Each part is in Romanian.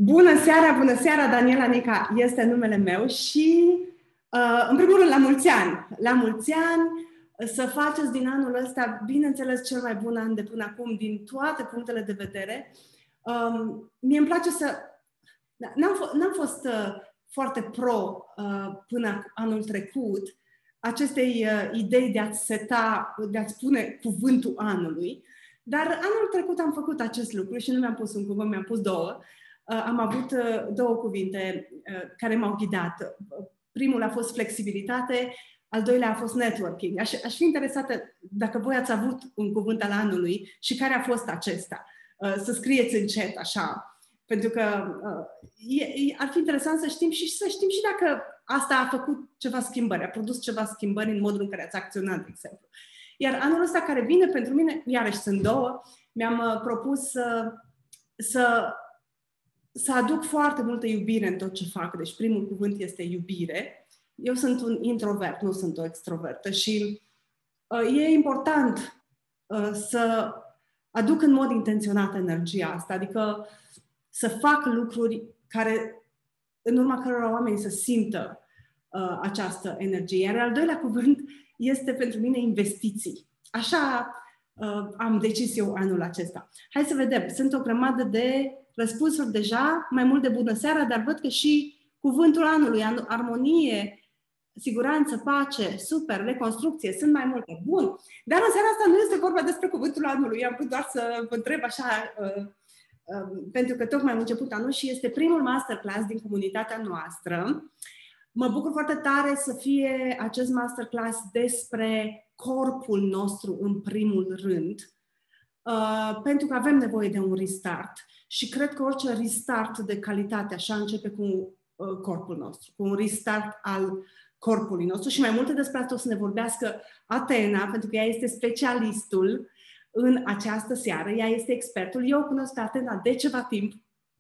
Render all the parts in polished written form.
Bună seara, Daniela Nica este numele meu și, în primul rând, la mulți ani! La mulți ani, să faceți din anul ăsta, bineînțeles, cel mai bun an de până acum, din toate punctele de vedere. Mie îmi place să... N-am fost foarte pro până anul trecut acestei idei de a-ți seta, de a-ți pune cuvântul anului, dar anul trecut am făcut acest lucru și nu mi-am pus un cuvânt, mi-am pus două. Am avut două cuvinte care m-au ghidat. Primul a fost flexibilitate, al doilea a fost networking. Aș fi interesată dacă voi ați avut un cuvânt al anului și care a fost acesta. Să scrieți în chat, așa. Pentru că ar fi interesant să știm și dacă asta a făcut ceva schimbări, a produs ceva schimbări în modul în care ați acționat, de exemplu. Iar anul ăsta care vine pentru mine, iarăși sunt două, mi-am propus să aduc foarte multă iubire în tot ce fac. Deci primul cuvânt este iubire. Eu sunt un introvert, nu sunt o extrovertă și e important să aduc în mod intenționat energia asta, adică să fac lucruri în urma cărora oamenii să simtă această energie. Iar al doilea cuvânt este pentru mine investiții. Așa am decis eu anul acesta. Hai să vedem. Sunt o grămadă de răspunsuri deja, mai mult de bună seara, dar văd că și cuvântul anului, armonie, siguranță, pace, super, reconstrucție, sunt mai multe. Bun. Dar în seara asta nu este vorba despre cuvântul anului. Am vrut doar să vă întreb așa, pentru că tocmai am început anul și este primul masterclass din comunitatea noastră. Mă bucur foarte tare să fie acest masterclass despre corpul nostru în primul rând, pentru că avem nevoie de un restart. Și cred că orice restart de calitate așa începe cu corpul nostru, cu un restart al corpului nostru. Și mai multe despre asta o să ne vorbească Atena, pentru că ea este specialistul în această seară, ea este expertul. Eu o cunosc pe Atena de ceva timp,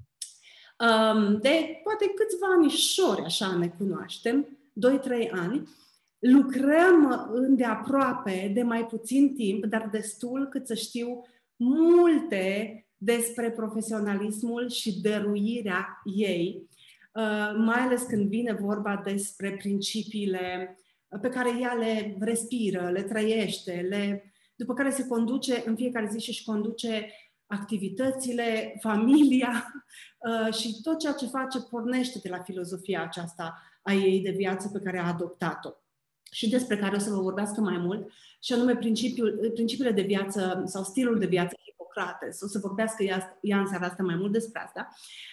de poate câțiva anișori, așa ne cunoaștem, 2-3 ani. Lucrăm îndeaproape de mai puțin timp, dar destul cât să știu multe despre profesionalismul și dăruirea ei, mai ales când vine vorba despre principiile pe care ea le respiră, le trăiește, după care se conduce în fiecare zi și își conduce activitățile, familia și tot ceea ce face pornește de la filozofia aceasta a ei de viață pe care a adoptat-o și despre care o să vă vorbească mai mult, și anume principiile de viață sau stilul de viață Hippocrates. O să vorbească ea în seara asta mai mult despre asta.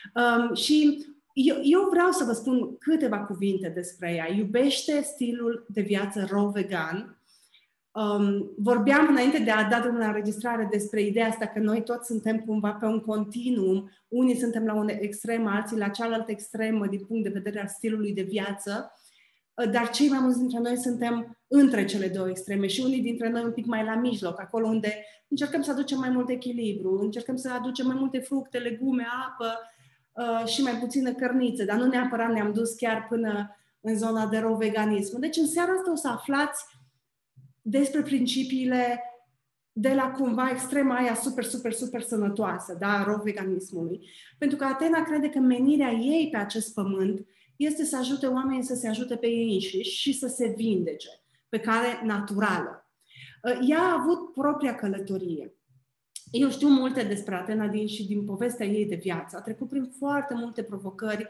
Și eu vreau să vă spun câteva cuvinte despre ea. Iubește stilul de viață raw vegan. Vorbeam înainte de a da drumul la înregistrare despre ideea asta că noi toți suntem cumva pe un continuum. Unii suntem la un extrem, alții la cealaltă extremă din punct de vedere al stilului de viață, dar cei mai mulți dintre noi suntem între cele două extreme și unii dintre noi un pic mai la mijloc, acolo unde încercăm să aducem mai mult echilibru, încercăm să aducem mai multe fructe, legume, apă și mai puțină cărniță, dar nu neapărat ne-am dus chiar până în zona de raw veganism. Deci în seara asta o să aflați despre principiile de la cumva extrema aia super sănătoasă, da, raw veganismului. Pentru că Atena crede că menirea ei pe acest pământ este să ajute oamenii să se ajute pe ei înșiși și să se vindece pe cale naturală. Ea a avut propria călătorie. Eu știu multe despre Atena din povestea ei de viață. A trecut prin foarte multe provocări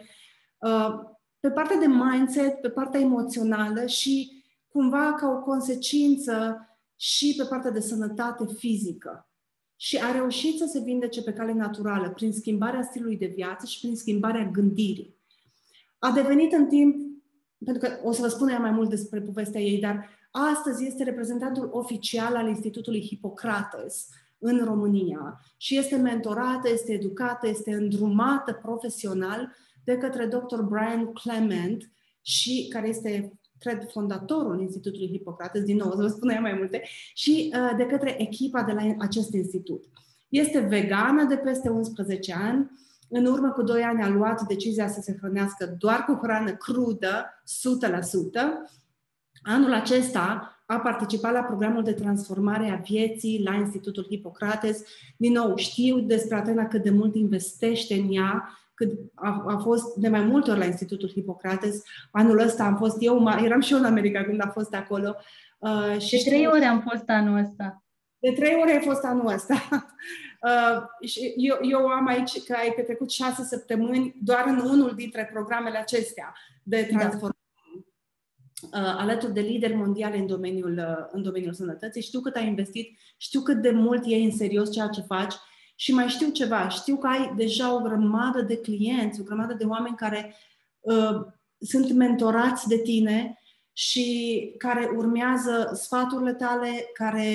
pe partea de mindset, pe partea emoțională și cumva ca o consecință și pe partea de sănătate fizică. Și a reușit să se vindece pe cale naturală, prin schimbarea stilului de viață și prin schimbarea gândirii. A devenit în timp, pentru că o să vă spun ea mai mult despre povestea ei, dar astăzi este reprezentantul oficial al Institutului Hippocrates în România și este mentorată, este educată, este îndrumată profesional de către Dr. Brian Clement, și care este, cred, fondatorul Institutului Hippocrates, din nou, o să vă spun ea mai multe, și de către echipa de la acest institut. Este vegană de peste 11 ani. În urmă cu 2 ani a luat decizia să se hrănească doar cu hrană crudă, 100%. Anul acesta a participat la programul de transformare a vieții la Institutul Hippocrates. Din nou, știu despre Atena cât de mult investește în ea, a fost de mai multe ori la Institutul Hipocrates. Anul ăsta am fost eu, eram și eu în America când a fost acolo. Și de 3 ore am fost anul ăsta. De 3 ore ai fost anul ăsta. Și eu am aici că ai petrecut 6 săptămâni doar în unul dintre programele acestea de transformare. Alături de lideri mondiali în domeniul sănătății. Știu cât ai investit, știu cât de mult iei în serios ceea ce faci și mai știu ceva. Știu că ai deja o grămadă de clienți, o grămadă de oameni care sunt mentorați de tine și care urmează sfaturile tale,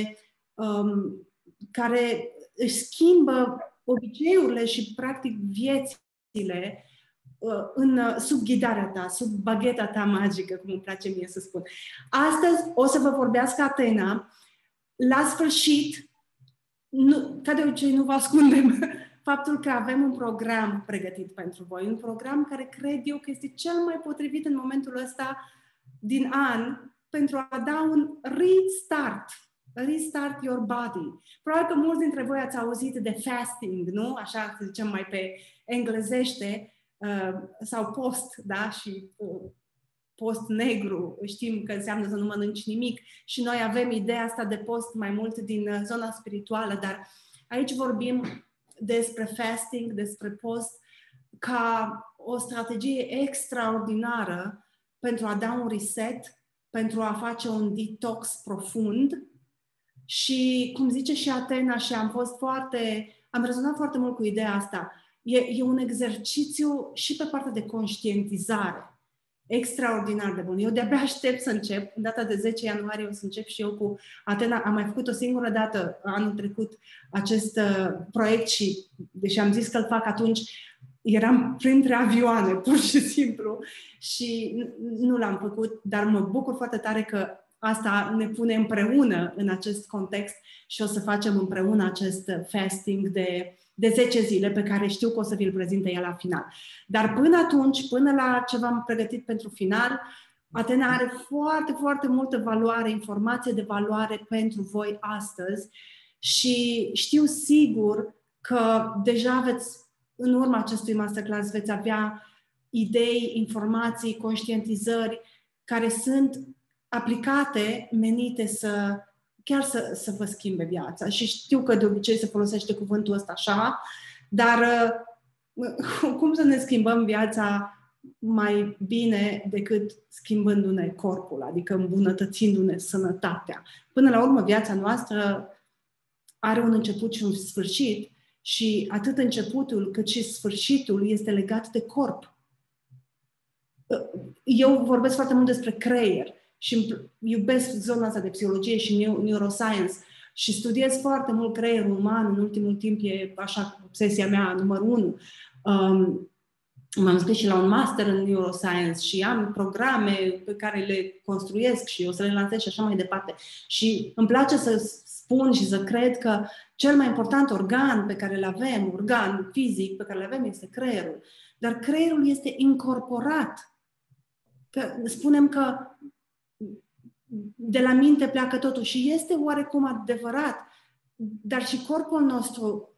care își schimbă obiceiurile și practic viețile sub ghidarea ta, sub bagheta ta magică, cum îmi place mie să spun. Astăzi o să vă vorbească Atena. La sfârșit, ca de obicei, nu vă ascundem faptul că avem un program pregătit pentru voi. Un program care cred eu că este cel mai potrivit în momentul ăsta din an pentru a da un restart your body. Probabil că mulți dintre voi ați auzit de fasting, nu? Așa să zicem mai pe englezește, sau post, da? Și post negru, știm că înseamnă să nu mănânci nimic și noi avem ideea asta de post mai mult din zona spirituală, dar aici vorbim despre fasting, despre post ca o strategie extraordinară pentru a da un reset, pentru a face un detox profund și, cum zice și Atena, și am rezonat foarte mult cu ideea asta, e un exercițiu și pe partea de conștientizare extraordinar de bun. Eu de-abia aștept să încep. În data de 10 ianuarie o să încep și eu cu Atena. Am mai făcut o singură dată anul trecut acest proiect și, deși am zis că îl fac atunci, eram printre avioane, pur și simplu, și nu l-am făcut, dar mă bucur foarte tare că asta ne pune împreună în acest context și o să facem împreună acest fasting de 10 zile pe care știu că o să vi-l prezinte el la final. Dar până atunci, până la ce v-am pregătit pentru final, Atena are foarte, foarte multă valoare, informație de valoare pentru voi astăzi și știu sigur că deja în urma acestui masterclass veți avea idei, informații, conștientizări care sunt aplicate, menite să vă schimbe viața. Și știu că de obicei se folosește cuvântul ăsta așa, dar cum să ne schimbăm viața mai bine decât schimbându-ne corpul, adică îmbunătățindu-ne sănătatea. Până la urmă, viața noastră are un început și un sfârșit și atât începutul cât și sfârșitul este legat de corp. Eu vorbesc foarte mult despre creier și iubesc zona asta de psihologie și neuroscience și studiez foarte mult creierul uman. În ultimul timp e așa obsesia mea numărul 1. M-am scris și la un master în neuroscience și am programe pe care le construiesc și o să le lansez și așa mai departe. Și îmi place să spun și să cred că cel mai important organ pe care îl avem, organ fizic pe care îl avem, este creierul. Dar creierul este incorporat. Că spunem că de la minte pleacă totul și este oarecum adevărat, dar și corpul nostru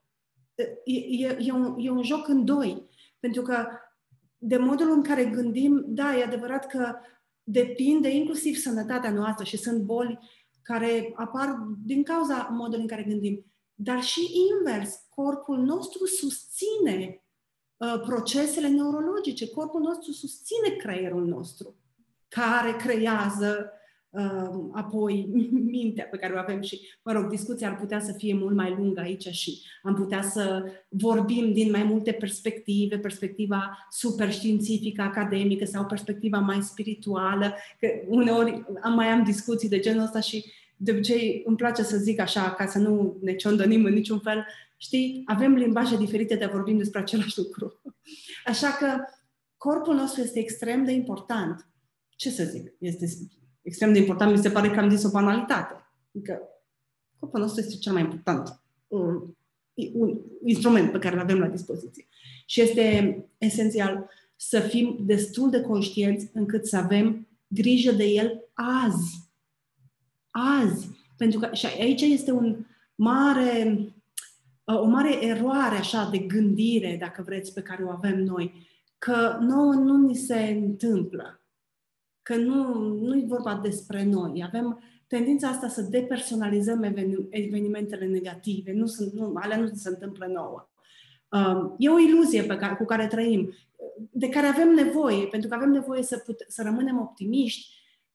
e un joc în doi. Pentru că de modul în care gândim, da, e adevărat că depinde inclusiv sănătatea noastră și sunt boli care apar din cauza modului în care gândim. Dar și invers, corpul nostru susține procesele neurologice, corpul nostru susține creierul nostru, care creează apoi mintea pe care o avem și, mă rog, discuția ar putea să fie mult mai lungă aici și am putea să vorbim din mai multe perspective, perspectiva super științifică, academică sau perspectiva mai spirituală, că uneori mai am discuții de genul ăsta și de obicei îmi place să zic așa, ca să nu ne ciondănim în niciun fel, știi, avem limbaje diferite, dar vorbim despre același lucru. Așa că corpul nostru este extrem de important. Ce să zic? Este extrem de important, mi se pare că am zis o banalitate. Adică corpul nostru este cel mai important un instrument pe care îl avem la dispoziție. Și este esențial să fim destul de conștienți încât să avem grijă de el azi. Azi. Pentru că și aici este un mare o mare eroare așa de gândire, dacă vreți, pe care o avem noi, că nouă nu ni se întâmplă, că nu e vorba despre noi. Avem tendința asta să depersonalizăm evenimentele negative, alea nu se întâmplă nouă. E o iluzie cu care trăim, de care avem nevoie, pentru că avem nevoie să rămânem optimiști.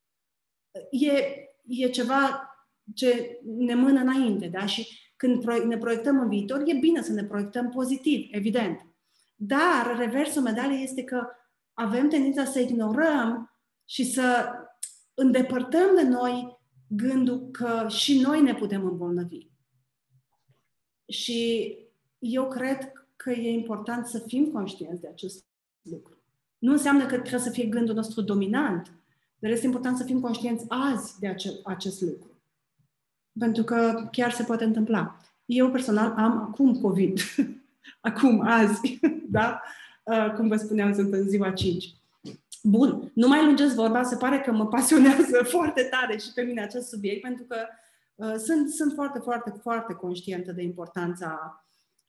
E ceva ce ne mână înainte, da? Și când ne proiectăm în viitor, e bine să ne proiectăm pozitiv, evident. Dar reversul medaliei este că avem tendința să ignorăm și să îndepărtăm de noi gândul că și noi ne putem îmbolnăvi. Și eu cred că e important să fim conștienți de acest lucru. Nu înseamnă că trebuie să fie gândul nostru dominant, dar este important să fim conștienți azi de acest lucru. Pentru că chiar se poate întâmpla. Eu personal am acum COVID. Acum, azi, da? Cum vă spuneam, sunt în ziua 5. Bun, nu mai lungesc vorba, se pare că mă pasionează foarte tare și pe mine acest subiect, pentru că sunt foarte, foarte, foarte conștientă de importanța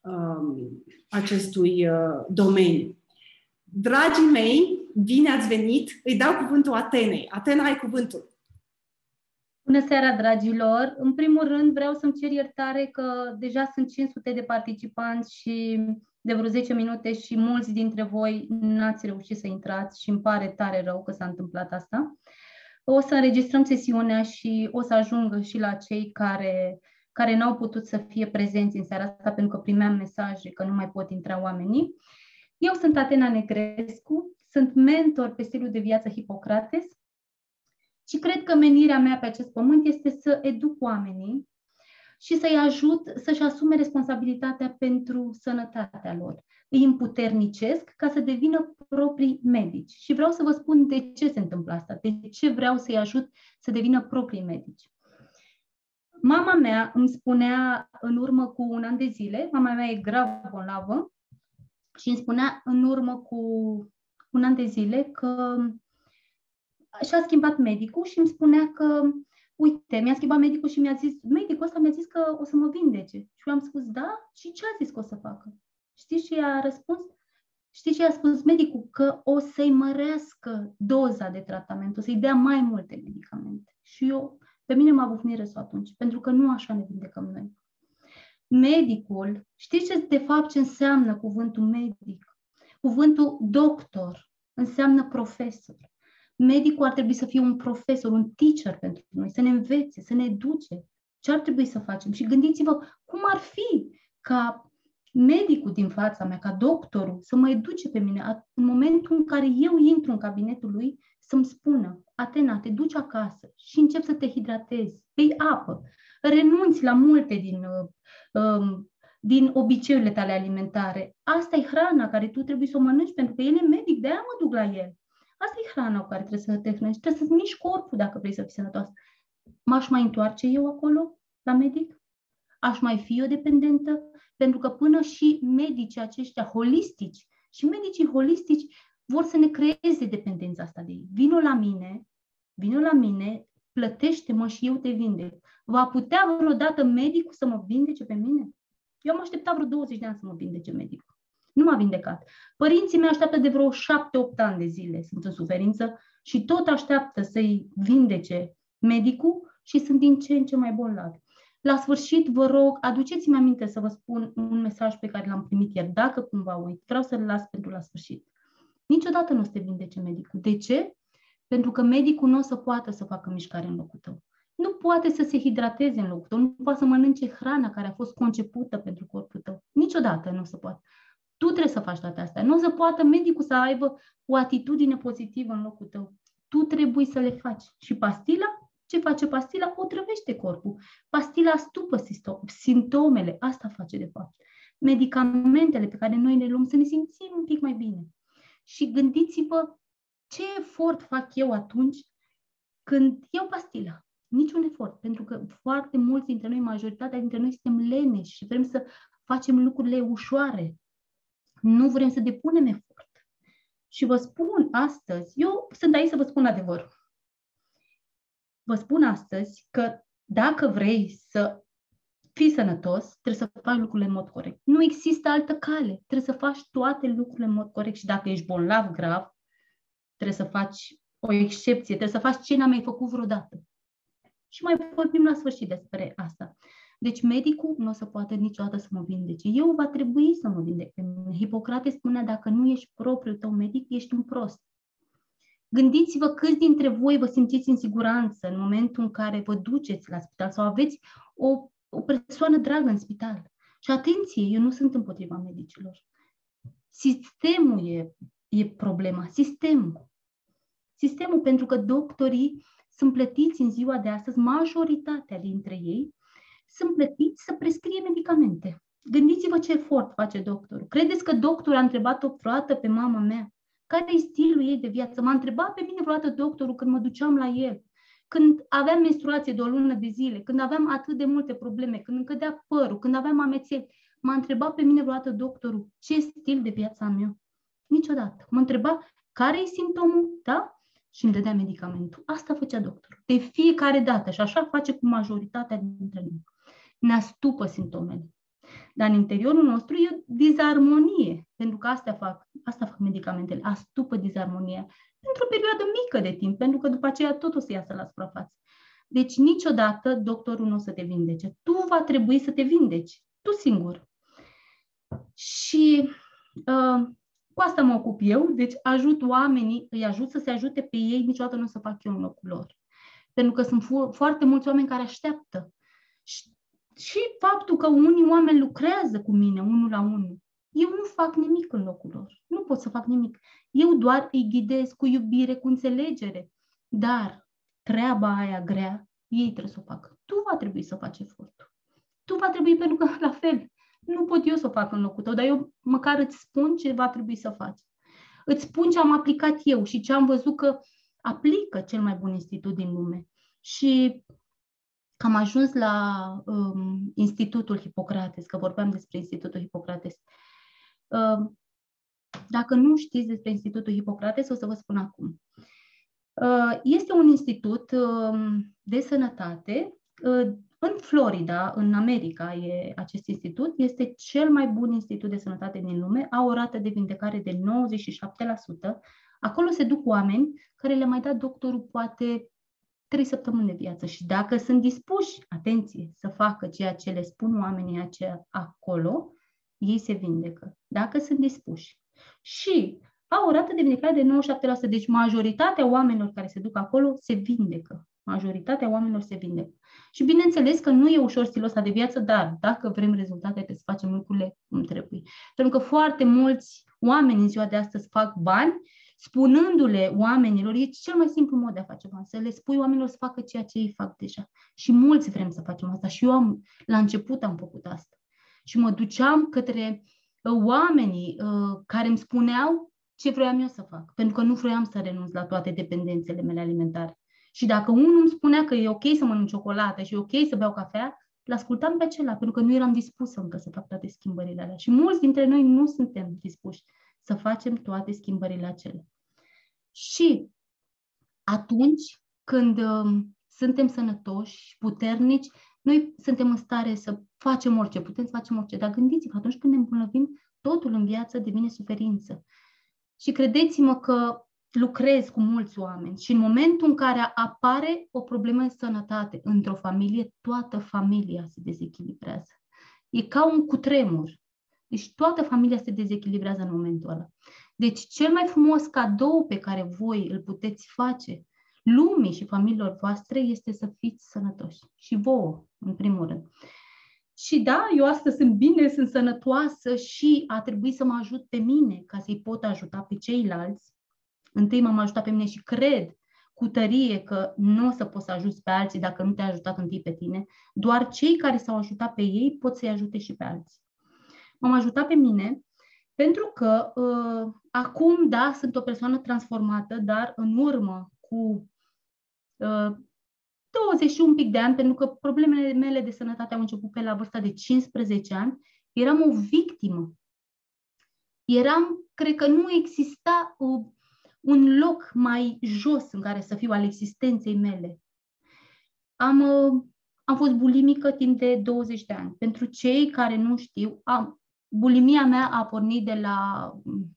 acestui domeniu. Dragii mei, bine ați venit! Îi dau cuvântul Atenei. Atena, ai cuvântul. Bună seara, dragilor! În primul rând vreau să-mi cer iertare că deja sunt 500 de participanți și de vreo 10 minute și mulți dintre voi n-ați reușit să intrați și îmi pare tare rău că s-a întâmplat asta. O să înregistrăm sesiunea și o să ajungă și la cei care n-au putut să fie prezenți în seara asta pentru că primeam mesaje că nu mai pot intra oamenii. Eu sunt Atena Negrescu, sunt mentor pe stilul de viață Hippocrates și cred că menirea mea pe acest pământ este să educ oamenii și să-i ajut să-și asume responsabilitatea pentru sănătatea lor. Îi împuternicesc ca să devină proprii medici. Și vreau să vă spun de ce se întâmplă asta, de ce vreau să-i ajut să devină proprii medici. Mama mea îmi spunea în urmă cu un an de zile, mama mea e grav bolnavă, și îmi spunea în urmă cu un an de zile că și-a schimbat medicul și îmi spunea că, uite, mi-a schimbat medicul și medicul ăsta mi-a zis că o să mă vindece. Și eu am spus, da? Și ce a zis că o să facă? Știți ce i-a răspuns? Știți ce a spus medicul? Că o să-i mărească doza de tratament, o să-i dea mai multe medicamente. Și pe mine m-a bufnit râsul atunci, pentru că nu așa ne vindecăm noi. Medicul, știți de fapt ce înseamnă cuvântul medic? Cuvântul doctor înseamnă profesor. Medicul ar trebui să fie un profesor, un teacher pentru noi, să ne învețe, să ne educe. Ce ar trebui să facem? Și gândiți-vă cum ar fi ca medicul din fața mea, ca doctorul, să mă educe pe mine în momentul în care eu intru în cabinetul lui, să-mi spună, Atena, te duci acasă și începi să te hidratezi, bei apă, renunți la multe din obiceiurile tale alimentare. Asta e hrana care tu trebuie să o mănânci, pentru că el e medic, de-aia mă duc la el. Asta e hrana cu care trebuie să te hrănești, trebuie să-ți miști corpul dacă vrei să fii sănătoasă. M-aș mai întoarce eu acolo, la medic? Aș mai fi eu dependentă? Pentru că până și medicii aceștia holistici și medicii holistici vor să ne creeze dependența asta de ei. Vino la mine, plătește-mă și eu te vindec. Va putea vreodată medicul să mă vindece pe mine? Eu am așteptat vreo 20 de ani să mă vindece medicul. Nu m-a vindecat. Părinții mei așteaptă de vreo 7-8 ani de zile, sunt în suferință și tot așteaptă să-i vindece medicul și sunt din ce în ce mai bolnavi. La sfârșit, vă rog, aduceți-mi aminte să vă spun un mesaj pe care l-am primit ieri. Dacă cumva uit, vreau să-l las pentru la sfârșit. Niciodată nu o să te vindece medicul. De ce? Pentru că medicul nu o să poată să facă mișcare în locul tău. Nu poate să se hidrateze în locul tău, nu poate să mănânce hrana care a fost concepută pentru corpul tău. Niciodată nu o să poată. Tu trebuie să faci toate astea. Nu o să poată medicul să aibă o atitudine pozitivă în locul tău. Tu trebuie să le faci. Și pastila? Ce face pastila? Otrăvește corpul. Pastila stupă simptomele. Asta face de fapt. Medicamentele pe care noi le luăm să ne simțim un pic mai bine. Și gândiți-vă ce efort fac eu atunci când iau pastila. Niciun efort. Pentru că foarte mulți dintre noi, majoritatea dintre noi, suntem leneși și vrem să facem lucrurile ușoare. Nu vrem să depunem efort. Și vă spun astăzi, eu sunt aici să vă spun adevărul. Vă spun astăzi că dacă vrei să fii sănătos, trebuie să faci lucrurile în mod corect. Nu există altă cale. Trebuie să faci toate lucrurile în mod corect și dacă ești bolnav grav, trebuie să faci o excepție, trebuie să faci ce n-am mai făcut vreodată. Și mai vorbim la sfârșit despre asta. Deci medicul nu o să poată niciodată să mă vindece. Eu va trebui să mă vindec pe mine. Hipocrate spunea, dacă nu ești propriul tău medic, ești un prost. Gândiți-vă câți dintre voi vă simțiți în siguranță în momentul în care vă duceți la spital sau aveți o persoană dragă în spital. Și atenție, eu nu sunt împotriva medicilor. Sistemul e problema. Sistemul, pentru că doctorii sunt plătiți în ziua de astăzi, majoritatea dintre ei sunt plătiți să prescrie medicamente. Gândiți-vă ce efort face doctorul. Credeți că doctorul a întrebat-o vreodată pe mama mea? Care e stilul ei de viață? M-a întrebat pe mine vreodată doctorul când mă duceam la el, când aveam menstruație de o lună de zile, când aveam atât de multe probleme, când îmi cădea părul, când aveam amețeli. M-a întrebat pe mine vreodată doctorul ce stil de viață am eu? Niciodată. Mă întreba care e simptomul, da? Și îmi dădea medicamentul. Asta făcea doctorul. De fiecare dată. Și așa face cu majoritatea dintre noi. Ne astupă simptomele. Dar în interiorul nostru e dizarmonie. Pentru că asta fac medicamentele. Astupă dizarmonia. Într-o perioadă mică de timp. Pentru că după aceea tot o să iasă la suprafață. Deci niciodată doctorul nu o să te vindece. Tu va trebui să te vindeci. Tu singur. Și cu asta mă ocup eu. Deci ajut oamenii, îi ajut să se ajute pe ei. Niciodată nu o să fac eu în locul lor. Pentru că sunt foarte mulți oameni care așteaptă. Și faptul că unii oameni lucrează cu mine, unul la unul, eu nu fac nimic în locul lor. Nu pot să fac nimic. Eu doar îi ghidez cu iubire, cu înțelegere. Dar treaba aia grea, ei trebuie să o facă. Tu va trebui să faci efortul. Tu va trebui, pentru că, la fel, nu pot eu să o fac în locul tău, dar eu măcar îți spun ce va trebui să faci. Îți spun ce am aplicat eu și ce am văzut că aplică cel mai bun institut din lume. Și am ajuns la Institutul Hipocrates, că vorbeam despre Institutul Hipocrates. Dacă nu știți despre Institutul Hipocrates, o să vă spun acum. Este un institut de sănătate. În Florida, în America, e acest institut. Este cel mai bun institut de sănătate din lume. Au o rată de vindecare de 97%. Acolo se duc oameni care le-a mai dat doctorul poate 3 săptămâni de viață și dacă sunt dispuși, atenție, să facă ceea ce le spun oamenii aceia acolo, ei se vindecă. Dacă sunt dispuși. Și au o rată de vindecare de 97%. Deci majoritatea oamenilor care se duc acolo se vindecă. Majoritatea oamenilor se vindecă. Și bineînțeles că nu e ușor stilul ăsta de viață, dar dacă vrem rezultate, trebuie să facem lucrurile cum trebuie. Pentru că foarte mulți oameni în ziua de astăzi fac bani spunându-le oamenilor, e cel mai simplu mod de a face bani, să le spui oamenilor să facă ceea ce ei fac deja. Și mulți vrem să facem asta. Și eu la început am făcut asta. Și mă duceam către oamenii care îmi spuneau ce vroiam eu să fac. Pentru că nu vroiam să renunț la toate dependențele mele alimentare. Și dacă unul îmi spunea că e ok să mănânc ciocolată și e ok să beau cafea, l-ascultam pe acela, pentru că nu eram dispusă încă să fac toate schimbările alea. Și mulți dintre noi nu suntem dispuși să facem toate schimbările acelea. Și atunci când suntem sănătoși, puternici, noi suntem în stare să facem orice, putem să facem orice. Dar gândiți-vă, atunci când ne îmbolnăvim, totul în viață devine suferință. Și credeți-mă că lucrez cu mulți oameni și în momentul în care apare o problemă de sănătate într-o familie, toată familia se dezechilibrează. E ca un cutremur. Deci toată familia se dezechilibrează în momentul ăla. Deci cel mai frumos cadou pe care voi îl puteți face lumii și familiilor voastre este să fiți sănătoși. Și vouă, în primul rând. Și da, eu astăzi sunt bine, sunt sănătoasă și a trebuit să mă ajut pe mine ca să-i pot ajuta pe ceilalți. Întâi m-am ajutat pe mine și cred cu tărie că nu o să poți să ajuți pe alții dacă nu te-ai ajutat întâi pe tine. Doar cei care s-au ajutat pe ei pot să-i ajute și pe alții. M-am ajutat pe mine pentru că acum, da, sunt o persoană transformată, dar în urmă cu 20 și un pic de ani, pentru că problemele mele de sănătate au început pe la vârsta de 15 ani, eram o victimă. Cred că nu exista un loc mai jos în care să fiu al existenței mele. Am am fost bulimică timp de 20 de ani. Pentru cei care nu știu, bulimia mea a pornit de la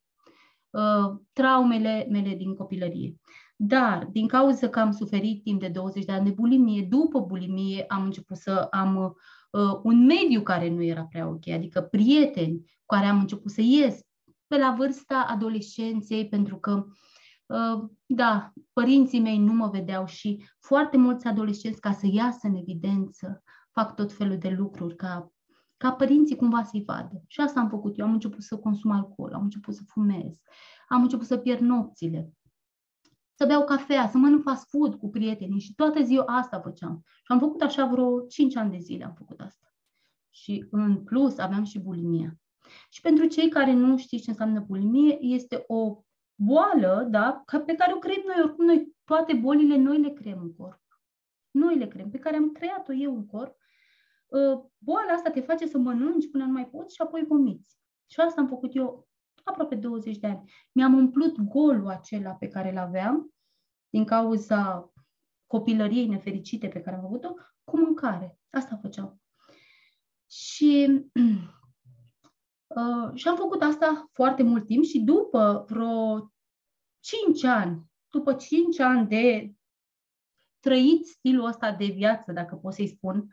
traumele mele din copilărie. Dar, din cauza că am suferit timp de 20 de ani de bulimie, după bulimie am început să am un mediu care nu era prea ok, adică prieteni cu care am început să ies pe la vârsta adolescenței, pentru că da, părinții mei nu mă vedeau și foarte mulți adolescenți, ca să iasă în evidență, fac tot felul de lucruri ca părinții cumva să-i vadă. Și asta am făcut eu. Am început să consum alcool, am început să fumez, am început să pierd nopțile, să beau cafea, să mănânc fast food cu prietenii și toată ziua asta făceam. Și am făcut așa vreo 5 ani de zile am făcut asta. Și în plus aveam și bulimia. Și pentru cei care nu știu ce înseamnă bulimie, este o boală, da, pe care o creăm noi. Oricum noi toate bolile noi le creăm în corp. Noi le creăm, pe care am creat-o eu în corp. Boala asta te face să mănânci până nu mai poți și apoi vomiți. Și asta am făcut eu aproape 20 de ani. Mi-am umplut golul acela pe care îl aveam din cauza copilăriei nefericite pe care am avut-o cu mâncare. Asta făceam. Și am făcut asta foarte mult timp și după vreo 5 ani de trăit stilul ăsta de viață, dacă pot să-i spun,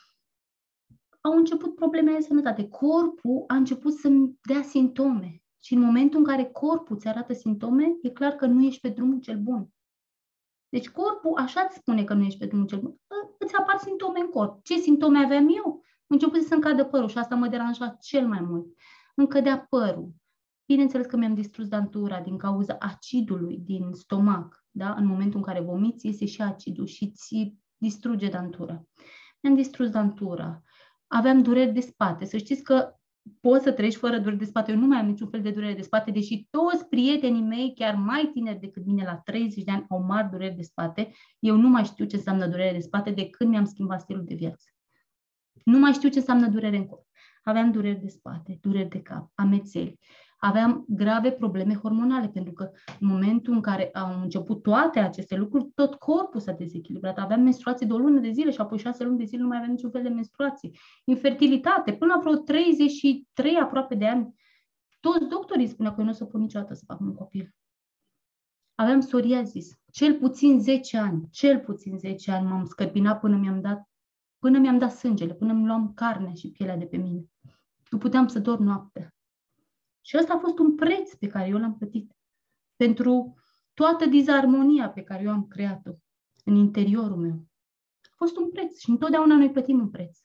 au început probleme de sănătate. Corpul a început să-mi dea simptome. Și în momentul în care corpul îți arată simptome, e clar că nu ești pe drumul cel bun. Deci corpul așa îți spune că nu ești pe drumul cel bun. Îți apar simptome în corp. Ce simptome aveam eu? Început să-mi cadă părul și asta mă deranja cel mai mult. Îmi cădea părul. Bineînțeles că mi-am distrus dantura din cauza acidului din stomac. Da? În momentul în care vomiți, iese și acidul și ți distruge dantura. Mi-am distrus dantura. Aveam dureri de spate. Să știți că poți să treci fără dureri de spate. Eu nu mai am niciun fel de durere de spate, deși toți prietenii mei, chiar mai tineri decât mine, la 30 de ani, au mari dureri de spate. Eu nu mai știu ce înseamnă durere de spate de când mi-am schimbat stilul de viață. Nu mai știu ce înseamnă durere în corp. Aveam dureri de spate, dureri de cap, amețeli. Aveam grave probleme hormonale, pentru că în momentul în care au început toate aceste lucruri, tot corpul s-a dezechilibrat. Aveam menstruații de o lună de zile și apoi 6 luni de zile nu mai aveam niciun fel de menstruații. Infertilitate, până la vreo 33 aproape de ani. Toți doctorii spuneau că eu nu o să pot niciodată să fac un copil. Aveam psoriazis, cel puțin 10 ani. Cel puțin 10 ani m-am scărpinat până mi-am dat sângele, până îmi luam carnea și pielea de pe mine. Nu puteam să dorm noaptea. Și ăsta a fost un preț pe care eu l-am plătit. Pentru toată dizarmonia pe care eu am creat-o în interiorul meu. A fost un preț și întotdeauna noi plătim un preț.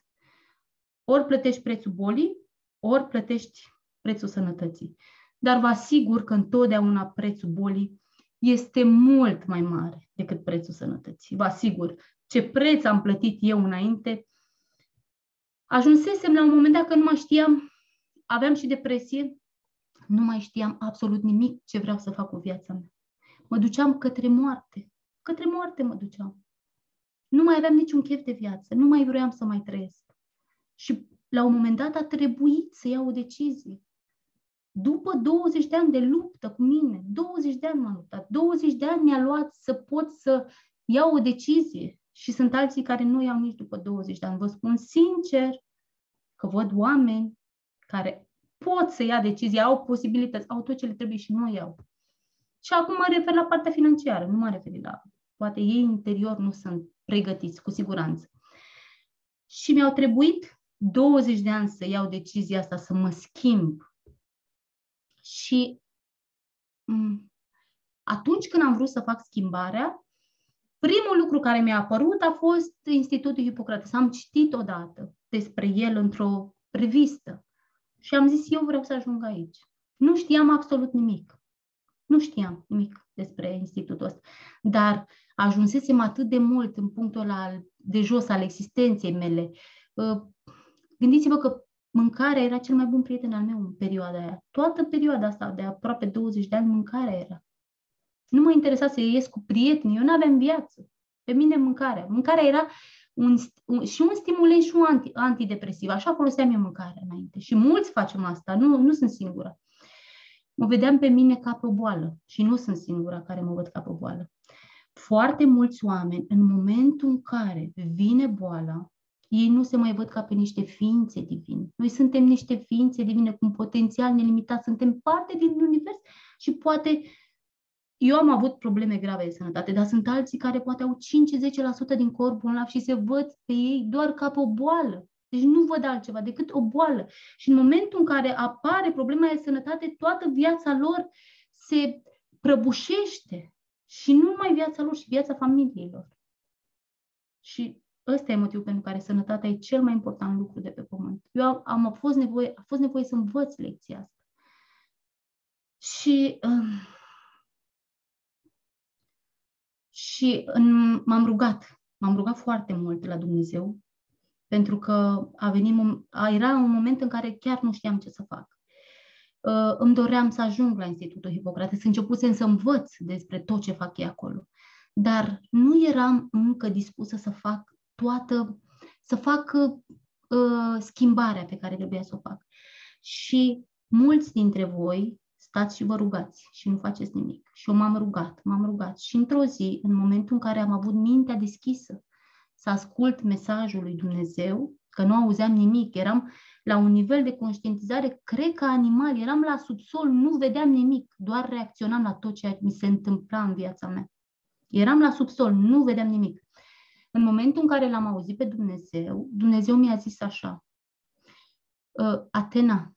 Ori plătești prețul bolii, ori plătești prețul sănătății. Dar vă asigur că întotdeauna prețul bolii este mult mai mare decât prețul sănătății. Vă asigur. Ce preț am plătit eu înainte, ajunsesem la un moment dat că nu mai știam, aveam și depresie, nu mai știam absolut nimic ce vreau să fac cu viața mea. Mă duceam către moarte mă duceam. Nu mai aveam niciun chef de viață, nu mai vroiam să mai trăiesc. Și la un moment dat a trebuit să iau o decizie. După 20 de ani de luptă cu mine, 20 de ani m-am luptat, 20 de ani mi-a luat să pot să iau o decizie. Și sunt alții care nu iau nici după 20 de ani. Vă spun sincer că văd oameni care pot să ia decizii, au posibilități, au tot ce le trebuie și nu iau. Și acum mă refer la partea financiară, nu mă refer la... Poate ei interior nu sunt pregătiți, cu siguranță. Și mi-au trebuit 20 de ani să iau decizia asta, să mă schimb. Și atunci când am vrut să fac schimbarea, primul lucru care mi-a apărut a fost Institutul Hipocrates. Am citit odată despre el într-o revistă și am zis, eu vreau să ajung aici. Nu știam absolut nimic. Nu știam nimic despre institutul ăsta. Dar ajunsesem atât de mult în punctul ăla de jos al existenței mele. Gândiți-vă că mâncarea era cel mai bun prieten al meu în perioada aia. Toată perioada asta de aproape 20 de ani, mâncarea era. Nu mă interesa să ies cu prieteni, eu nu aveam viață. Pe mine mâncarea. Mâncarea era și un stimulant și un antidepresiv. Așa foloseam eu mâncarea înainte. Și mulți facem asta, nu sunt singura. Mă vedeam pe mine ca pe o boală și nu sunt singura care mă văd ca pe o boală. Foarte mulți oameni, în momentul în care vine boala, Ei nu se mai văd ca pe niște ființe divine. Noi suntem niște ființe divine cu un potențial nelimitat, suntem parte din univers și poate... Eu am avut probleme grave de sănătate, dar sunt alții care poate au 5-10% din corpul bolnav și se văd pe ei doar ca pe o boală. Deci nu văd altceva decât o boală. Și în momentul în care apare problema de sănătate, toată viața lor se prăbușește. Și nu numai viața lor, și viața familiei lor. Și ăsta e motivul pentru care sănătatea e cel mai important lucru de pe pământ. Eu a fost nevoie să învăț lecția asta. Și m-am rugat foarte mult la Dumnezeu, pentru că era un moment în care chiar nu știam ce să fac. Îmi doream să ajung la Institutul Hipocrates, începusem să învăț despre tot ce fac ei acolo, dar nu eram încă dispusă să fac schimbarea pe care trebuia să o fac. Și mulți dintre voi stați și vă rugați și nu faceți nimic. Și eu m-am rugat. Și într-o zi, în momentul în care am avut mintea deschisă să ascult mesajul lui Dumnezeu, că nu auzeam nimic, eram la un nivel de conștientizare, cred că animal, eram la subsol, nu vedeam nimic, doar reacționam la tot ce mi se întâmpla în viața mea. Eram la subsol, nu vedeam nimic. În momentul în care l-am auzit pe Dumnezeu, Dumnezeu mi-a zis așa: Atena,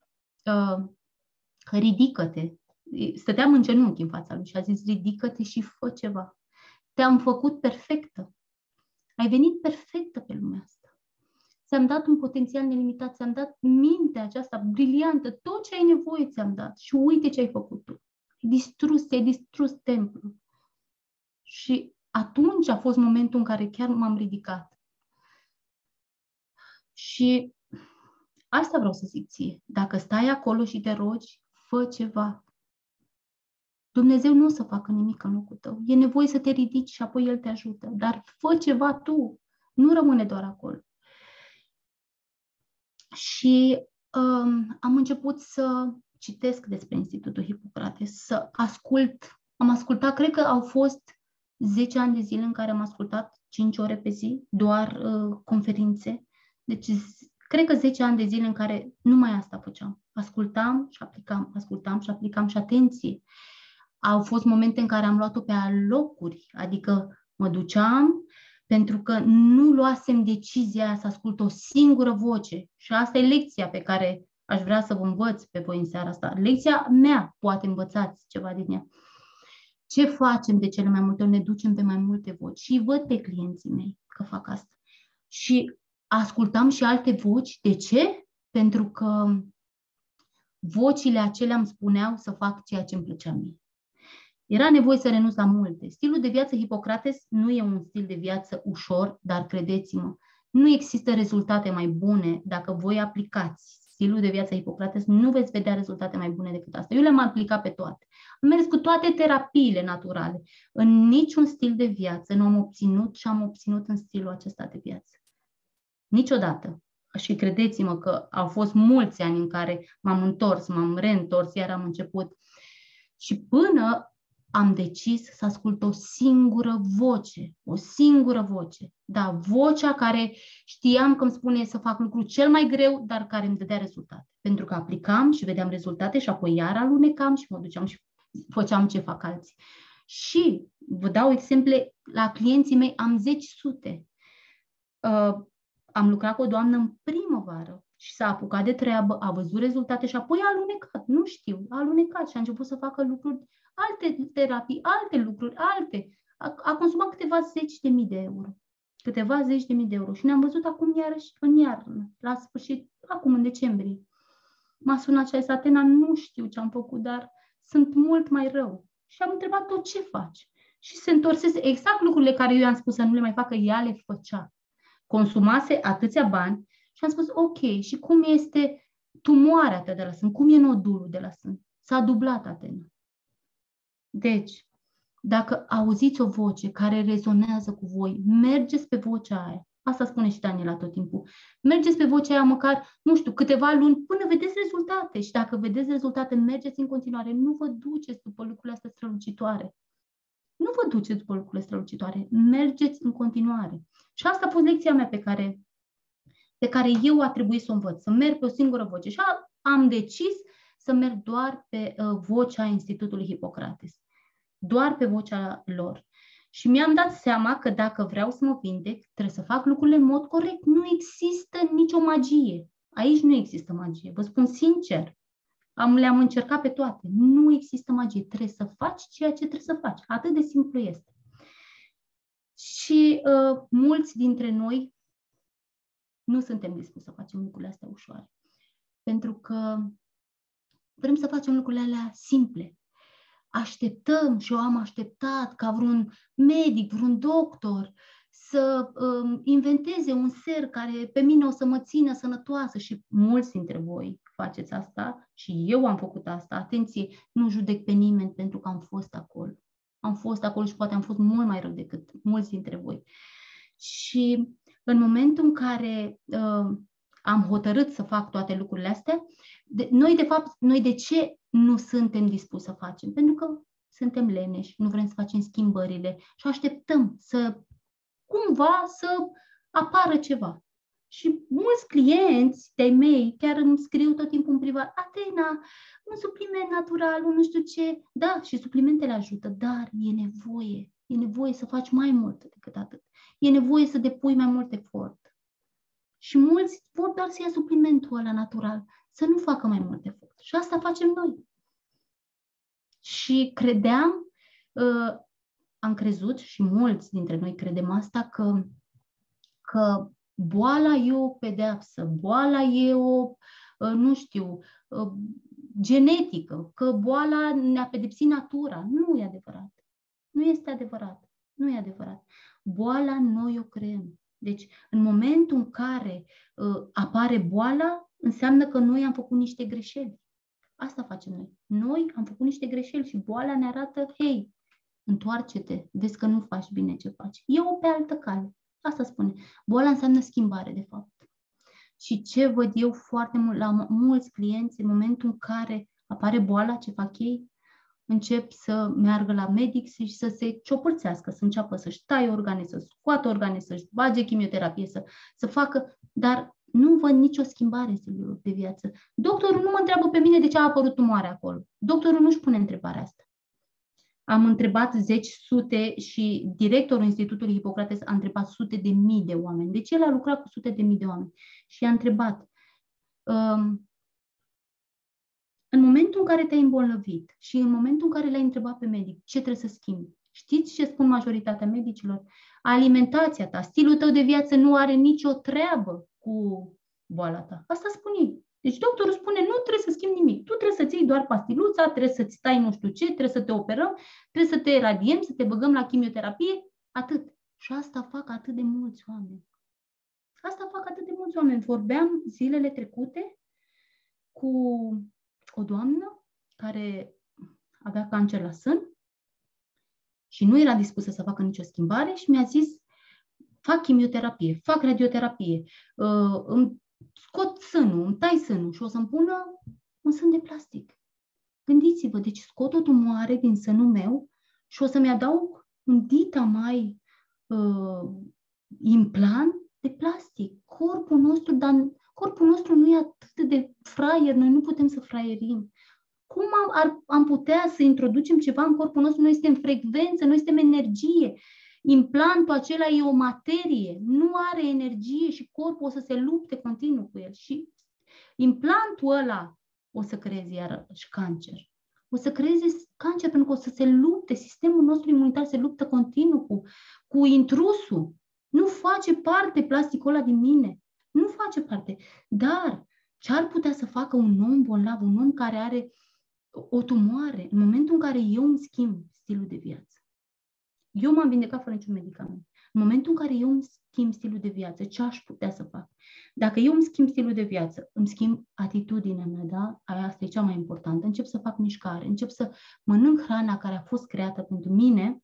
ridică-te. Stăteam în genunchi în fața lui și a zis: ridică-te și fă ceva. Te-am făcut perfectă. Ai venit perfectă pe lumea asta. Ți-am dat un potențial nelimitat, ți-am dat mintea aceasta briliantă, tot ce ai nevoie ți-am dat. Și uite ce ai făcut tu. Ți-ai distrus templul. Și atunci a fost momentul în care chiar m-am ridicat. Și asta vreau să zic ție. Dacă stai acolo și te rogi, fă ceva. Dumnezeu nu o să facă nimic în locul tău. E nevoie să te ridici și apoi El te ajută. Dar fă ceva tu. Nu rămâne doar acolo. Și am început să citesc despre Institutul Hipocrates, să ascult. Am ascultat, cred că au fost 10 ani de zile în care am ascultat 5 ore pe zi, doar conferințe. Deci cred că 10 ani de zile în care numai asta făceam. Ascultam și aplicam, și atenție. Au fost momente în care am luat-o pe alocuri, adică mă duceam pentru că nu luasem decizia să ascult o singură voce. Și asta e lecția pe care aș vrea să vă învăț pe voi în seara asta. Lecția mea, poate învățați ceva din ea. Ce facem de cele mai multe ori? Ne ducem pe mai multe voci. Și văd pe clienții mei că fac asta. Și ascultam și alte voci. De ce? Pentru că vocile acelea îmi spuneau să fac ceea ce îmi plăcea mie. Era nevoie să renunț la multe. Stilul de viață Hipocrates nu e un stil de viață ușor, dar credeți-mă, nu există rezultate mai bune dacă voi aplicați stilul de viață Hipocrates, nu veți vedea rezultate mai bune decât asta. Eu le-am aplicat pe toate. Am mers cu toate terapiile naturale. În niciun stil de viață nu am obținut ce am obținut în stilul acesta de viață. Niciodată. Și credeți-mă că au fost mulți ani în care m-am întors, m-am reîntors, iar am început. Și până am decis să ascult o singură voce. Da, vocea care știam că îmi spune să fac lucrul cel mai greu, dar care îmi dădea rezultate. Pentru că aplicam și vedeam rezultate și apoi iar alunecam și mă duceam și făceam ce fac alții. Și vă dau exemple, la clienții mei am 10 am lucrat cu o doamnă în primăvară și s-a apucat de treabă, a văzut rezultate și apoi a alunecat, nu știu, a alunecat și a început să facă lucruri, alte terapii, alte lucruri, a consumat câteva 10.000 de euro. Și ne-am văzut acum iarăși în iarnă, la sfârșit, acum în decembrie. M-a sunat și a zis: Atena, nu știu ce am făcut, dar sunt mult mai rău. Și am întrebat-o: ce faci? Și se întorsese exact lucrurile care eu i-am spus să nu le mai facă, ea le făcea. Consumase atâția bani și am spus: ok, și cum este tumoarea ta de la sân? Cum e nodulul de la sân? S-a dublat, Atena. Deci, dacă auziți o voce care rezonează cu voi, mergeți pe vocea aia. Asta spune și Daniela tot timpul. Mergeți pe vocea aia măcar, nu știu, câteva luni până vedeți rezultate. Și dacă vedeți rezultate, mergeți în continuare. Nu vă duceți după lucrurile astea strălucitoare. Mergeți în continuare. Și asta a fost lecția mea pe care pe care eu a trebuit să o învăț, să merg pe o singură voce. Și am decis să merg doar pe vocea Institutului Hipocrates, doar pe vocea lor. Și mi-am dat seama că dacă vreau să mă vindec, trebuie să fac lucrurile în mod corect. Nu există nicio magie. Aici nu există magie. Vă spun sincer, le-am încercat pe toate. Nu există magie. Trebuie să faci ceea ce trebuie să faci. Atât de simplu este. Și mulți dintre noi nu suntem dispuși să facem lucrurile astea ușoare. Pentru că vrem să facem lucrurile alea simple. Așteptăm și eu am așteptat ca vreun medic, vreun doctor să inventeze un ser care pe mine o să mă țină sănătoasă și mulți dintre voi faceți asta și eu am făcut asta. Atenție, nu judec pe nimeni pentru că am fost acolo. Am fost acolo și poate am fost mult mai rău decât mulți dintre voi. Și în momentul în care am hotărât să fac toate lucrurile astea, noi de ce nu suntem dispuși să facem? Pentru că suntem leneși, nu vrem să facem schimbările și așteptăm să cumva să apară ceva. Și mulți clienți de-ai mei chiar îmi scriu tot timpul în privat: Atena, un supliment natural, un nu știu ce. Da, și suplimentele ajută, dar e nevoie să faci mai mult decât atât. E nevoie să depui mai mult efort. Și mulți vor doar să ia suplimentul ăla natural, să nu facă mai mult efort. Și asta facem noi. Și am crezut și mulți dintre noi credem asta, că boala e o pedeapsă, boala e o, genetică, că boala ne-a pedepsit natura. Nu e adevărat. Nu este adevărat. Nu e adevărat. Boala noi o creăm. Deci, în momentul în care apare boala, înseamnă că noi am făcut niște greșeli. Asta facem noi. Noi am făcut niște greșeli și boala ne arată: hei, întoarce-te, vezi că nu faci bine ce faci. E-o pe altă cale. Asta spune. Boala înseamnă schimbare, de fapt. Și ce văd eu foarte mult la mulți clienți, în momentul în care apare boala, ce fac ei? Încep să meargă la medic și să se ciopărțească, să înceapă să-și taie organe, să scoată organe, să-și bage chimioterapie, să facă, dar nu văd nicio schimbare în stilul de viață. Doctorul nu mă întreabă pe mine de ce a apărut tumoarea acolo. Doctorul nu-și pune întrebarea asta. Am întrebat sute și directorul Institutului Hipocrates a întrebat sute de mii de oameni. Deci el a lucrat cu sute de mii de oameni și i-a întrebat: în momentul în care te-ai îmbolnăvit și în momentul în care l-ai întrebat pe medic ce trebuie să schimbi, știți ce spun majoritatea medicilor? Alimentația ta, stilul tău de viață nu are nicio treabă cu boala ta. Asta spun ei. Deci doctorul spune: nu trebuie să schimbi nimic. Tu trebuie să-ți iei doar pastiluța, trebuie să-ți stai nu știu ce, trebuie să te operăm, trebuie să te radiem, să te băgăm la chimioterapie, atât. Și asta fac atât de mulți oameni. Asta fac atât de mulți oameni. Vorbeam zilele trecute cu o doamnă care avea cancer la sân și nu era dispusă să facă nicio schimbare și mi-a zis: fac chimioterapie, fac radioterapie, îmi scot sânul, îmi tai sânul și o să-mi pună un sân de plastic. Gândiți-vă, deci scot o tumoare din sânul meu și o să-mi adaug un dita mai implant de plastic. Corpul nostru nu e atât de fraier, noi nu putem să fraierim. Cum am putea să introducem ceva în corpul nostru? Noi suntem frecvență, noi suntem energie. Implantul acela e o materie, nu are energie și corpul o să se lupte continuu cu el. Și implantul ăla o să creeze iarăși cancer. O să creeze cancer pentru că o să se lupte, sistemul nostru imunitar se luptă continuu cu intrusul. Nu face parte plasticul ăla din mine. Nu face parte. Dar ce ar putea să facă un om bolnav, un om care are o tumoare, în momentul în care eu îmi schimb stilul de viață? Eu m-am vindecat fără niciun medicament. În momentul în care eu îmi schimb stilul de viață, ce aș putea să fac? Dacă eu îmi schimb stilul de viață, îmi schimb atitudinea mea, da? Asta e cea mai importantă. Încep să fac mișcare, încep să mănânc hrana care a fost creată pentru mine,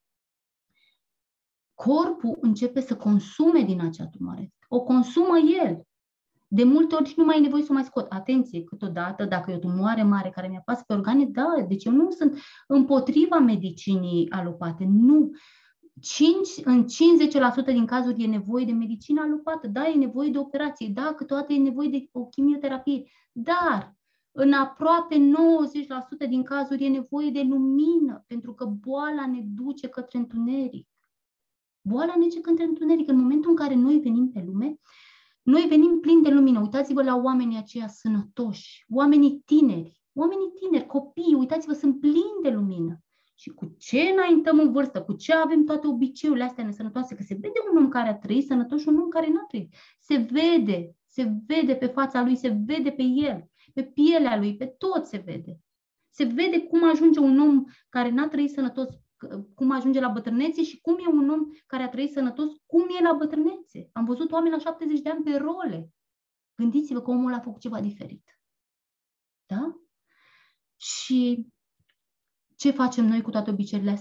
corpul începe să consume din acea tumoare. O consumă el. De multe ori nu mai e nevoie să o mai scot. Atenție, câteodată, dacă e o tumoare mare care mi apasă pe organe, da, deci eu nu sunt împotriva medicinii alopate. Nu. în 50% din cazuri e nevoie de medicină alopată, da, e nevoie de operație, da, câteodată e nevoie de o chimioterapie, dar în aproape 90% din cazuri e nevoie de lumină, pentru că boala ne duce către întuneric. Boala ne duce către întuneric. În momentul în care noi venim pe lume, noi venim plini de lumină. Uitați-vă la oamenii aceia sănătoși, oamenii tineri, copii, uitați-vă, sunt plini de lumină. Și cu ce înaintăm în vârstă, cu ce avem toate obiceiurile astea nesănătoase, că se vede un om care a trăit sănătos și un om care n-a trăit. Se vede pe fața lui, se vede pe el, pe pielea lui, pe tot se vede. Se vede cum ajunge un om care n-a trăit sănătos, cum ajunge la bătrânețe și cum e un om care a trăit sănătos, cum e la bătrânețe. Am văzut oameni la 70 de ani pe role. Gândiți-vă că omul a făcut ceva diferit. Da? Și ce facem noi cu toate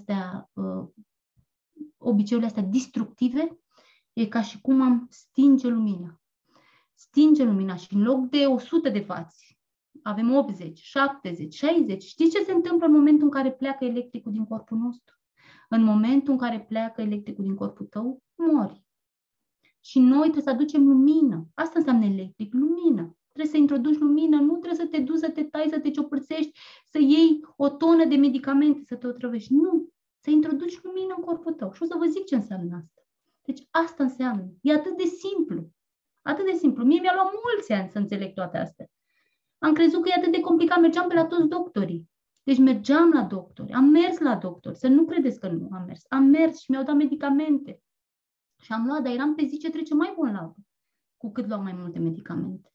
obiceiurile astea destructive? E ca și cum am stinge lumina. Stinge lumina și în loc de 100 de vați, avem 80, 70, 60. Știți ce se întâmplă în momentul în care pleacă electricul din corpul nostru? În momentul în care pleacă electricul din corpul tău, mori. Și noi trebuie să aducem lumină. Asta înseamnă electric, lumină. Trebuie să introduci lumină, nu trebuie să te duci, să te tai, să te ciopărțești, să iei o tonă de medicamente, să te otrăvești. Nu. Să introduci lumină în corpul tău. Și o să vă zic ce înseamnă asta. Deci asta înseamnă. E atât de simplu. Atât de simplu. Mie mi-a luat mulți ani să înțeleg toate astea. Am crezut că e atât de complicat, mergeam pe la toți doctorii. Deci mergeam la doctori, am mers la doctori, să nu credeți că nu am mers. Am mers și mi-au dat medicamente. Și am luat, dar eram pe zi ce trece mai bolnavă, cu cât luam mai multe medicamente.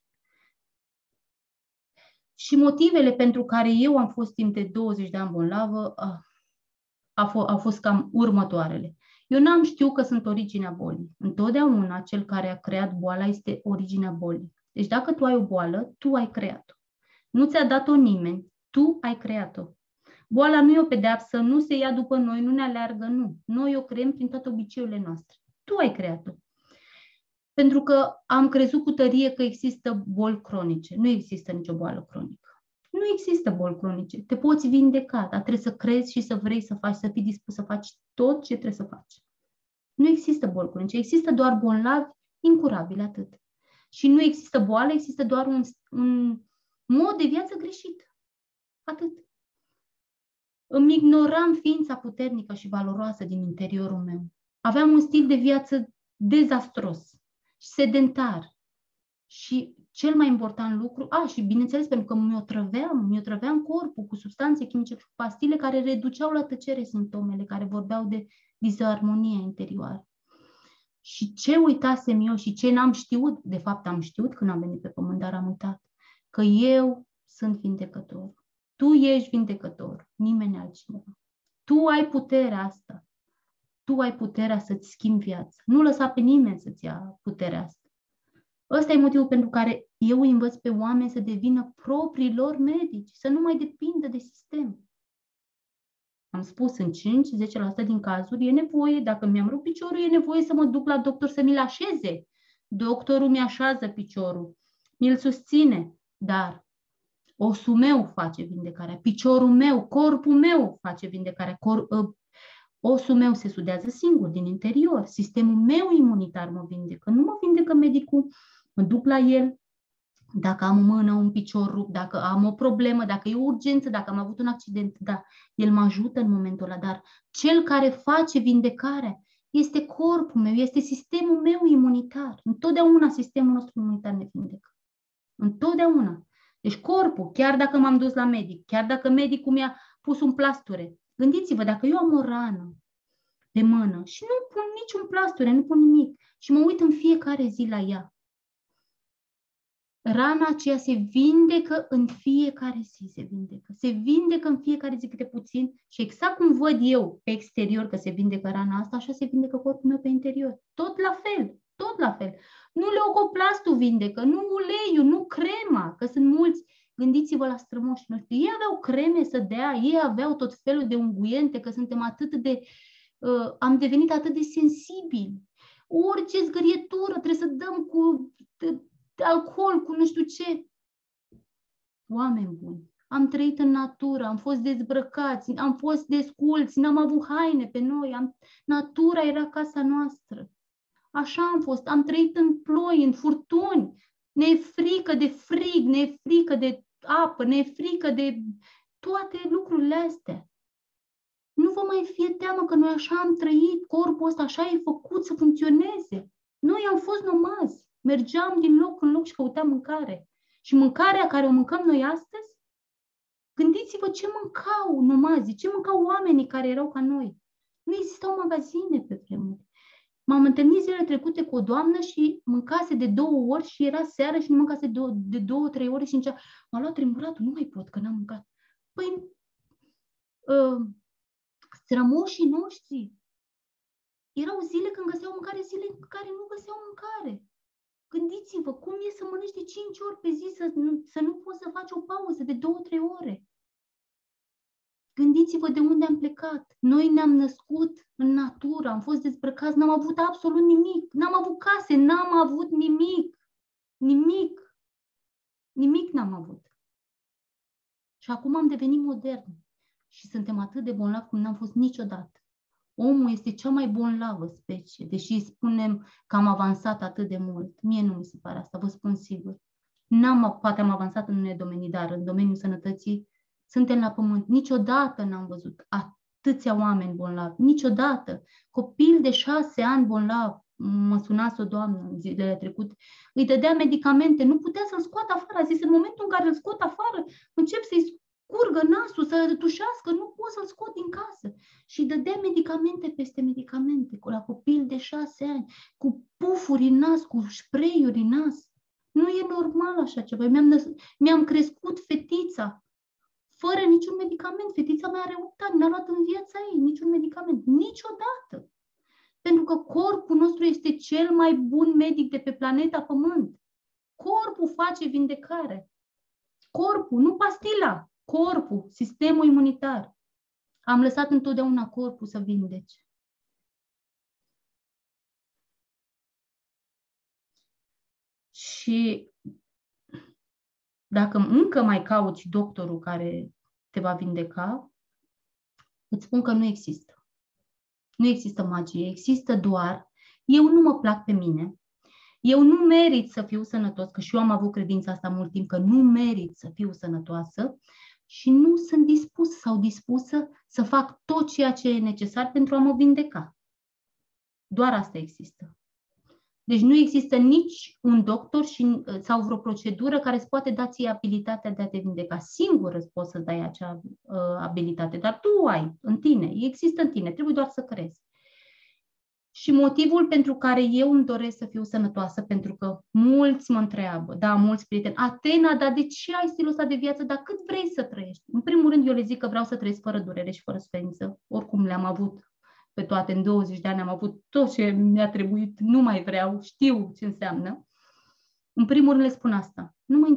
Și motivele pentru care eu am fost timp de 20 de ani bolnavă au fost cam următoarele. Eu n-am știut că sunt originea bolii. Întotdeauna cel care a creat boala este originea bolii. Deci dacă tu ai o boală, tu ai creat-o. Nu ți-a dat-o nimeni, tu ai creat-o. Boala nu e o pedeapsă, nu se ia după noi, nu ne aleargă, nu. Noi o creăm prin toate obiceiurile noastre. Tu ai creat-o. Pentru că am crezut cu tărie că există boli cronice. Nu există nicio boală cronică. Nu există boli cronice. Te poți vindeca, dar trebuie să crezi și să vrei să faci, să fii dispus să faci tot ce trebuie să faci. Nu există boli cronice. Există doar bolnavi incurabili, atât. Și nu există boală, există doar un mod de viață greșit. Atât. Îmi ignoram ființa puternică și valoroasă din interiorul meu. Aveam un stil de viață dezastros, sedentar. Și cel mai important lucru, și bineînțeles pentru că mi-o trăveam corpul cu substanțe chimice, cu pastile care reduceau la tăcere simptomele, care vorbeau de disarmonie interioară. Și ce uitasem eu și ce n-am știut, de fapt am știut când am venit pe pământ, dar am uitat, că eu sunt vindecător. Tu ești vindecător, nimeni altcineva. Tu ai puterea asta. Tu ai puterea să-ți schimbi viața. Nu lăsa pe nimeni să-ți ia puterea asta. Ăsta e motivul pentru care eu îi învăț pe oameni să devină proprii lor medici, să nu mai depindă de sistem. Am spus, în 5-10% din cazuri e nevoie, dacă mi-am rupt piciorul, e nevoie să mă duc la doctor să mi-l așeze. Doctorul mi-așează piciorul, mi-l susține, dar osul meu face vindecarea, piciorul meu, corpul meu face vindecarea, osul meu se sudează singur din interior, sistemul meu imunitar mă vindecă, nu mă vindecă medicul, mă duc la el, dacă am o mână, un picior rupt, dacă am o problemă, dacă e o urgență, dacă am avut un accident, da, el mă ajută în momentul ăla, dar cel care face vindecarea este corpul meu, este sistemul meu imunitar. Întotdeauna sistemul nostru imunitar ne vindecă. Întotdeauna. Deci corpul, chiar dacă m-am dus la medic, chiar dacă medicul mi-a pus un plasture, gândiți-vă, dacă eu am o rană de mână și nu pun niciun plasture, nu pun nimic și mă uit în fiecare zi la ea, rana aceea se vindecă în fiecare zi, se vindecă în fiecare zi câte puțin și exact cum văd eu pe exterior că se vindecă rana asta, așa se vindecă corpul meu pe interior. Tot la fel. Nu leocoplastul vindecă, nu uleiul, nu crema, că sunt mulți. Gândiți-vă la strămoșii noștri. Ei aveau creme să dea, ei aveau tot felul de unguiente, că suntem am devenit atât de sensibili. Orice zgârietură trebuie să dăm cu alcool, cu nu știu ce. Oameni buni, am trăit în natură, am fost dezbrăcați, am fost desculți, n-am avut haine pe noi, natura era casa noastră. Așa am fost, am trăit în ploi, în furtuni, ne e frică de frig, ne e frică de apă, ne e frică de toate lucrurile astea. Nu vă mai fie teamă că noi așa am trăit, corpul ăsta așa e făcut să funcționeze. Noi am fost nomazi, mergeam din loc în loc și căutam mâncare. Și mâncarea care o mâncăm noi astăzi, gândiți-vă ce mâncau nomazii, ce mâncau oamenii care erau ca noi. Nu existau magazine pe vremuri. M-am întâlnit zilele trecute cu o doamnă și mâncase de 2 ori și era seară și nu mâncase de 2-3 ore și zicea, m-a luat tremburatul, nu mai pot că n-am mâncat. Păi, strămoșii noștri erau zile când găseau mâncare, zile în care nu găseau mâncare. Gândiți-vă cum e să mănânci de 5 ori pe zi, să nu poți să faci o pauză de 2-3 ore. Gândiți-vă de unde am plecat. Noi ne-am născut în natură, am fost dezbrăcați, n-am avut absolut nimic. N-am avut case, n-am avut nimic. Nimic. Nimic n-am avut. Și acum am devenit moderni. Și suntem atât de bolnavi cum n-am fost niciodată. Omul este cea mai bolnavă specie, deși spunem că am avansat atât de mult. Mie nu mi se pare asta, vă spun sigur. Poate am avansat în unele domenii, dar în domeniul sănătății suntem la pământ. Niciodată n-am văzut atâția oameni bolnavi. Niciodată. Copil de 6 ani bolnav, mă sunase o doamnă în zilele trecute, îi dădea medicamente, nu putea să-l scoată afară. A zis, în momentul în care îl scot afară, încep să-i curgă nasul, să tușească, nu pot să-l scot din casă. Și dădea medicamente peste medicamente, la copil de 6 ani, cu pufuri în nas, cu spray-uri în nas. Nu e normal așa ceva. Mi-am crescut fetița fără niciun medicament. Fetița mea are 8 ani, n-a luat în viața ei niciun medicament. Niciodată. Pentru că corpul nostru este cel mai bun medic de pe planeta Pământ. Corpul face vindecare. Corpul, nu pastila. Corpul, sistemul imunitar. Am lăsat întotdeauna corpul să vindece. Și dacă încă mai cauți doctorul care te va vindeca, îți spun că nu există. Nu există magie, există doar, eu nu mă plac pe mine, eu nu merit să fiu sănătos, că și eu am avut credința asta mult timp, că nu merit să fiu sănătoasă și nu sunt dispus sau dispusă să fac tot ceea ce e necesar pentru a mă vindeca. Doar asta există. Deci nu există nici un doctor sau vreo procedură care îți poate da ție abilitatea de a te vindeca. Singur îți poți să dai acea abilitate, dar tu o ai în tine, există în tine, trebuie doar să crezi. Și motivul pentru care eu îmi doresc să fiu sănătoasă, pentru că mulți mă întreabă, da, mulți prieteni, Atena, dar de ce ai stilul ăsta de viață, dar cât vrei să trăiești? În primul rând, eu le zic că vreau să trăiesc fără durere și fără suferință. Oricum le-am avut pe toate, în 20 de ani am avut tot ce mi-a trebuit, nu mai vreau, știu ce înseamnă. În primul rând le spun asta.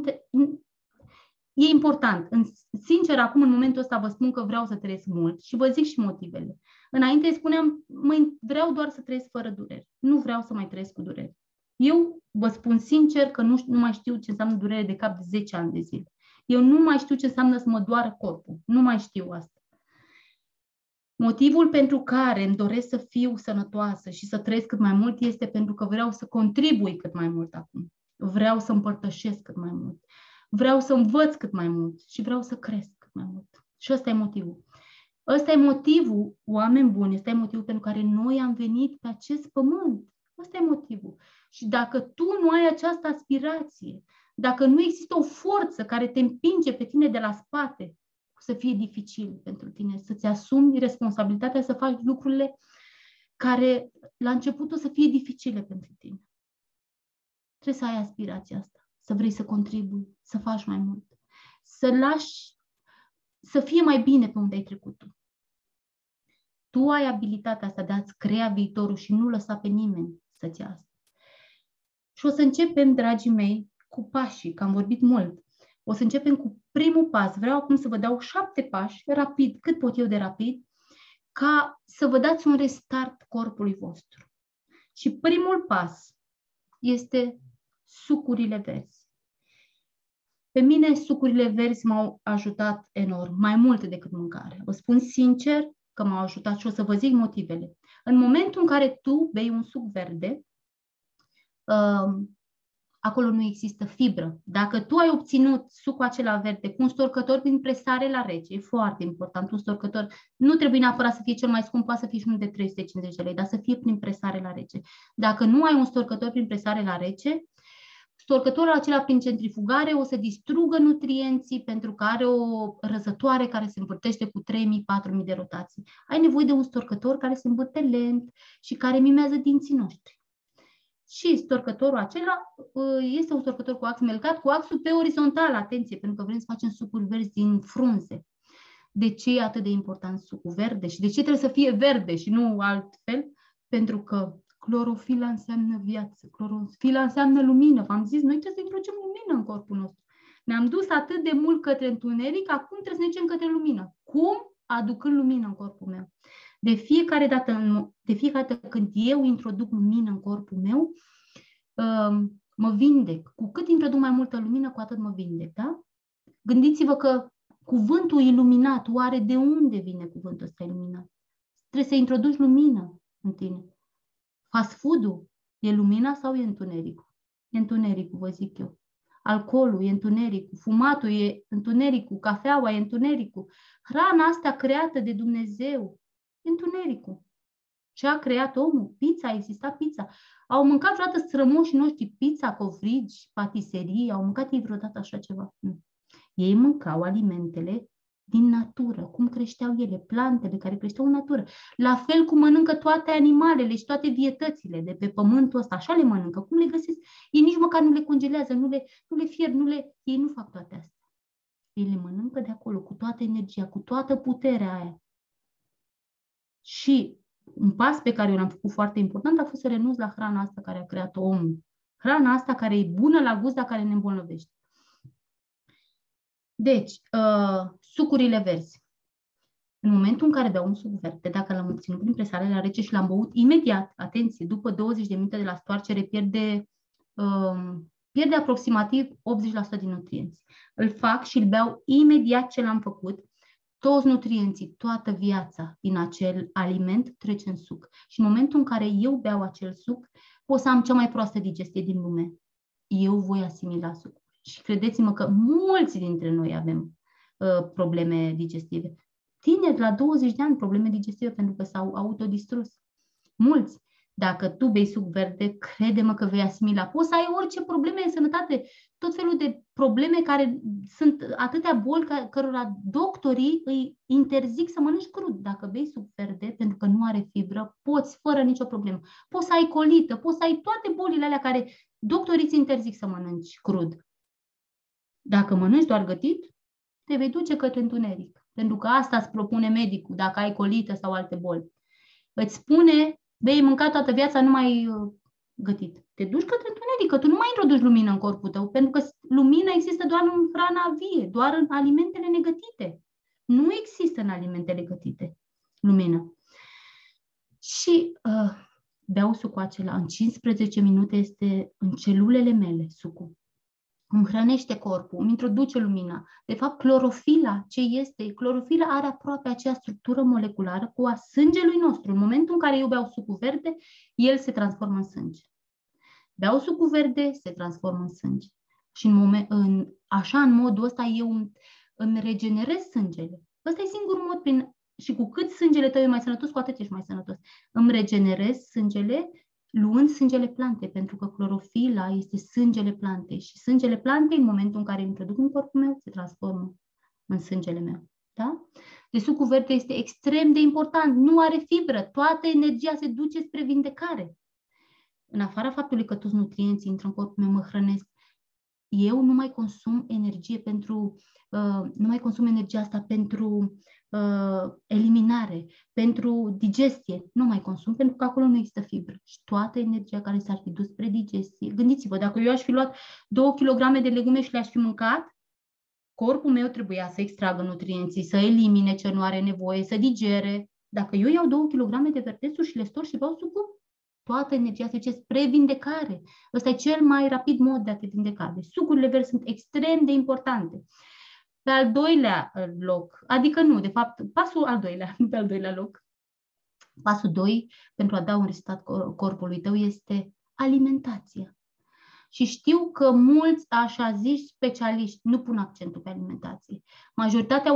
E important. Sincer, acum, în momentul ăsta, vă spun că vreau să trăiesc mult și vă zic și motivele. Înainte spuneam, vreau doar să trăiesc fără durere. Nu vreau să mai trăiesc cu durere. Eu vă spun sincer că nu mai știu ce înseamnă durere de cap de 10 ani de zile. Eu nu mai știu ce înseamnă să mă doară corpul. Nu mai știu asta. Motivul pentru care îmi doresc să fiu sănătoasă și să trăiesc cât mai mult este pentru că vreau să contribui cât mai mult acum. Vreau să împărtășesc cât mai mult. Vreau să învăț cât mai mult și vreau să cresc cât mai mult. Și ăsta e motivul. Ăsta e motivul, oameni buni, ăsta e motivul pentru care noi am venit pe acest pământ. Ăsta e motivul. Și dacă tu nu ai această aspirație, dacă nu există o forță care te împinge pe tine de la spate, să fie dificil pentru tine, să-ți asumi responsabilitatea să faci lucrurile care la început o să fie dificile pentru tine. Trebuie să ai aspirația asta, să vrei să contribui, să faci mai mult, să lași să fie mai bine pe unde ai trecut tu. Tu ai abilitatea asta de a-ți crea viitorul și nu lăsa pe nimeni să-ți ia asta. Și o să începem, dragii mei, cu pașii, că am vorbit mult. O să începem cu primul pas. Vreau acum să vă dau 7 pași, rapid, cât pot eu de rapid, ca să vă dați un restart corpului vostru. Și primul pas este sucurile verzi. Pe mine sucurile verzi m-au ajutat enorm, mai mult decât mâncare. Vă spun sincer că m-au ajutat și o să vă zic motivele. În momentul în care tu bei un suc verde, acolo nu există fibră. Dacă tu ai obținut sucul acela verde cu un storcător prin presare la rece, e foarte important, un storcător nu trebuie neapărat să fie cel mai scump, poate să fie și unul de 350 de lei, dar să fie prin presare la rece. Dacă nu ai un storcător prin presare la rece, storcătorul acela prin centrifugare o să distrugă nutrienții pentru că are o răzătoare care se învârtește cu 3.000-4.000 de rotații. Ai nevoie de un storcător care se învârte lent și care mimează dinții noștri. Și storcătorul acela este un storcător cu ax melcat, cu axul pe orizontal, atenție, pentru că vrem să facem sucuri verzi din frunze. De ce e atât de important sucul verde și de ce trebuie să fie verde și nu altfel? Pentru că clorofila înseamnă viață, clorofila înseamnă lumină. V-am zis, noi trebuie să introducem lumină în corpul nostru. Ne-am dus atât de mult către întuneric, acum trebuie să ne ducem către lumină. Cum? Aducând lumină în corpul meu. De fiecare dată când eu introduc lumină în corpul meu, mă vindec. Cu cât introduc mai multă lumină, cu atât mă vindec. Da? Gândiți-vă că cuvântul iluminat, oare de unde vine cuvântul ăsta iluminat? Trebuie să introduci lumină în tine. Fast food-ul e lumina sau e întunericul? E întunericul, vă zic eu. Alcoolul e întunericul, fumatul e întunericul, cafeaua e întunericul. Hrana asta creată de Dumnezeu e întunericul. Ce a creat omul? Pizza, a existat pizza. Au mâncat vreodată strămoșii noștri pizza, covrigi, patiserii? Au mâncat ei vreodată așa ceva? Nu. Ei mâncau alimentele din natură, cum creșteau ele, plantele care creșteau în natură. La fel cum mănâncă toate animalele și toate vietățile de pe pământul ăsta, așa le mănâncă. Cum le găsesc? Ei nici măcar nu le congelează, nu le fierb, ei nu fac toate astea. Ei le mănâncă de acolo, cu toată energia, cu toată puterea aia. Și un pas pe care eu l-am făcut foarte important a fost să renunț la hrana asta care a creat omul. Hrana asta care e bună la gust, dar care ne îmbolnăvește. Deci, sucurile verzi. În momentul în care beau un suc verde, dacă l-am obținut prin presare la rece și l-am băut imediat, atenție, după 20 de minute de la stoarcere, pierde aproximativ 80% din nutrienți. Îl fac și îl beau imediat ce l-am făcut. Toți nutrienții, toată viața din acel aliment trece în suc. Și în momentul în care eu beau acel suc, pot să am cea mai proastă digestie din lume. Eu voi asimila suc. Și credeți-mă că mulți dintre noi avem probleme digestive. Tineri la 20 de ani, probleme digestive pentru că s-au autodistrus. Mulți. Dacă tu bei suc verde, crede-mă că vei asimila. Poți să ai orice probleme în sănătate, tot felul de probleme care sunt atâtea boli cărora doctorii îi interzic să mănânci crud. Dacă bei suc verde, pentru că nu are fibră, poți fără nicio problemă. Poți să ai colită, poți să ai toate bolile alea care doctorii îți interzic să mănânci crud. Dacă mănânci doar gătit, te vei duce către întuneric. Pentru că asta îți propune medicul, dacă ai colită sau alte boli. Îți spune, vei mânca toată viața numai gătit. Te duci către întuneric, că tu nu mai introduci lumină în corpul tău, pentru că lumina există doar în hrana vie, doar în alimentele negătite. Nu există în alimentele gătite lumină. Și beau sucul acela. În 15 minute este în celulele mele sucul. Îmi hrănește corpul, îmi introduce lumina. De fapt, clorofila, ce este? Clorofila are aproape aceeași structură moleculară cu a sângelui nostru. În momentul în care eu beau sucul verde, el se transformă în sânge. Beau sucul verde, se transformă în sânge. Și în modul ăsta eu îmi regenerez sângele. Ăsta e singurul mod și cu cât sângele tău e mai sănătos, cu atât ești mai sănătos. Îmi regenerez sângele luând sângele plante, pentru că clorofila este sângele plantei și sângele plantei, în momentul în care îl introduc în corpul meu, se transformă în sângele meu. Da? Deci sucul verde este extrem de important, nu are fibră, toată energia se duce spre vindecare. În afara faptului că toți nutrienții intră în corpul meu, mă hrănesc, eu nu mai consum energie nu mai consum energia asta pentru eliminare, pentru digestie. Nu mai consum, pentru că acolo nu există fibră. Și toată energia care s-ar fi dus spre digestie. Gândiți-vă, dacă eu aș fi luat 2 kg de legume și le-aș fi mâncat, corpul meu trebuia să extragă nutrienții, să elimine ce nu are nevoie, să digere. Dacă eu iau 2 kg de verdețuri și le stor și beau sucul, toată energia se duce spre vindecare. Ăsta e cel mai rapid mod de a te vindeca. Deci sucurile verzi sunt extrem de importante. Pe al doilea loc, adică nu, de fapt, pasul al doilea, nu pe al doilea loc, pasul 2 pentru a da un rezultat corpului tău este alimentația. Și știu că mulți așa ziși specialiști nu pun accentul pe alimentație. Majoritatea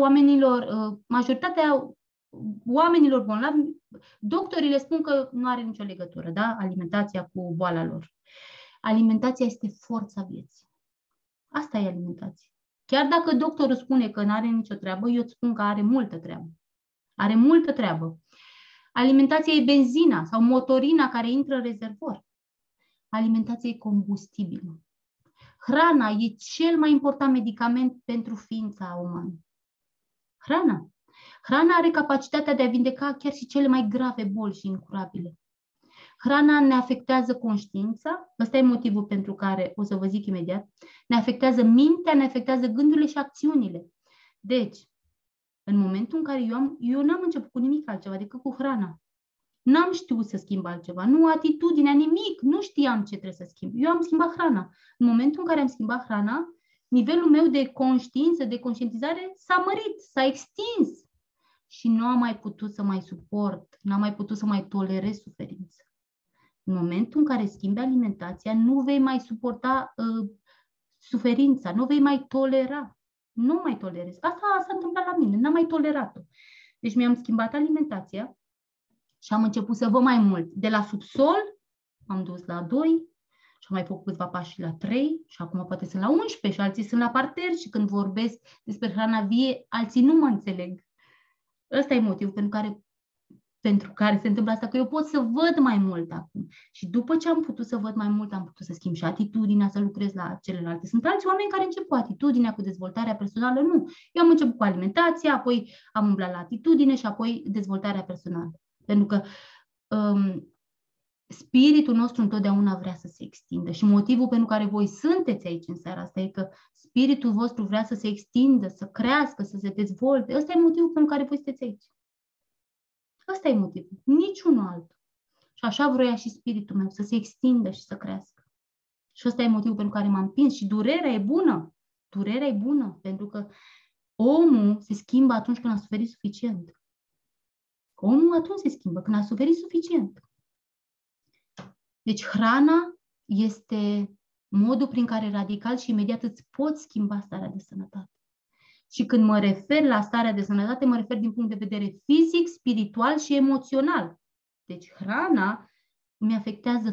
oamenilor bolnavi, doctorii le spun că nu are nicio legătură, da? Alimentația cu boala lor. Alimentația este forța vieții. Asta e alimentația. Chiar dacă doctorul spune că nu are nicio treabă, eu îți spun că are multă treabă. Are multă treabă. Alimentația e benzina sau motorina care intră în rezervor. Alimentația e combustibilul. Hrana e cel mai important medicament pentru ființa umană. Hrana. Hrana are capacitatea de a vindeca chiar și cele mai grave boli și incurabile. Hrana ne afectează conștiința, ăsta e motivul pentru care, o să vă zic imediat, ne afectează mintea, ne afectează gândurile și acțiunile. Deci, în momentul în care eu n-am început cu nimic altceva decât cu hrana, n-am știut să schimb altceva, nu atitudinea, nimic, nu știam ce trebuie să schimb. Eu am schimbat hrana. În momentul în care am schimbat hrana, nivelul meu de conștiință, de conștientizare s-a mărit, s-a extins și nu am mai putut să mai suport, n-am mai putut să mai tolerez suferință. În momentul în care schimbi alimentația, nu vei mai suporta suferința, nu vei mai tolera. Nu mai tolerez. Asta s-a întâmplat la mine, n-am mai tolerat-o. Deci mi-am schimbat alimentația și am început să văd mai mult. De la subsol am dus la 2 și am mai făcut câțiva pași la 3 și acum poate sunt la 11 și alții sunt la parter și când vorbesc despre hrana vie, alții nu mă înțeleg. Ăsta e motivul pentru care se întâmplă asta, că eu pot să văd mai mult acum. Și după ce am putut să văd mai mult, am putut să schimb și atitudinea, să lucrez la celelalte. Sunt alți oameni care încep cu atitudinea, cu dezvoltarea personală. Nu. Eu am început cu alimentația, apoi am umblat la atitudine și apoi dezvoltarea personală. Pentru că spiritul nostru întotdeauna vrea să se extindă. Și motivul pentru care voi sunteți aici în seara asta e că spiritul vostru vrea să se extindă, să crească, să se dezvolte. Ăsta e motivul pentru care voi sunteți aici. Ăsta e motivul, niciunul altul. Și așa vroia și spiritul meu, să se extindă și să crească. Și ăsta e motivul pentru care m-am împins. Și durerea e bună. Durerea e bună, pentru că omul se schimbă atunci când a suferit suficient. Omul atunci se schimbă, când a suferit suficient. Deci hrana este modul prin care radical și imediat îți poți schimba starea de sănătate. Și când mă refer la starea de sănătate, mă refer din punct de vedere fizic, spiritual și emoțional. Deci hrana mi afectează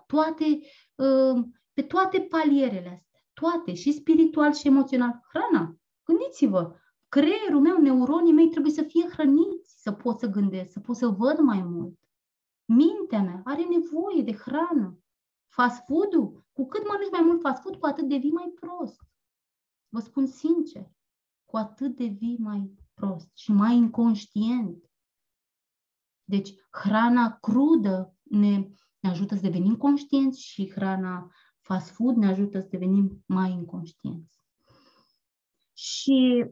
pe toate palierele astea. Toate, și spiritual și emoțional. Hrana. Gândiți-vă, creierul meu, neuronii mei trebuie să fie hrăniți, să pot să gândesc, să pot să văd mai mult. Mintea mea are nevoie de hrană. Fast food-ul, cu cât mănânci mai mult fast food, cu atât devii mai prost. Vă spun sincer. Cu atât devii mai prost și mai inconștient. Deci, hrana crudă ne ajută să devenim conștienți și hrana fast food ne ajută să devenim mai inconștienți. Și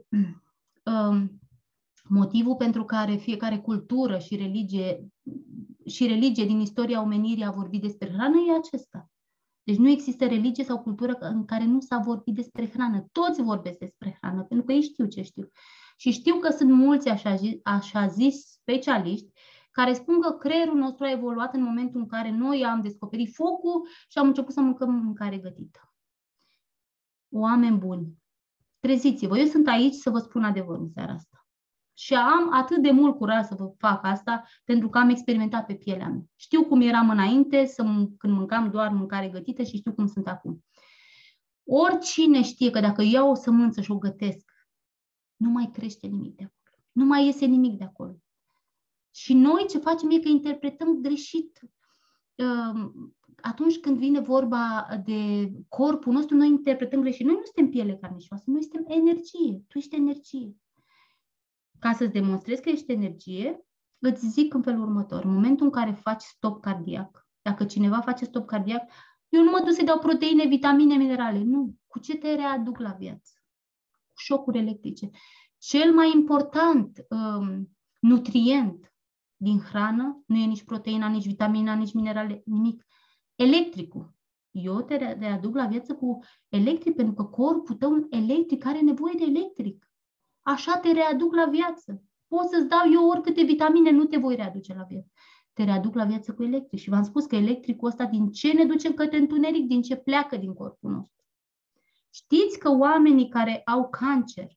motivul pentru care fiecare cultură și religie din istoria omenirii a vorbit despre hrană e acesta. Deci nu există religie sau cultură în care nu s-a vorbit despre hrană. Toți vorbesc despre hrană, pentru că ei știu ce știu. Și știu că sunt mulți așa zis specialiști care spun că creierul nostru a evoluat în momentul în care noi am descoperit focul și am început să mâncăm mâncare gătită. Oameni buni, treziți-vă, eu sunt aici să vă spun adevărul în seara asta. Și am atât de mult curaj să vă fac asta pentru că am experimentat pe pielea mea. Știu cum eram înainte, când mâncam doar mâncare gătită și știu cum sunt acum. Oricine știe că dacă iau o sămânță și o gătesc, nu mai crește nimic de acolo. Nu mai iese nimic de acolo. Și noi ce facem e că interpretăm greșit. Atunci când vine vorba de corpul nostru, noi interpretăm greșit. Noi nu suntem piele, carne și oase, noi suntem energie. Tu ești energie. Ca să-ți demonstrezi că ești energie, îți zic în felul următor. În momentul în care faci stop cardiac, dacă cineva face stop cardiac, eu nu mă duc să dau proteine, vitamine, minerale. Nu. Cu ce te readuc la viață? Cu șocuri electrice. Cel mai important nutrient din hrană, nu e nici proteina, nici vitamina, nici minerale, nimic. Electricul. Eu te readuc la viață cu electric, pentru că corpul tău electric are nevoie de electric. Așa te readuc la viață. Pot să-ți dau eu oricâte vitamine, nu te voi readuce la viață. Te readuc la viață cu electric. Și v-am spus că electricul ăsta din ce ne duce către întuneric, din ce pleacă din corpul nostru. Știți că oamenii care au cancer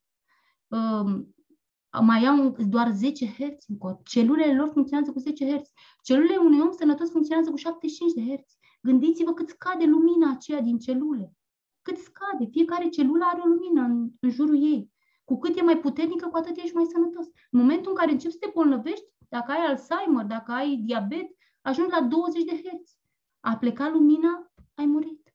mai au doar 10 Hz în corp. Celulele lor funcționează cu 10 Hz. Celulele unui om sănătos funcționează cu 75 de Hz. Gândiți-vă cât scade lumina aceea din celule. Cât scade. Fiecare celulă are o lumină în jurul ei. Cu cât e mai puternică, cu atât ești mai sănătos. În momentul în care începi să te bolnăvești, dacă ai Alzheimer, dacă ai diabet, ajungi la 20 de Hz. A plecat lumina, ai murit.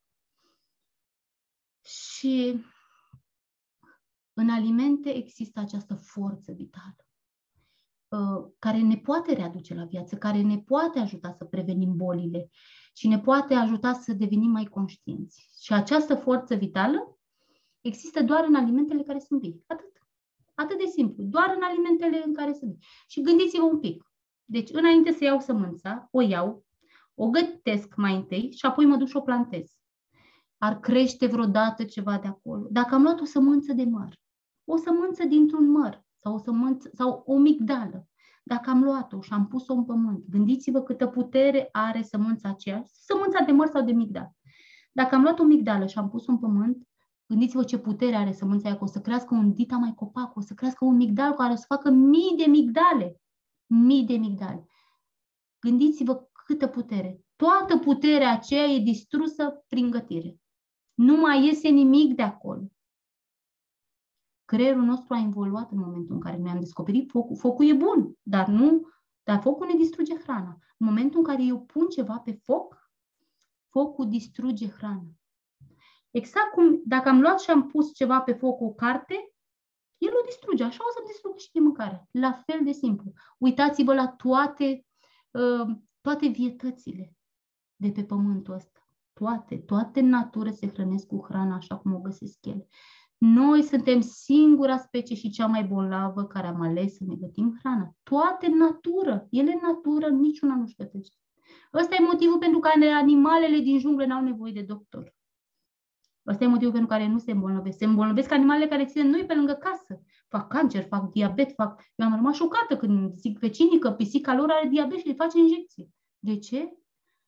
Și în alimente există această forță vitală care ne poate readuce la viață, care ne poate ajuta să prevenim bolile și ne poate ajuta să devenim mai conștienți. Și această forță vitală există doar în alimentele care sunt vii. Atât. Atât de simplu. Doar în alimentele în care sunt vii. Și gândiți-vă un pic. Deci, înainte să iau sămânța, o iau, o gătesc mai întâi și apoi mă duc și o plantez. Ar crește vreodată ceva de acolo? Dacă am luat o sămânță de măr, o sămânță dintr-un măr sau o migdală, dacă am luat-o și am pus-o în pământ, gândiți-vă câtă putere are sămânța aceea, sămânța de măr sau de migdală. Dacă am luat o migdală și am pus-o în pământ, gândiți-vă ce putere are sămânța aia, că o să crească un dita mai copac, o să crească un migdal care o să facă mii de migdale. Mii de migdale. Gândiți-vă câtă putere. Toată puterea aceea e distrusă prin gătire. Nu mai iese nimic de acolo. Creierul nostru a evoluat în momentul în care noi am descoperit focul. Focul e bun, dar focul ne distruge hrana. În momentul în care eu pun ceva pe foc, focul distruge hrana. Exact cum dacă am luat și am pus ceva pe foc, o carte, el o distruge. Așa o să distrugă și de mâncare. La fel de simplu. Uitați-vă la toate vietățile de pe pământul ăsta. Toate în natură se hrănesc cu hrana așa cum o găsesc ele. Noi suntem singura specie și cea mai bolnavă care am ales să ne gătim hrana. Toate în natură. Ele în natură, niciuna nu-și gătește. Ăsta e motivul pentru care animalele din junglă n-au nevoie de doctor. Ăsta e motivul pentru care nu se îmbolnăvesc. Se îmbolnăvesc animalele care țin noi pe lângă casă. Fac cancer, fac diabet, Eu am rămas șocată când zic vecinii că pisica lor are diabet și le face injecții. De ce?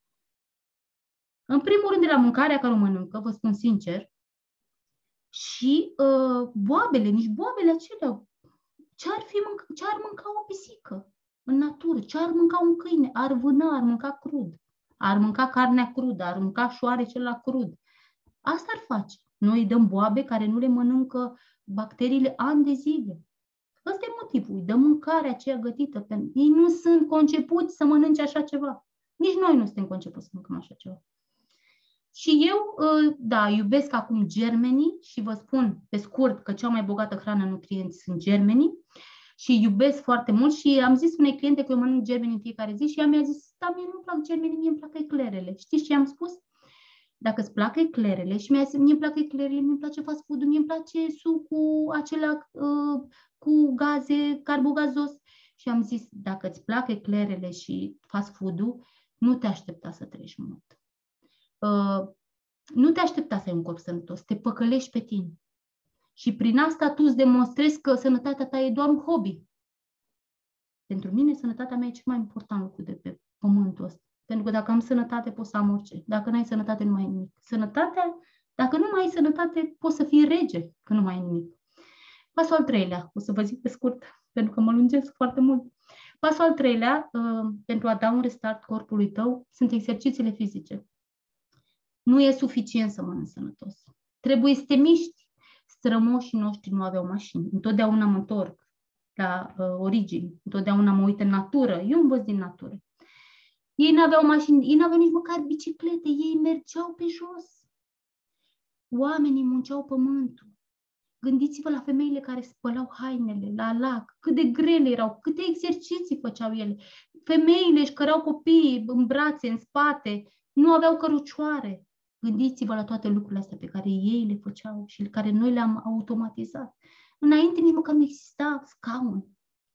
În primul rând de la mâncarea care o mănâncă, vă spun sincer, și boabele, nici boabele acelea. Ce ar mânca o pisică în natură? Ce ar mânca un câine? Ar vâna, ar mânca crud. Ar mânca carnea crudă, ar mânca șoarecele la crud. Asta ar face. Noi îi dăm boabe care nu le mănâncă bacteriile ani de zile. Ăsta e motivul. Îi dăm mâncarea aceea gătită. Ei nu sunt concepuți să mănânce așa ceva. Nici noi nu suntem concepuți să mâncăm așa ceva. Și eu, iubesc acum germenii și vă spun pe scurt că cea mai bogată hrană în nutrienți sunt germenii și iubesc foarte mult și am zis unei cliente că eu mănânc germeni în fiecare zi și ea mi-a zis, da, mie nu-mi plac germenii, mie îmi plac eclerele. Știți ce am spus? Dacă îți plac eclerele și mie îmi plac eclerele, mie îmi place fast food-ul, mie îmi place sucul acela cu gaze, carbogazos. Și am zis, dacă îți plac eclerele și fast food-ul, nu te aștepta să treci mult. Nu te aștepta să ai un corp sănătos, te păcălești pe tine. Și prin asta tu îți demonstrezi că sănătatea ta e doar un hobby. Pentru mine, sănătatea mea e cel mai important lucru de pe pământul ăsta. Pentru că dacă am sănătate, pot să am orice. Dacă nu ai sănătate, nu mai ai nimic. Sănătatea, dacă nu mai ai sănătate, poți să fii rege, că nu mai ai nimic. Pasul al treilea, o să vă zic pe scurt, pentru că mă lungesc foarte mult. Pasul al treilea, pentru a da un restart corpului tău, sunt exercițiile fizice. Nu e suficient să mănânci sănătos. Trebuie să te miști. Strămoșii noștri nu aveau mașini. Întotdeauna mă întorc la origini. Întotdeauna mă uit în natură. Eu învăț din natură. Ei nu aveau mașini, ei nu aveau nici măcar biciclete. Ei mergeau pe jos. Oamenii munceau pământul. Gândiți-vă la femeile care spălau hainele la lac. Cât de grele erau, câte exerciții făceau ele. Femeile își cărau copiii în brațe, în spate. Nu aveau cărucioare. Gândiți-vă la toate lucrurile astea pe care ei le făceau și care noi le-am automatizat. Înainte nici măcar nu exista scaun.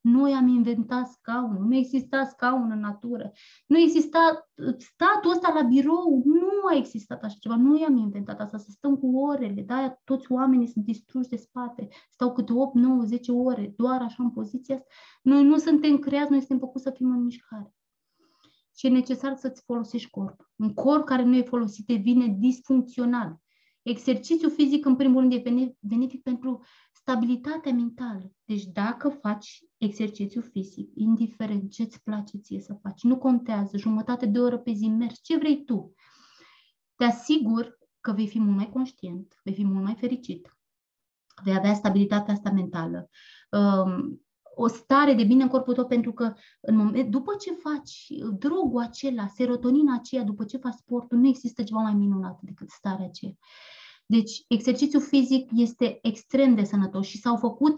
Noi am inventat scaunul, nu exista scaun în natură, nu exista statul ăsta la birou, nu a existat așa ceva, noi am inventat asta, să stăm cu orele, de-aia toți oamenii sunt distruși de spate, stau câte 8, 9, 10 ore, doar așa în poziția asta. Noi nu suntem creați, noi suntem făcuți să fim în mișcare. Și e necesar să-ți folosești corpul. Un corp care nu e folosit devine disfuncțional. Exercițiul fizic, în primul rând, e benefic pentru stabilitatea mentală. Deci dacă faci exercițiu fizic, indiferent ce-ți place ție să faci, nu contează, jumătate de oră pe zi mergi, ce vrei tu, te asigur că vei fi mult mai conștient, vei fi mult mai fericit, vei avea stabilitatea asta mentală, o stare de bine în corpul tău, pentru că după ce faci drogul acela, serotonina aceea, după ce faci sportul, nu există ceva mai minunat decât starea aceea. Deci, exercițiul fizic este extrem de sănătos și s-au făcut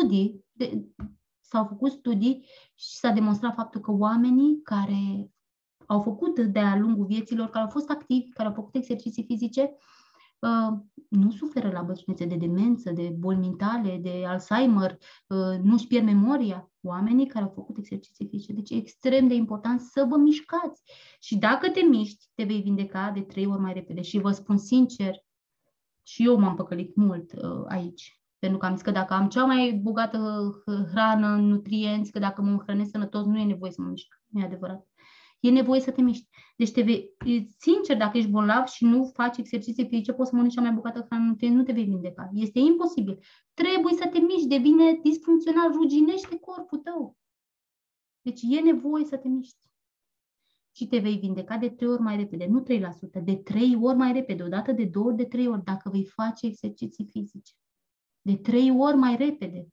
studii și s-a demonstrat faptul că oamenii care au făcut de-a lungul vieților, care au fost activi, care au făcut exerciții fizice, nu suferă la bătrânețe de demență, de boli mentale, de Alzheimer, nu-și pierd memoria. Oamenii care au făcut exerciții fizice. Deci e extrem de important să vă mișcați. Și dacă te miști, te vei vindeca de 3 ori mai repede. Și vă spun sincer, și eu m-am păcălit mult aici. Pentru că am zis că dacă am cea mai bogată hrană, nutrienți, că dacă mă hrănesc sănătos, nu e nevoie să mă mișc. Nu e adevărat. E nevoie să te miști. Deci sincer, dacă ești bolnav și nu faci exerciții fizice, poți să mănânci cea mai bogată hrană, nu te vei vindeca. Este imposibil. Trebuie să te miști, devine disfuncțional, ruginește corpul tău. Deci e nevoie să te miști. Și te vei vindeca de 3 ori mai repede, nu 3%, de 3 ori mai repede, odată de 2 ori, de 3 ori, dacă vei face exerciții fizice. De 3 ori mai repede.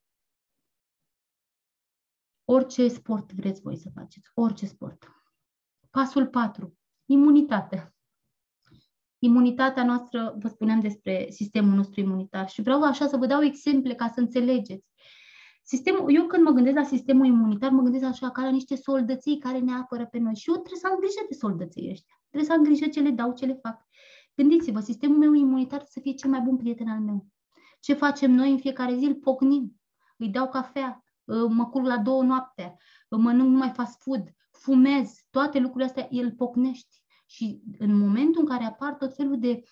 Orice sport vreți voi să faceți, orice sport. Pasul 4. Imunitate. Imunitatea noastră, vă spuneam despre sistemul nostru imunitar și vreau așa să vă dau exemple ca să înțelegeți. Eu când mă gândesc la sistemul imunitar, mă gândesc așa ca la niște soldății care ne apără pe noi și eu trebuie să am grijă de soldății ăștia. Trebuie să am grijă ce le dau, ce le fac. Gândiți-vă, sistemul meu imunitar să fie cel mai bun prieten al meu. Ce facem noi în fiecare zi? Îl pocnim, îi dau cafea, mă culc la 2 noaptea, mănânc numai fast food, fumez, toate lucrurile astea îl pocnești. Și în momentul în care apar tot felul de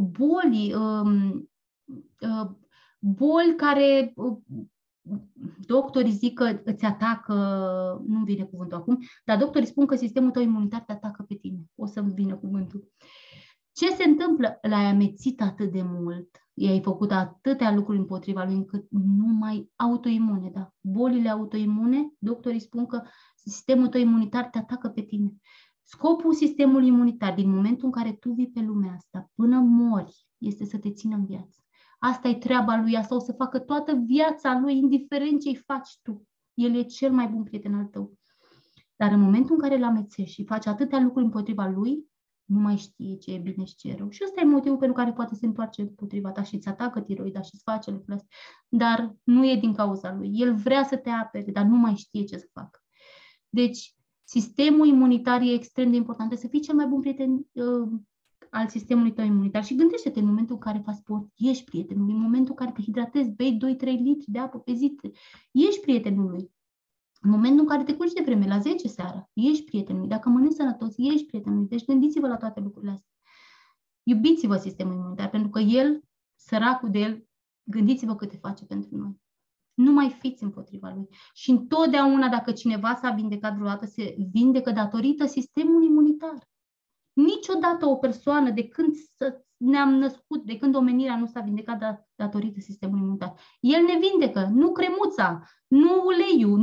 boli care doctorii zic că îți atacă, nu vine cuvântul acum, dar doctorii spun că sistemul tău imunitar te atacă pe tine. O să-mi vină cuvântul. Ce se întâmplă? L-ai amețit atât de mult, i-ai făcut atâtea lucruri împotriva lui, încât nu mai autoimune, da? Bolile autoimune, doctorii spun că sistemul tău imunitar te atacă pe tine. Scopul sistemului imunitar, din momentul în care tu vii pe lumea asta, până mori, este să te țină în viață. Asta e treaba lui, asta o să facă toată viața lui, indiferent ce-i faci tu. El e cel mai bun prieten al tău. Dar în momentul în care îl amețești și faci atâtea lucruri împotriva lui, nu mai știe ce e bine și ce e rău. Și ăsta e motivul pentru care poate se întoarce împotriva ta și îți atacă tiroida și îți face lucrurile astea. Dar nu e din cauza lui. El vrea să te apere, dar nu mai știe ce să facă. Deci, sistemul imunitar e extrem de important. Trebuie să fii cel mai bun prieten al sistemului tău imunitar. Și gândește-te, în momentul în care faci sport, ești prietenul lui. În momentul în care te hidratezi, bei 2-3 litri de apă pe zi, ești prietenul lui. În momentul în care te culci de vreme, la 10 seara, ești prietenul lui. Dacă mănânci sănătos, ești prietenul lui. Deci gândiți-vă la toate lucrurile astea. Iubiți-vă sistemul imunitar, pentru că el, săracul de el, gândiți-vă câte face pentru noi. Nu mai fiți împotriva lui. Și întotdeauna, dacă cineva s-a vindecat vreodată, se vindecă datorită sistemului imunitar. Niciodată o persoană, de când ne-am născut, de când omenirea nu s-a vindecat datorită sistemului imunitar. El ne vindecă, nu cremuța, nu uleiul,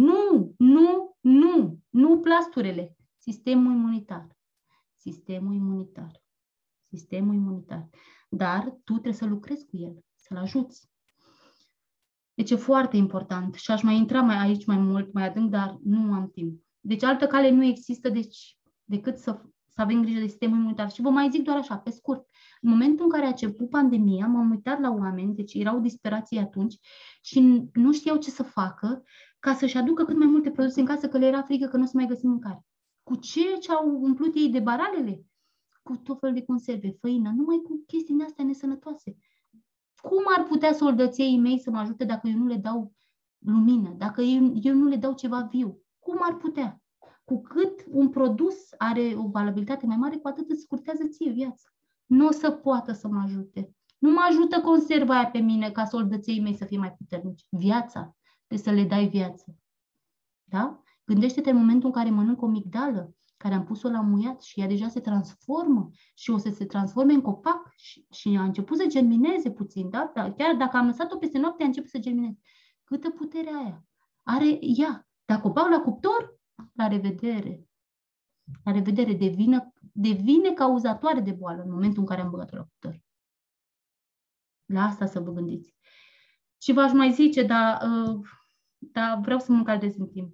nu plasturele. Sistemul imunitar. Sistemul imunitar. Sistemul imunitar. Dar tu trebuie să lucrezi cu el, să-l ajuți. Deci e foarte important și aș mai intra aici mai mult, mai adânc, dar nu am timp. Deci altă cale nu există decât să avem grijă de sistemul imunitar. Și vă mai zic doar așa, pe scurt. În momentul în care a început pandemia, m-am uitat la oameni, deci erau disperații atunci și nu știau ce să facă ca să-și aducă cât mai multe produse în casă, că le era frică că nu o să mai găsim mâncare. Cu ce au umplut ei de baralele? Cu tot felul de conserve, făină, numai cu chestiile astea nesănătoase. Cum ar putea soldăței mei să mă ajute dacă eu nu le dau lumină, dacă eu nu le dau ceva viu, cum ar putea? Cu cât un produs are o valabilitate mai mare, cu atât îți scurtează ție viața. Nu o să poată să mă ajute. Nu mă ajută conserva aia pe mine ca soldăței mei să fie mai puternici. Viața. Trebuie să le dai viață. Da? Gândește-te în momentul în care mănânc o migdală, care am pus-o la muiat și ea deja se transformă și o să se transforme în copac și a început să germineze puțin. Da? Chiar dacă am lăsat-o peste noapte, a început să germineze. Câtă putere aia are ea? Dacă o bag la cuptor, la revedere. La revedere, devine cauzatoare de boală în momentul în care am băgat-o la cuptor. La asta să vă gândiți. Și v-aș mai zice, dar vreau să mă încadrez în timp.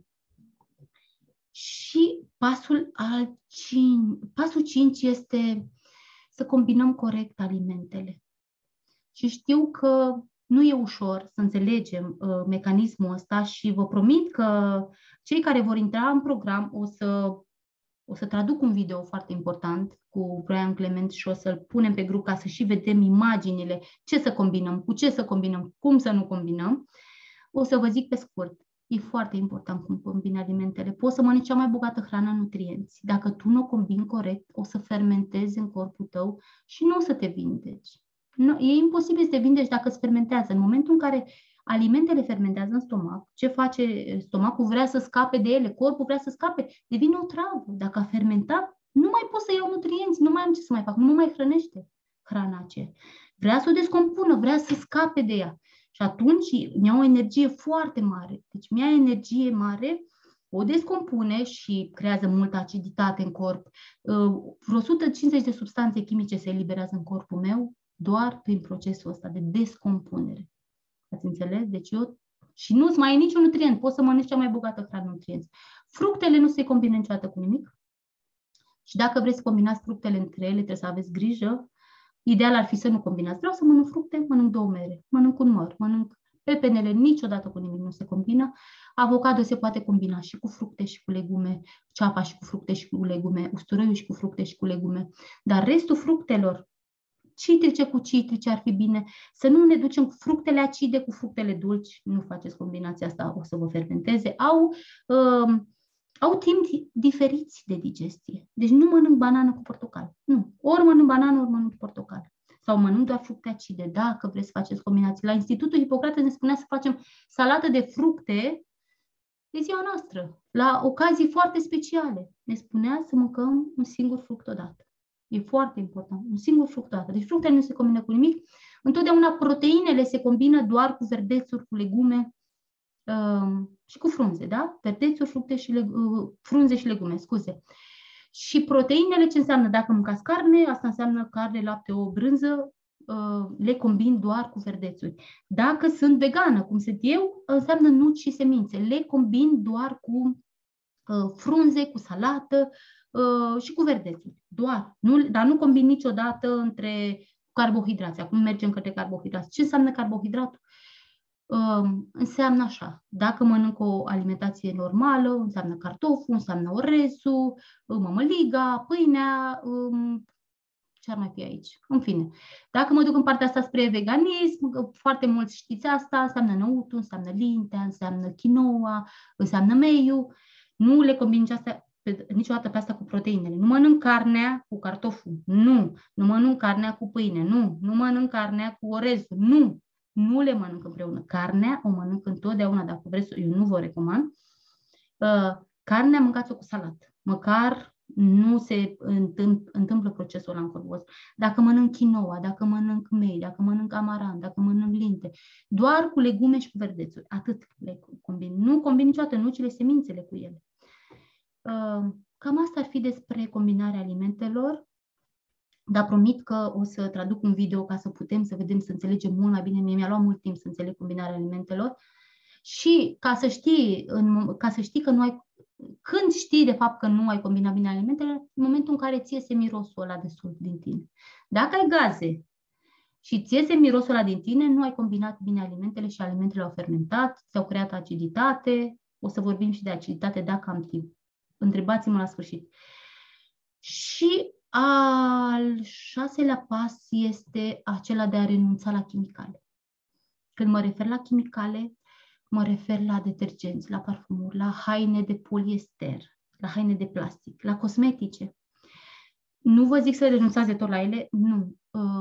Și pasul 5 este să combinăm corect alimentele. Și știu că nu e ușor să înțelegem mecanismul ăsta și vă promit că cei care vor intra în program o să traduc un video foarte important cu Brian Clement și o să-l punem pe grup ca să și vedem imaginile, ce să combinăm, cu ce să combinăm, cum să nu combinăm. O să vă zic pe scurt. E foarte important cum combini alimentele. Poți să mănânci cea mai bogată hrană în nutrienți. Dacă tu nu o combini corect, o să fermentezi în corpul tău și nu o să te vindeci. Nu, e imposibil să te vindeci dacă îți fermentează. În momentul în care alimentele fermentează în stomac, ce face stomacul? Vrea să scape de ele, corpul vrea să scape, devine o travă. Dacă a fermentat, nu mai pot să iau nutrienți, nu mai am ce să mai fac, nu mă mai hrănește hrana aceea. Vrea să o descompună, vrea să scape de ea. Și atunci mi-a o energie foarte mare. Deci mi-a energie mare, o descompune și creează multă aciditate în corp. Vreo 150 de substanțe chimice se eliberează în corpul meu doar prin procesul ăsta de descompunere. Ați înțeles? Deci și nu-ți mai e niciun nutrient. Poți să mănânci cea mai bogată hrană nutrienți. Fructele nu se combină niciodată cu nimic. Și dacă vreți să combinați fructele între ele, trebuie să aveți grijă. Ideal ar fi să nu combinați. Vreau să mănânc fructe, mănânc 2 mere, mănânc un măr, mănânc pepenele, niciodată cu nimic nu se combină. Avocado se poate combina și cu fructe și cu legume, ceapa și cu fructe și cu legume, usturoiul și cu fructe și cu legume. Dar restul fructelor, citrice cu citrice ar fi bine. Să nu ne ducem fructele acide cu fructele dulci. Nu faceți combinația asta, o să vă fermenteze. Au timp diferiți de digestie. Deci nu mănânc banană cu portocal. Nu. Ori mănânc banană, ori mănânc portocal. Sau mănânc doar fructe acide. Dacă vreți să faceți combinații. La Institutul Hipocrate ne spunea să facem salată de fructe de ziua noastră. La ocazii foarte speciale. Ne spunea să mâncăm un singur fruct odată. E foarte important. Un singur fruct odată. Deci fructele nu se combină cu nimic. Întotdeauna proteinele se combină doar cu verdețuri, cu legume, și cu frunze, da? Verdețuri, fructe și frunze și legume, scuze. Și proteinele ce înseamnă? Dacă mâncați carne, asta înseamnă carne, lapte, o brânză, le combin doar cu verdețuri. Dacă sunt vegană, cum sunt eu, înseamnă nuci și semințe. Le combin doar cu frunze, cu salată și cu verdețuri. Doar. Dar nu combin niciodată între carbohidrați. Acum mergem către carbohidrați. Ce înseamnă carbohidratul? Înseamnă așa, dacă mănânc o alimentație normală, înseamnă cartoful, înseamnă orezul, mămăliga, pâinea, ce ar mai fi aici? În fine, dacă mă duc în partea asta spre veganism, foarte mulți știți asta, înseamnă năutu, înseamnă lintea, înseamnă quinoa, înseamnă meiu. Nu le combin niciodată pe asta cu proteinele. Nu mănânc carnea cu cartoful, nu mănânc carnea cu pâine, nu mănânc carnea cu orezul, nu le mănânc împreună. Carnea o mănânc întotdeauna, dacă vreți, eu nu vă recomand. Carnea mâncați-o cu salată. Măcar nu se întâmplă procesul ăla în corpul vostru. Dacă mănânc quinoa, dacă mănânc mei, dacă mănânc amaranth, dacă mănânc linte, doar cu legume și cu verdețuri. Atât le combin. Nu combin niciodată nucile, semințele cu ele. Cam asta ar fi despre combinarea alimentelor. Dar promit că o să traduc un video ca să putem să vedem, să înțelegem mult mai bine. Mie mi-a luat mult timp să înțeleg combinarea alimentelor. Și ca să știi că nu ai, când știi de fapt că nu ai combinat bine alimentele, în momentul în care ți iese mirosul ăla de sulf din tine. Dacă ai gaze și ți iese mirosul ăla din tine, nu ai combinat bine alimentele și alimentele au fermentat, ți-au creat aciditate. O să vorbim și de aciditate dacă am timp. Întrebați-mă la sfârșit. Și al 6-lea pas este acela de a renunța la chimicale. Când mă refer la chimicale, mă refer la detergenți, la parfumuri, la haine de poliester, la haine de plastic, la cosmetice. Nu vă zic să renunțați de tot la ele, nu.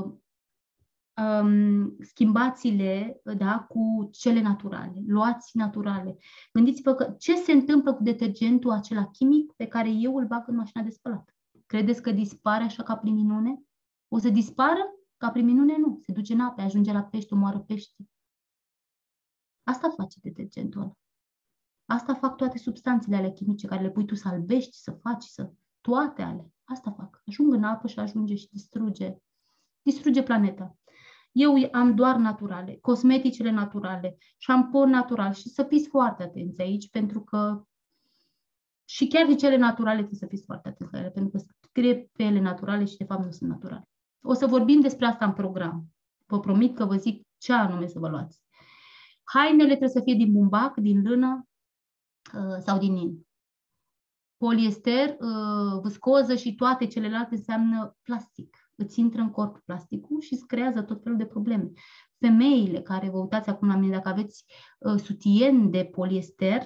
Schimbați-le, da, cu cele naturale, luați naturale. Gândiți-vă că ce se întâmplă cu detergentul acela chimic pe care eu îl bag în mașina de spălat. Credeți că dispare așa ca prin minune? O să dispară? Ca prin minune nu. Se duce în apă, ajunge la pește, omoară pești. Asta face detergentul ăla. Asta fac toate substanțele alea chimice care le pui tu să albești, să faci, toate alea. Asta fac. Ajung în apă și ajunge și distruge planeta. Eu am doar naturale, cosmeticele naturale, șampon natural și să fiți foarte atenți aici pentru că și chiar de cele naturale trebuie să fiți foarte atenți la ele, pentru că scrie pe ele naturale și de fapt nu sunt naturale. O să vorbim despre asta în program. Vă promit că vă zic ce anume să vă luați. Hainele trebuie să fie din bumbac, din lână sau din nin. Poliester, viscoză și toate celelalte înseamnă plastic. Îți intră în corp plasticul și îți creează tot felul de probleme. Femeile care, vă uitați acum la mine, dacă aveți sutien de poliester,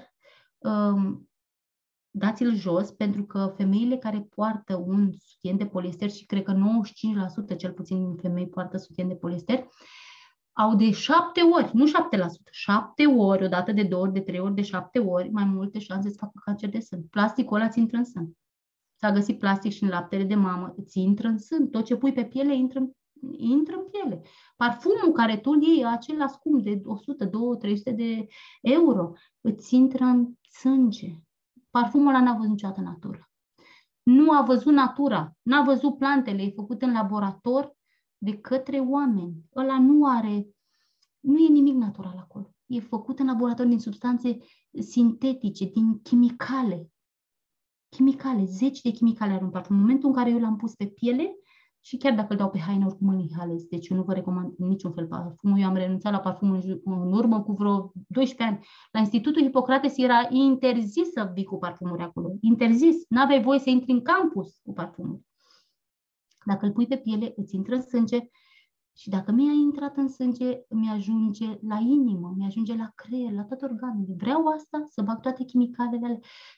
dați-l jos, pentru că femeile care poartă un sutien de poliester, și cred că 95% cel puțin din femei poartă sutien de poliester, au de 7 ori, nu 7%, 7 ori, odată de 2 ori, de 3 ori, de 7 ori, mai multe șanse să facă cancer de sân. Plasticul ăla ți intră în sân. S-a găsit plastic și în laptele de mamă, îți intră în sân. Tot ce pui pe piele intră în piele. Parfumul care tu îl iei, acela scump de 100, 200, 300 de euro, îți intră în sânge. Parfumul ăla n-a văzut niciodată natura. Nu a văzut natura, n-a văzut plantele, e făcut în laborator de către oameni. Ăla nu e nimic natural acolo. E făcut în laborator din substanțe sintetice, din chimicale. Chimicale, 10 de chimicale are un parfum. În momentul în care eu l-am pus pe piele, și chiar dacă îl dau pe haine, oricum îl inhalez. Deci eu nu vă recomand în niciun fel parfumul. Eu am renunțat la parfumul în urmă cu vreo 12 ani. La Institutul Hipocrates era interzis să vii cu parfumuri acolo. Interzis. N-aveai voie să intri în campus cu parfumuri. Dacă îl pui pe piele, îți intră în sânge și dacă mi-a intrat în sânge, mi-ajunge la inimă, mi-ajunge la creier, la toate organele. Vreau asta, să bag toate chimicalele,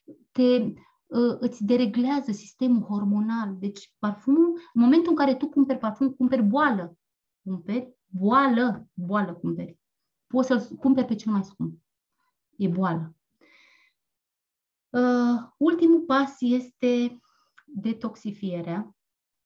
îți dereglează sistemul hormonal. Deci parfumul, în momentul în care tu cumperi parfum, cumperi boală. Cumperi boală cumperi. Poți să-l cumperi pe cel mai scump. E boală. Ultimul pas este detoxifierea.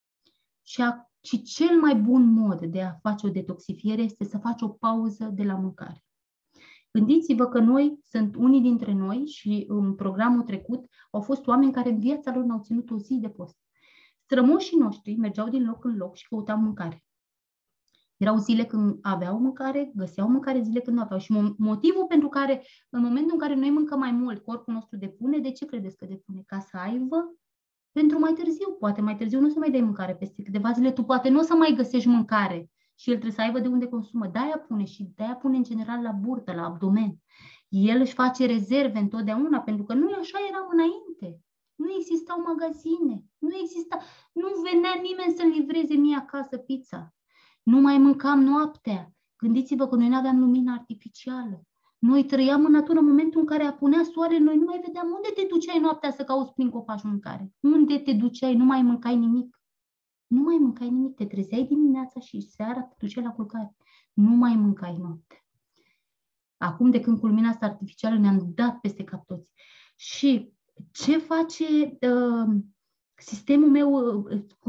Și cel mai bun mod de a face o detoxifiere este să faci o pauză de la mâncare. Gândiți-vă că unii dintre noi și în programul trecut au fost oameni care în viața lor n-au ținut o zi de post. Strămoșii noștri mergeau din loc în loc și căutau mâncare. Erau zile când aveau mâncare, găseau mâncare, zile când nu aveau. Și motivul pentru care, în momentul în care noi mâncăm mai mult, corpul nostru depune, de ce credeți că depune? Ca să aibă pentru mai târziu. Poate mai târziu nu o să mai dai mâncare peste câteva zile, tu poate nu o să mai găsești mâncare și el trebuie să aibă de unde consumă. De-aia pune în general la burtă, la abdomen. El își face rezerve întotdeauna, pentru că nu așa eram înainte. Nu existau magazine, nu venea nimeni să-mi livreze mie acasă pizza. Nu mai mâncam noaptea. Gândiți-vă că noi nu aveam lumină artificială. Noi trăiam în natură. În momentul în care apunea soarele, noi nu mai vedeam unde te duceai noaptea să cauți prin copaci mâncare. Unde te duceai? Nu mai mâncai nimic. Nu mai mâncai nimic. Te trezeai dimineața și seara te duceai la culcare. Nu mai mâncai noaptea. Acum, de când cu lumina asta artificială, ne-am dat peste cap toți. Și ce face sistemul meu?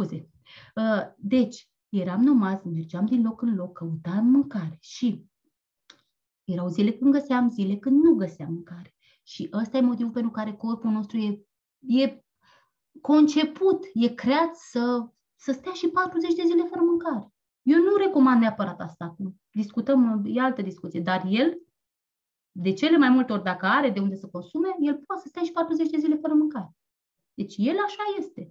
Deci, eram nomaz, mergeam din loc în loc, căutam mâncare și erau zile când găseam, zile când nu găseam mâncare. Și ăsta e motivul pentru care corpul nostru e conceput, e creat să stea și 40 de zile fără mâncare. Eu nu recomand neapărat asta acum. Discutăm, e altă discuție, dar el, de cele mai multe ori, dacă are de unde să consume, el poate să stea și 40 de zile fără mâncare. Deci el așa este.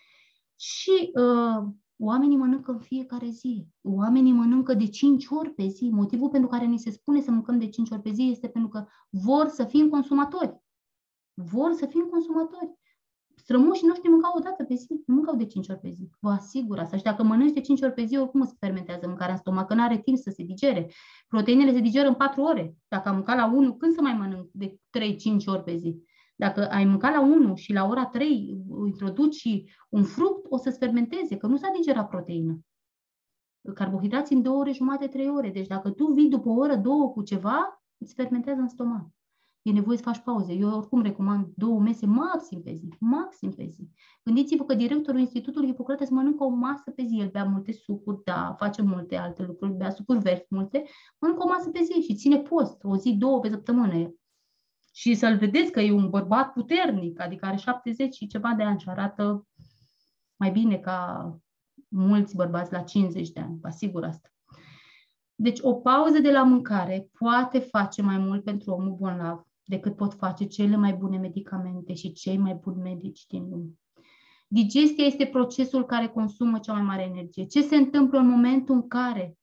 Și oamenii mănâncă în fiecare zi. Oamenii mănâncă de 5 ori pe zi. Motivul pentru care ni se spune să mâncăm de 5 ori pe zi este pentru că vor să fim consumatori. Vor să fim consumatori. Strămoșii noștri mâncau o dată pe zi, nu mâncau de 5 ori pe zi. Vă asigur asta. Și dacă mănânci de 5 ori pe zi, oricum se fermentează mâncarea în stomac, că nu are timp să se digere. Proteinele se digeră în 4 ore. Dacă am mâncat la 1, când să mai mănânc de 3-5 ori pe zi? Dacă ai mâncat la 1 și la ora 3 introduci un fruct, o să-ți fermenteze, că nu s-a digerat proteină. Carbohidrați în 2 ore jumate, 3 ore. Deci dacă tu vii după o oră, 2 cu ceva, îți fermentează în stomac. E nevoie să faci pauze. Eu oricum recomand 2 mese maxim pe zi. Maxim pe zi. Gândiți-vă că directorul Institutului Hipocrates mănâncă o masă pe zi. El bea multe sucuri, da, face multe alte lucruri, bea sucuri verzi multe, mănâncă o masă pe zi și ține post, o zi, 2 pe săptămână. Și să-l vedeți că e un bărbat puternic, adică are 70 și ceva de ani și arată mai bine ca mulți bărbați la 50 de ani, vă asigur asta. Deci o pauză de la mâncare poate face mai mult pentru omul bolnav decât pot face cele mai bune medicamente și cei mai buni medici din lume. Digestia este procesul care consumă cea mai mare energie. Ce se întâmplă în momentul în care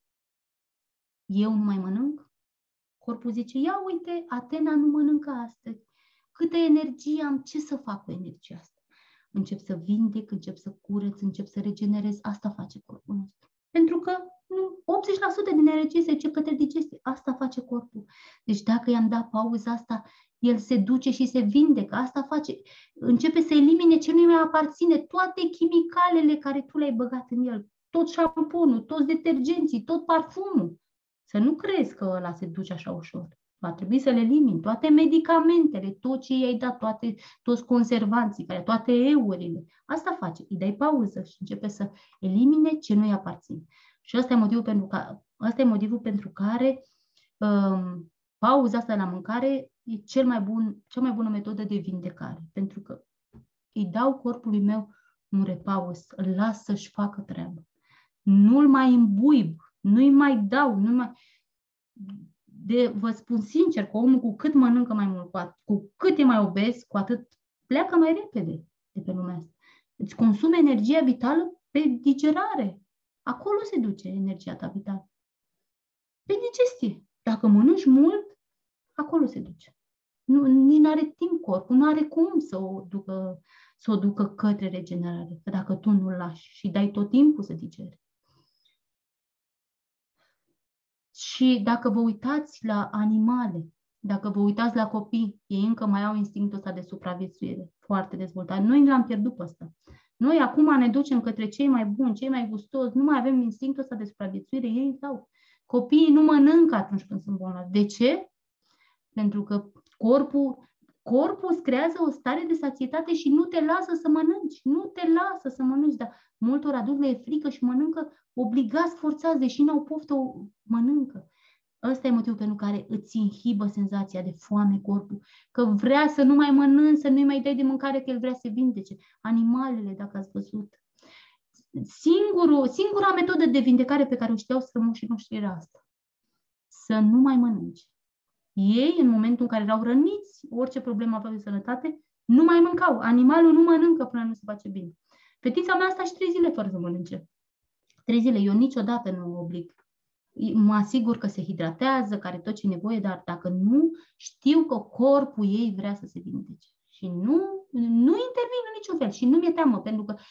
eu nu mai mănânc? Corpul zice, ia uite, Atena nu mănâncă astăzi. Câtă energie am, ce să fac cu energia asta? Încep să vindec, încep să curăț, încep să regenerez. Asta face corpul nostru. Pentru că 80% din energie se duce către digestie. Asta face corpul. Deci dacă i-am dat pauza asta, el se duce și se vindecă. Asta face. Începe să elimine ce nu-i mai aparține. Toate chimicalele care tu le-ai băgat în el. Tot șamponul, toți detergenții, tot parfumul. Să nu crezi că ăla se duce așa ușor. Va trebui să le elimini. Toate medicamentele, tot ce i-ai dat, toți conservanții, toate eurile. Asta face. Îi dai pauză și începe să elimine ce nu-i aparține. Și ăsta e motivul pentru care pauza asta la mâncare e cea mai bună metodă de vindecare. Pentru că îi dau corpului meu un repaus, îl las să-și facă treabă. Nu-l mai îmbuib, nu-i mai dau, vă spun sincer că omul cu cât mănâncă mai mult, cu cât e mai obez, cu atât pleacă mai repede de pe lumea asta. Îți consumi energia vitală pe digerare. Acolo se duce energia ta vitală. Pe digestie. Dacă mănânci mult, acolo se duce. Nici nu are timp corpul, nu are cum să o ducă către regenerare. Că dacă tu nu-l lași și dai tot timpul să digere. Și dacă vă uitați la animale, dacă vă uitați la copii, ei încă mai au instinctul ăsta de supraviețuire foarte dezvoltat. Noi l-am pierdut pe ăsta. Noi acum ne ducem către cei mai buni, cei mai gustoși, nu mai avem instinctul ăsta de supraviețuire, ei sau. Copiii nu mănâncă atunci când sunt bolnavi. De ce? Pentru că corpul îți creează o stare de sațietate și nu te lasă să mănânci. Nu te lasă să mănânci, dar multor adulți le e frică și mănâncă obligați, forțați, deși n-au poftă, mănâncă. Ăsta e motivul pentru care îți inhibă senzația de foame corpul, că vrea să nu mai mănânci, să nu-i mai dai de mâncare, că el vrea să se vindece. Animalele, dacă ați văzut. Singura metodă de vindecare pe care o știau strămoșii noștri era asta. Să nu mai mănânci. Ei, în momentul în care erau răniți, orice problemă aveau de sănătate, nu mai mâncau. Animalul nu mănâncă până nu se face bine. Fetița mea asta și 3 zile fără să mănânce. 3 zile. Eu niciodată nu o oblig. Mă asigur că se hidratează, că are tot ce e nevoie, dar dacă nu, știu că corpul ei vrea să se vindece. Și nu intervin în niciun fel. Și nu mi-e teamă, pentru că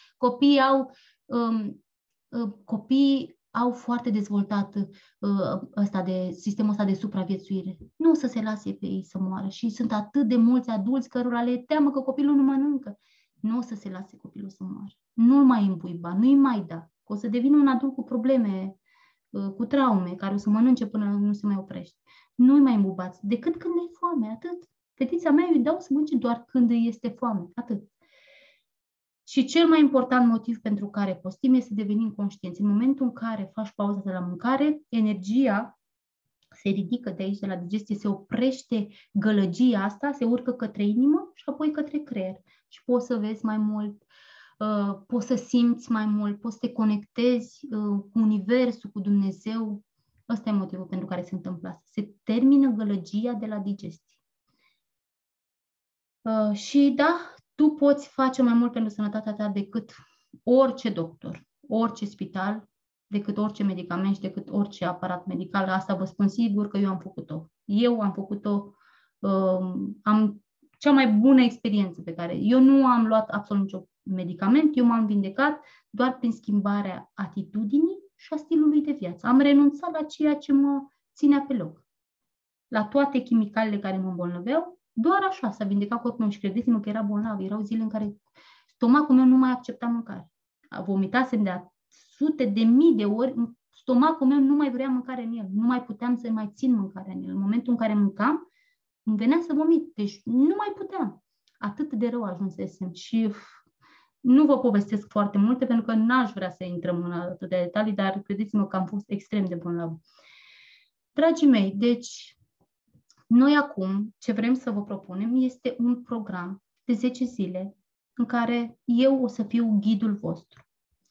copiii au foarte dezvoltat sistemul ăsta de supraviețuire. Nu o să se lase pe ei să moară. Și sunt atât de mulți adulți cărora le teamă că copilul nu mănâncă. Nu o să se lase copilul să moară. Nu-l mai îmbuiba, nu-i mai da. O să devină un adult cu probleme, cu traume, care o să mănânce până nu se mai oprește. Nu-i mai îmbubați, decât când e foame, atât. Fetița mea îi dau să mănânce doar când îi este foame, atât. Și cel mai important motiv pentru care postim este să devenim conștienți. În momentul în care faci pauză de la mâncare, energia se ridică de aici, de la digestie, se oprește gălăgia asta, se urcă către inimă și apoi către creier. Și poți să vezi mai mult, poți să simți mai mult, poți să te conectezi cu Universul, cu Dumnezeu. Ăsta e motivul pentru care se întâmplă asta. Se termină gălăgia de la digestie. Și da, tu poți face mai mult pentru sănătatea ta decât orice doctor, orice spital, decât orice medicament și decât orice aparat medical. Asta vă spun sigur că eu am făcut-o. Eu am făcut-o, cea mai bună experiență pe care eu nu am luat absolut niciun medicament, eu m-am vindecat doar prin schimbarea atitudinii și a stilului de viață. Am renunțat la ceea ce mă ținea pe loc. La toate chimicalele care mă îmbolnăveau, doar așa s-a vindecat corpul meu și credeți-mă că era bolnav. Erau zile în care stomacul meu nu mai accepta mâncare. Vomitasem de sute de mii de ori, stomacul meu nu mai vrea mâncare în el, nu mai puteam să mai țin mâncarea în el. În momentul în care mâncam, îmi venea să vomit, deci nu mai puteam. Atât de rău ajunsesem și nu vă povestesc foarte multe pentru că n-aș vrea să intrăm în atât de detalii, dar credeți-mă că am fost extrem de bolnav. Dragii mei, deci noi acum ce vrem să vă propunem este un program de 10 zile în care eu o să fiu ghidul vostru.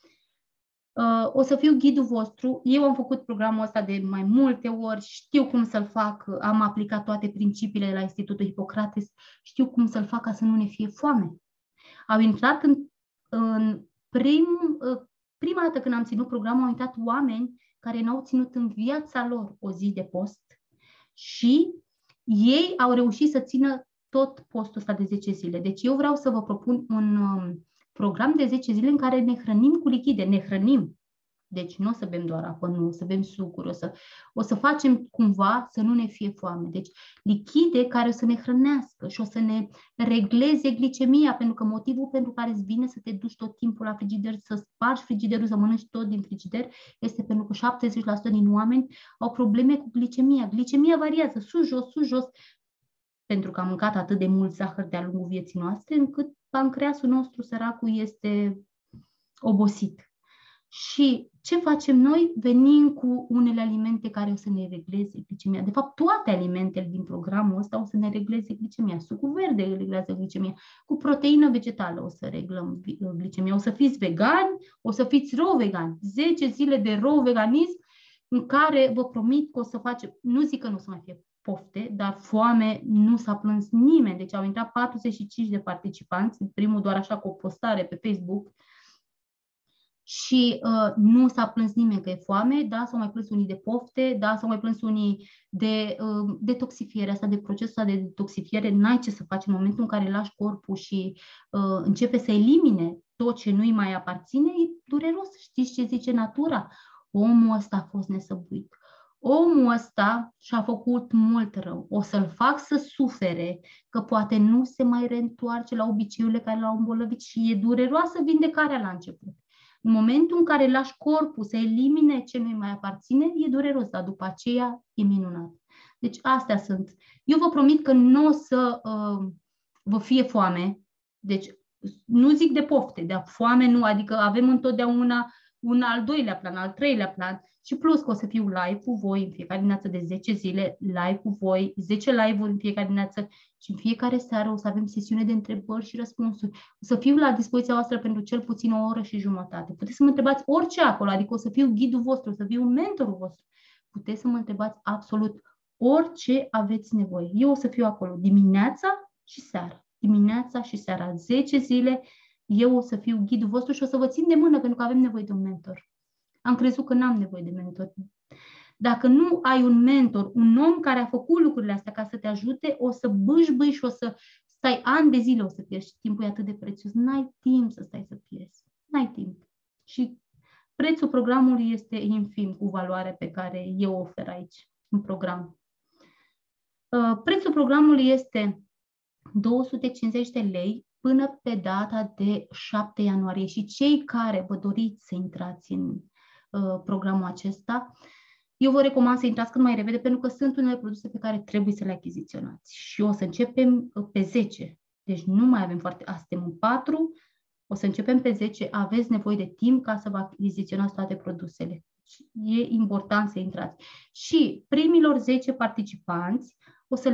O să fiu ghidul vostru. Eu am făcut programul ăsta de mai multe ori, știu cum să-l fac, am aplicat toate principiile de la Institutul Hipocrates, știu cum să-l fac ca să nu ne fie foame. Au intrat în prima dată când am ținut programul, au intrat oameni care n-au ținut în viața lor o zi de post și ei au reușit să țină tot postul ăsta de 10 zile. Deci eu vreau să vă propun un program de 10 zile în care ne hrănim cu lichide, ne hrănim. Deci nu o să bem doar apă, nu, o să bem sucuri, o să facem cumva să nu ne fie foame. Deci lichide care o să ne hrănească și o să ne regleze glicemia, pentru că motivul pentru care îți vine să te duci tot timpul la frigider, să spargi frigiderul, să mănânci tot din frigider, este pentru că 70% din oameni au probleme cu glicemia. Glicemia variază sus, jos, pentru că am mâncat atât de mult zahăr de-a lungul vieții noastre, încât pancreasul nostru, săracul, este obosit. Și ce facem noi? Venim cu unele alimente care o să ne regleze glicemia. De fapt, toate alimentele din programul ăsta o să ne regleze glicemia. Sucul verde reglează glicemia. Cu proteină vegetală o să reglăm glicemia. O să fiți vegani, o să fiți raw vegani. 10 zile de raw veganism în care vă promit că o să facem, nu zic că nu o să mai fie pofte, dar foame nu s-a plâns nimeni. Deci au intrat 45 de participanți, primul doar așa cu o postare pe Facebook, și nu s-a plâns nimeni că e foame, da, s-au mai plâns unii de pofte, da, s-au mai plâns unii de detoxifiere, asta de procesul de detoxifiere, n-ai ce să faci în momentul în care lași corpul și începe să elimine tot ce nu-i mai aparține, e dureros. Știți ce zice natura? Omul ăsta a fost nesăbuit. Omul ăsta și-a făcut mult rău. O să-l fac să sufere, că poate nu se mai reîntoarce la obiceiurile care l-au îmbolnăvit și e dureroasă vindecarea la început. În momentul în care lași corpul să elimine ce nu-i mai aparține, e dureros, dar după aceea e minunat. Deci astea sunt. Eu vă promit că nu o să vă fie foame, deci nu zic de pofte, de foame nu, adică avem întotdeauna un al doilea plan, al treilea plan și plus că o să fiu live cu voi în fiecare dimineață de 10 zile, live cu voi, 10 live-uri în fiecare dimineață și în fiecare seară o să avem sesiune de întrebări și răspunsuri. O să fiu la dispoziția voastră pentru cel puțin o oră și jumătate. Puteți să mă întrebați orice acolo, adică o să fiu ghidul vostru, o să fiu mentorul vostru. Puteți să mă întrebați absolut orice aveți nevoie. Eu o să fiu acolo dimineața și seara. Dimineața și seara, 10 zile, eu o să fiu ghidul vostru și o să vă țin de mână pentru că avem nevoie de un mentor. Am crezut că n-am nevoie de mentor. Dacă nu ai un mentor, un om care a făcut lucrurile astea ca să te ajute, o să bâșbâi și o să stai ani de zile, o să pierzi. Timpul e atât de prețios. N-ai timp să stai să pierzi. N-ai timp. Și prețul programului este infim cu valoarea pe care eu o ofer aici, în program. Prețul programului este 250 de lei până pe data de 7 ianuarie. Și cei care vă doriți să intrați în programul acesta, eu vă recomand să intrați cât mai repede, pentru că sunt unele produse pe care trebuie să le achiziționați. Și o să începem pe 10. Deci nu mai avem foarte... Suntem în 4, o să începem pe 10. Aveți nevoie de timp ca să vă achiziționați toate produsele. E important să intrați. Și primilor 10 participanți o să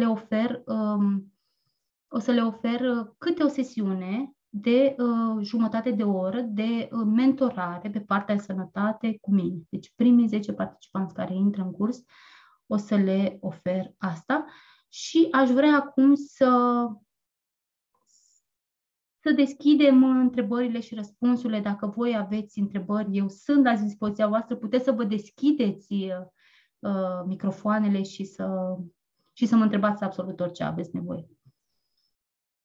le ofer câte o sesiune de jumătate de oră de mentorare pe partea de sănătate cu mine. Deci primii 10 participanți care intră în curs o să le ofer asta și aș vrea acum să deschidem întrebările și răspunsurile. Dacă voi aveți întrebări, eu sunt la dispoziția voastră, puteți să vă deschideți microfoanele și să mă întrebați absolut orice aveți nevoie.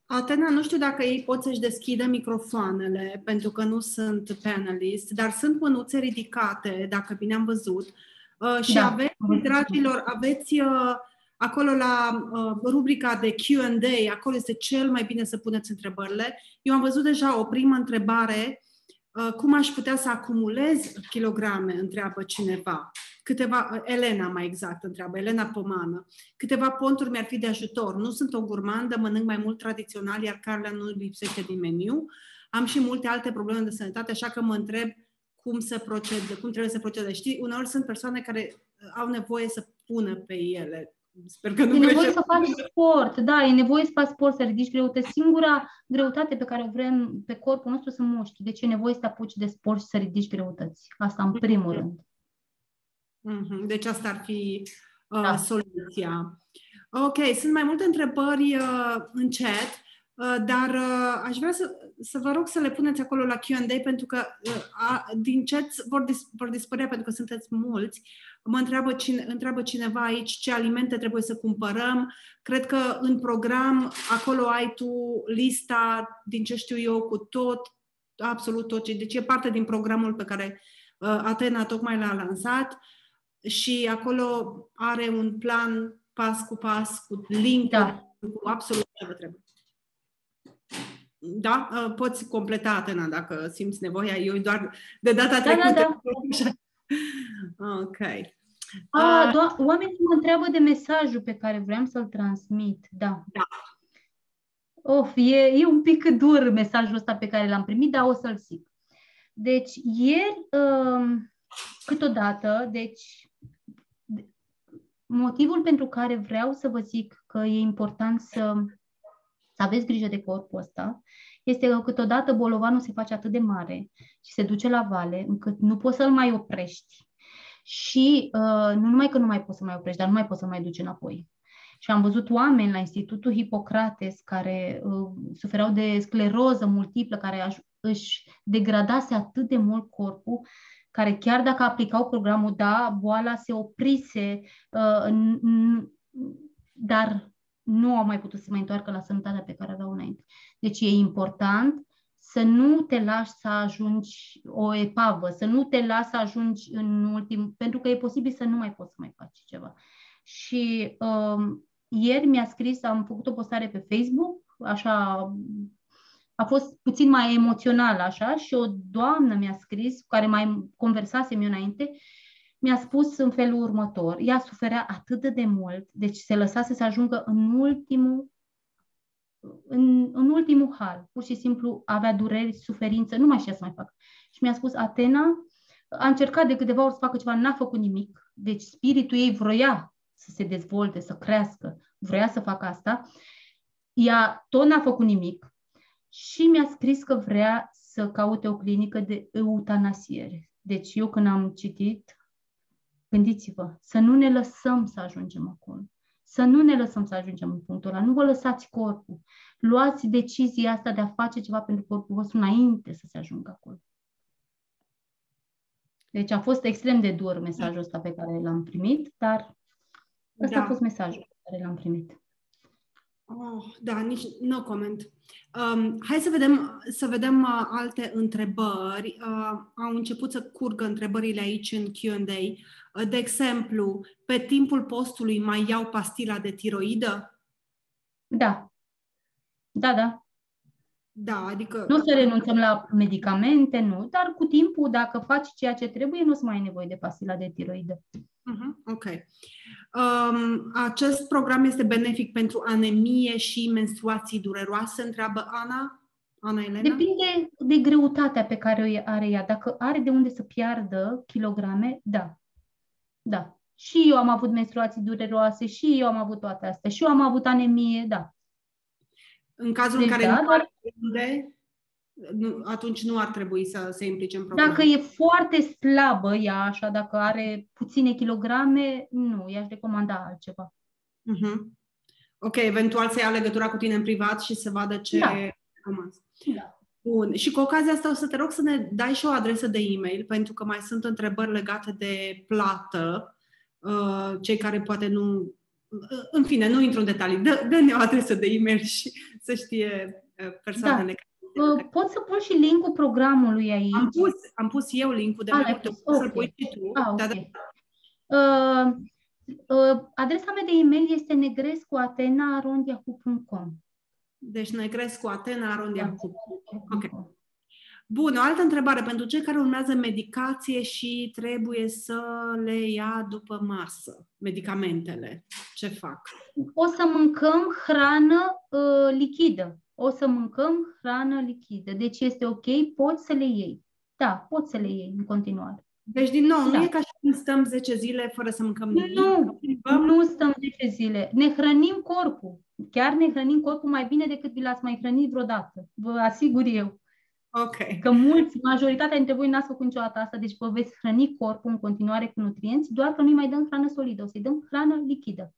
Atena, nu știu dacă ei pot să-și deschidă microfoanele, pentru că nu sunt panelist, dar sunt mânuțe ridicate, dacă bine am văzut. Și Da. aveți, dragilor, aveți acolo la rubrica de Q&A, acolo este cel mai bine să puneți întrebările. Eu am văzut deja o primă întrebare, cum aș putea să acumulez kilograme, întreabă cineva. Elena mai exact întreabă, Elena Pomană. Câteva ponturi mi-ar fi de ajutor. Nu sunt o gurmandă, mănânc mai mult tradițional, iar carnea nu lipsește din meniu. Am și multe alte probleme de sănătate, așa că mă întreb cum trebuie să procede. Știi, uneori sunt persoane care au nevoie să pună pe ele. Sper că nu e nevoie să faci sport, da, e nevoie să faci sport, să ridici greutăți. Singura greutate pe care o vrem pe corpul nostru sunt mușchi. Deci e nevoie să te apuci de sport și să ridici greutăți. Asta în primul rând. Deci asta ar fi soluția. Ok, sunt mai multe întrebări în chat, dar aș vrea să vă rog să le puneți acolo la Q&A, pentru că din chat vor dispărea, pentru că sunteți mulți. Mă întreabă cineva aici ce alimente trebuie să cumpărăm. Cred că în program, acolo ai tu lista, din ce știu eu, cu tot, absolut tot. Deci e parte din programul pe care Atena tocmai l-a lansat. Și acolo are un plan pas cu pas, cu link-uri, cu absolut ce vă trebuie. Da? Poți completa, Atena, dacă simți nevoia. Eu doar de data trecută. Da. Ok. Oamenii mă întreabă de mesajul pe care vreau să-l transmit. Da. E un pic dur mesajul ăsta pe care l-am primit, dar o să-l zic. Deci, ieri, câteodată, motivul pentru care vreau să vă zic că e important să aveți grijă de corpul ăsta este că câteodată bolovanul se face atât de mare și se duce la vale încât nu poți să-l mai oprești. Și nu numai că nu mai poți să mai oprești, dar nu mai poți să mai duci înapoi. Și am văzut oameni la Institutul Hipocrates care suferau de scleroză multiplă, care își degradase atât de mult corpul, care chiar dacă aplicau programul, boala se oprise, dar nu au mai putut să mai întoarcă la sănătatea pe care aveau înainte. Deci e important să nu te lași să ajungi o epavă, să nu te lași să ajungi pentru că e posibil să nu mai poți să mai faci ceva. Și ieri mi-a scris, am făcut o postare pe Facebook, așa, a fost puțin mai emoțional așa, și o doamnă mi-a scris, cu care mai conversasem eu înainte, mi-a spus în felul următor: ea suferea atât de mult, deci se lăsase să ajungă în ultimul hal, pur și simplu avea dureri, suferință, nu mai știa să mai facă. Și mi-a spus: Atena a încercat de câteva ori să facă ceva, n-a făcut nimic, deci spiritul ei vroia să se dezvolte, să crească, vrea să facă asta, ea tot n-a făcut nimic și mi-a scris că vrea să caute o clinică de eutanasiere. Deci eu când am citit, gândiți-vă, să nu ne lăsăm să ajungem acolo. Să nu ne lăsăm să ajungem în punctul ăla. Nu vă lăsați corpul. Luați decizia asta de a face ceva pentru corpul vostru înainte să se ajungă acolo. Deci a fost extrem de dur mesajul ăsta pe care l-am primit, dar ăsta a fost mesajul pe care l-am primit. Nici no comment. Hai să vedem alte întrebări. Au început să curgă întrebările aici în Q&A. De exemplu, pe timpul postului mai iau pastila de tiroidă? Da. Da, adică... Nu să renunțăm la medicamente, nu, dar cu timpul, dacă faci ceea ce trebuie, nu o să mai ai nevoie de pastila de tiroidă. Ok. Acest program este benefic pentru anemie și menstruații dureroase, întreabă Ana Elena? Depinde de greutatea pe care o are ea. Dacă are de unde să piardă kilograme, da. Și eu am avut menstruații dureroase, și eu am avut toate astea, și eu am avut anemie, da. În cazul în care nu are de unde, atunci nu ar trebui să se implice în program. Dacă e foarte slabă ea, așa, dacă are puține kilograme, nu, i-aș recomanda altceva. Ok, eventual să ia legătura cu tine în privat și să vadă ce recomanzi. Da. Bun. Și cu ocazia asta o să te rog să ne dai și o adresă de e-mail, pentru că mai sunt întrebări legate de plată. Cei care poate în fine, nu intru în detalii. Dă-ne o adresă de e-mail și să știe persoanele. Da. Pot să pun și link-ul programului aici? Am pus eu link-ul de mai multe ori, okay. să-l pui și tu. Okay. Adresa mea de e-mail este negrescuatena@yahoo.com. Deci negrescuatena@yahoo.com. Ok. Bun, o altă întrebare. Pentru cei care urmează medicație și trebuie să le ia după masă, medicamentele, ce fac? O să mâncăm hrană lichidă. Deci este ok, poți să le iei. Da, poți să le iei în continuare. Deci, din nou, nu e ca și cum stăm 10 zile fără să mâncăm nimic. Nu stăm 10 zile. Ne hrănim corpul. Chiar ne hrănim corpul mai bine decât vi l-ați mai hrănit vreodată. Vă asigur eu. Ok. Că majoritatea dintre voi n-ați făcut niciodată asta, deci vă veți hrăni corpul în continuare cu nutrienți, doar că nu-i mai dăm hrană solidă, o să-i dăm hrană lichidă.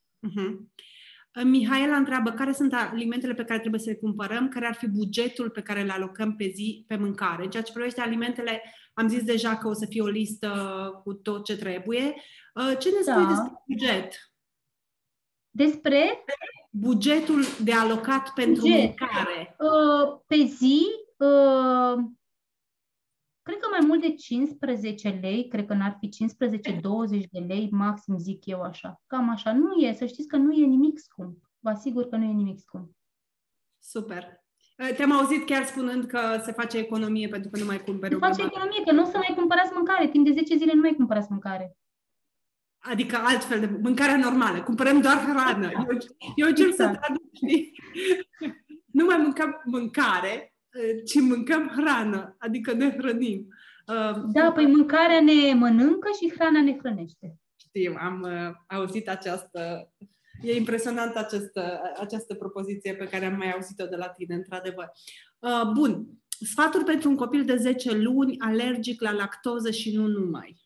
Mihaela întreabă care sunt alimentele pe care trebuie să le cumpărăm, care ar fi bugetul pe care le alocăm pe zi pe mâncare. În ceea ce privește alimentele, am zis deja că o să fie o listă cu tot ce trebuie. Ce ne spui despre buget? Despre? Bugetul de alocat pentru mâncare. Pe zi, cred că mai mult de 15 lei, cred că n-ar fi 15-20 de lei, maxim zic eu așa. Cam așa. Nu e, să știți că nu e nimic scump. Vă asigur că nu e nimic scump. Super. Te-am auzit chiar spunând că se face economie pentru că nu mai cumperi o grămadă. Se face economie, că nu o să mai cumpărați mâncare. Timp de 10 zile nu mai cumpărați mâncare. Adică altfel de mâncarea normală. Cumpărăm doar hrană. Eu încerc să traduc, știi? Nu mai mâncăm mâncare, ci mâncăm hrană. Adică ne hrănim. Da, păi mâncarea ne mănâncă și hrana ne hrănește. Știu, am auzit această... E impresionantă această propoziție pe care am mai auzit-o de la tine, într-adevăr. Bun. Sfaturi pentru un copil de 10 luni alergic la lactoză și nu numai.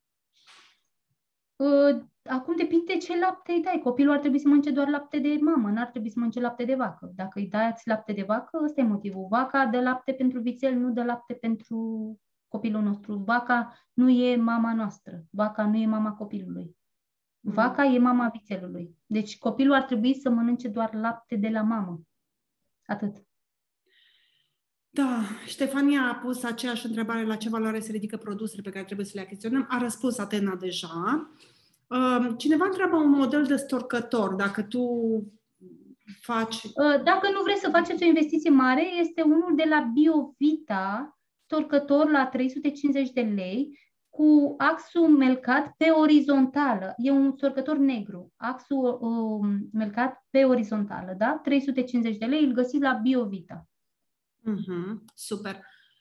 Acum depinde ce lapte îi dai. Copilul ar trebui să mănânce doar lapte de mamă, n-ar trebui să mănânce lapte de vacă. Dacă îi dați lapte de vacă, ăsta e motivul. Vaca dă lapte pentru vițel, nu dă lapte pentru copilul nostru. Vaca nu e mama noastră. Vaca nu e mama copilului. Vaca e mama vițelului. Deci copilul ar trebui să mănânce doar lapte de la mamă. Atât. Da, Ștefania a pus aceeași întrebare: la ce valoare se ridică produsele pe care trebuie să le achiziționăm. A răspuns Atena deja. Cineva întreabă un model de storcător, dacă tu faci... Dacă nu vreți să faceți o investiție mare, este unul de la BioVita, storcător la 350 de lei, cu axul melcat pe orizontală. E un storcător negru, axul melcat pe orizontală, da? 350 de lei, îl găsiți la BioVita. Super.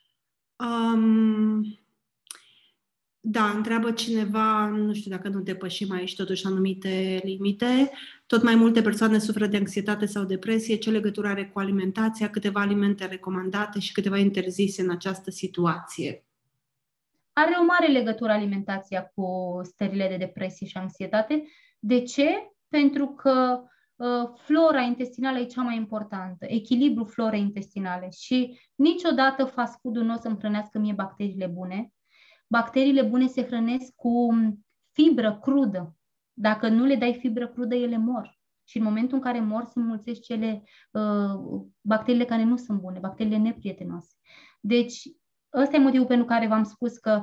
Da, întreabă cineva, nu știu dacă nu depășim aici totuși anumite limite. Tot mai multe persoane suferă de anxietate sau depresie. Ce legătură are cu alimentația? Câteva alimente recomandate și câteva interzise în această situație. Are o mare legătură alimentația cu stările de depresie și anxietate. De ce? Pentru că flora intestinală e cea mai importantă, echilibrul florei intestinale și niciodată fast food-ul nu o să-mi hrănească mie bacteriile bune. Bacteriile bune se hrănesc cu fibră crudă. Dacă nu le dai fibră crudă, ele mor. Și în momentul în care mor, se înmulțesc bacteriile care nu sunt bune, bacteriile neprietenoase. Deci, ăsta e motivul pentru care v-am spus că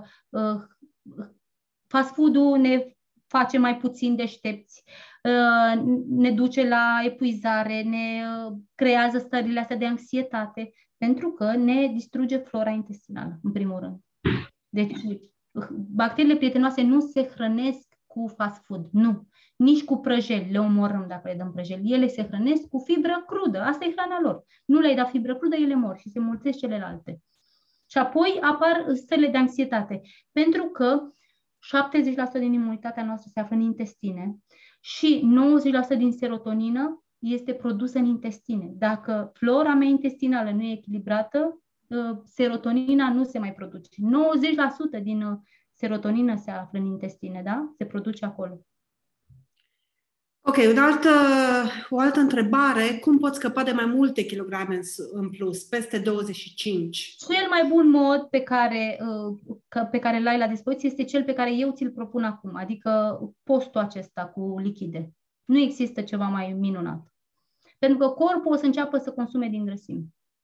fast food-ul ne face mai puțin deștepți, ne duce la epuizare, ne creează stările astea de anxietate, pentru că ne distruge flora intestinală, în primul rând. Deci, bacteriile prietenoase nu se hrănesc cu fast food, nu. Nici cu prăjeli, le omorâm dacă le dăm prăjeli. Ele se hrănesc cu fibră crudă, asta e hrana lor. Nu le-ai dat fibră crudă, ele mor și se mulțesc celelalte. Și apoi apar stările de anxietate, pentru că 70% din imunitatea noastră se află în intestine și 90% din serotonină este produsă în intestine. Dacă flora mea intestinală nu e echilibrată, serotonina nu se mai produce. 90% din serotonină se află în intestine, da? Se produce acolo. Ok, o altă întrebare. Cum poți scăpa de mai multe kilograme în plus, peste 25? Cel mai bun mod pe care îl ai la dispoziție este cel pe care eu ți-l propun acum, adică postul acesta cu lichide. Nu există ceva mai minunat. Pentru că corpul o să înceapă să consume din grăsimi.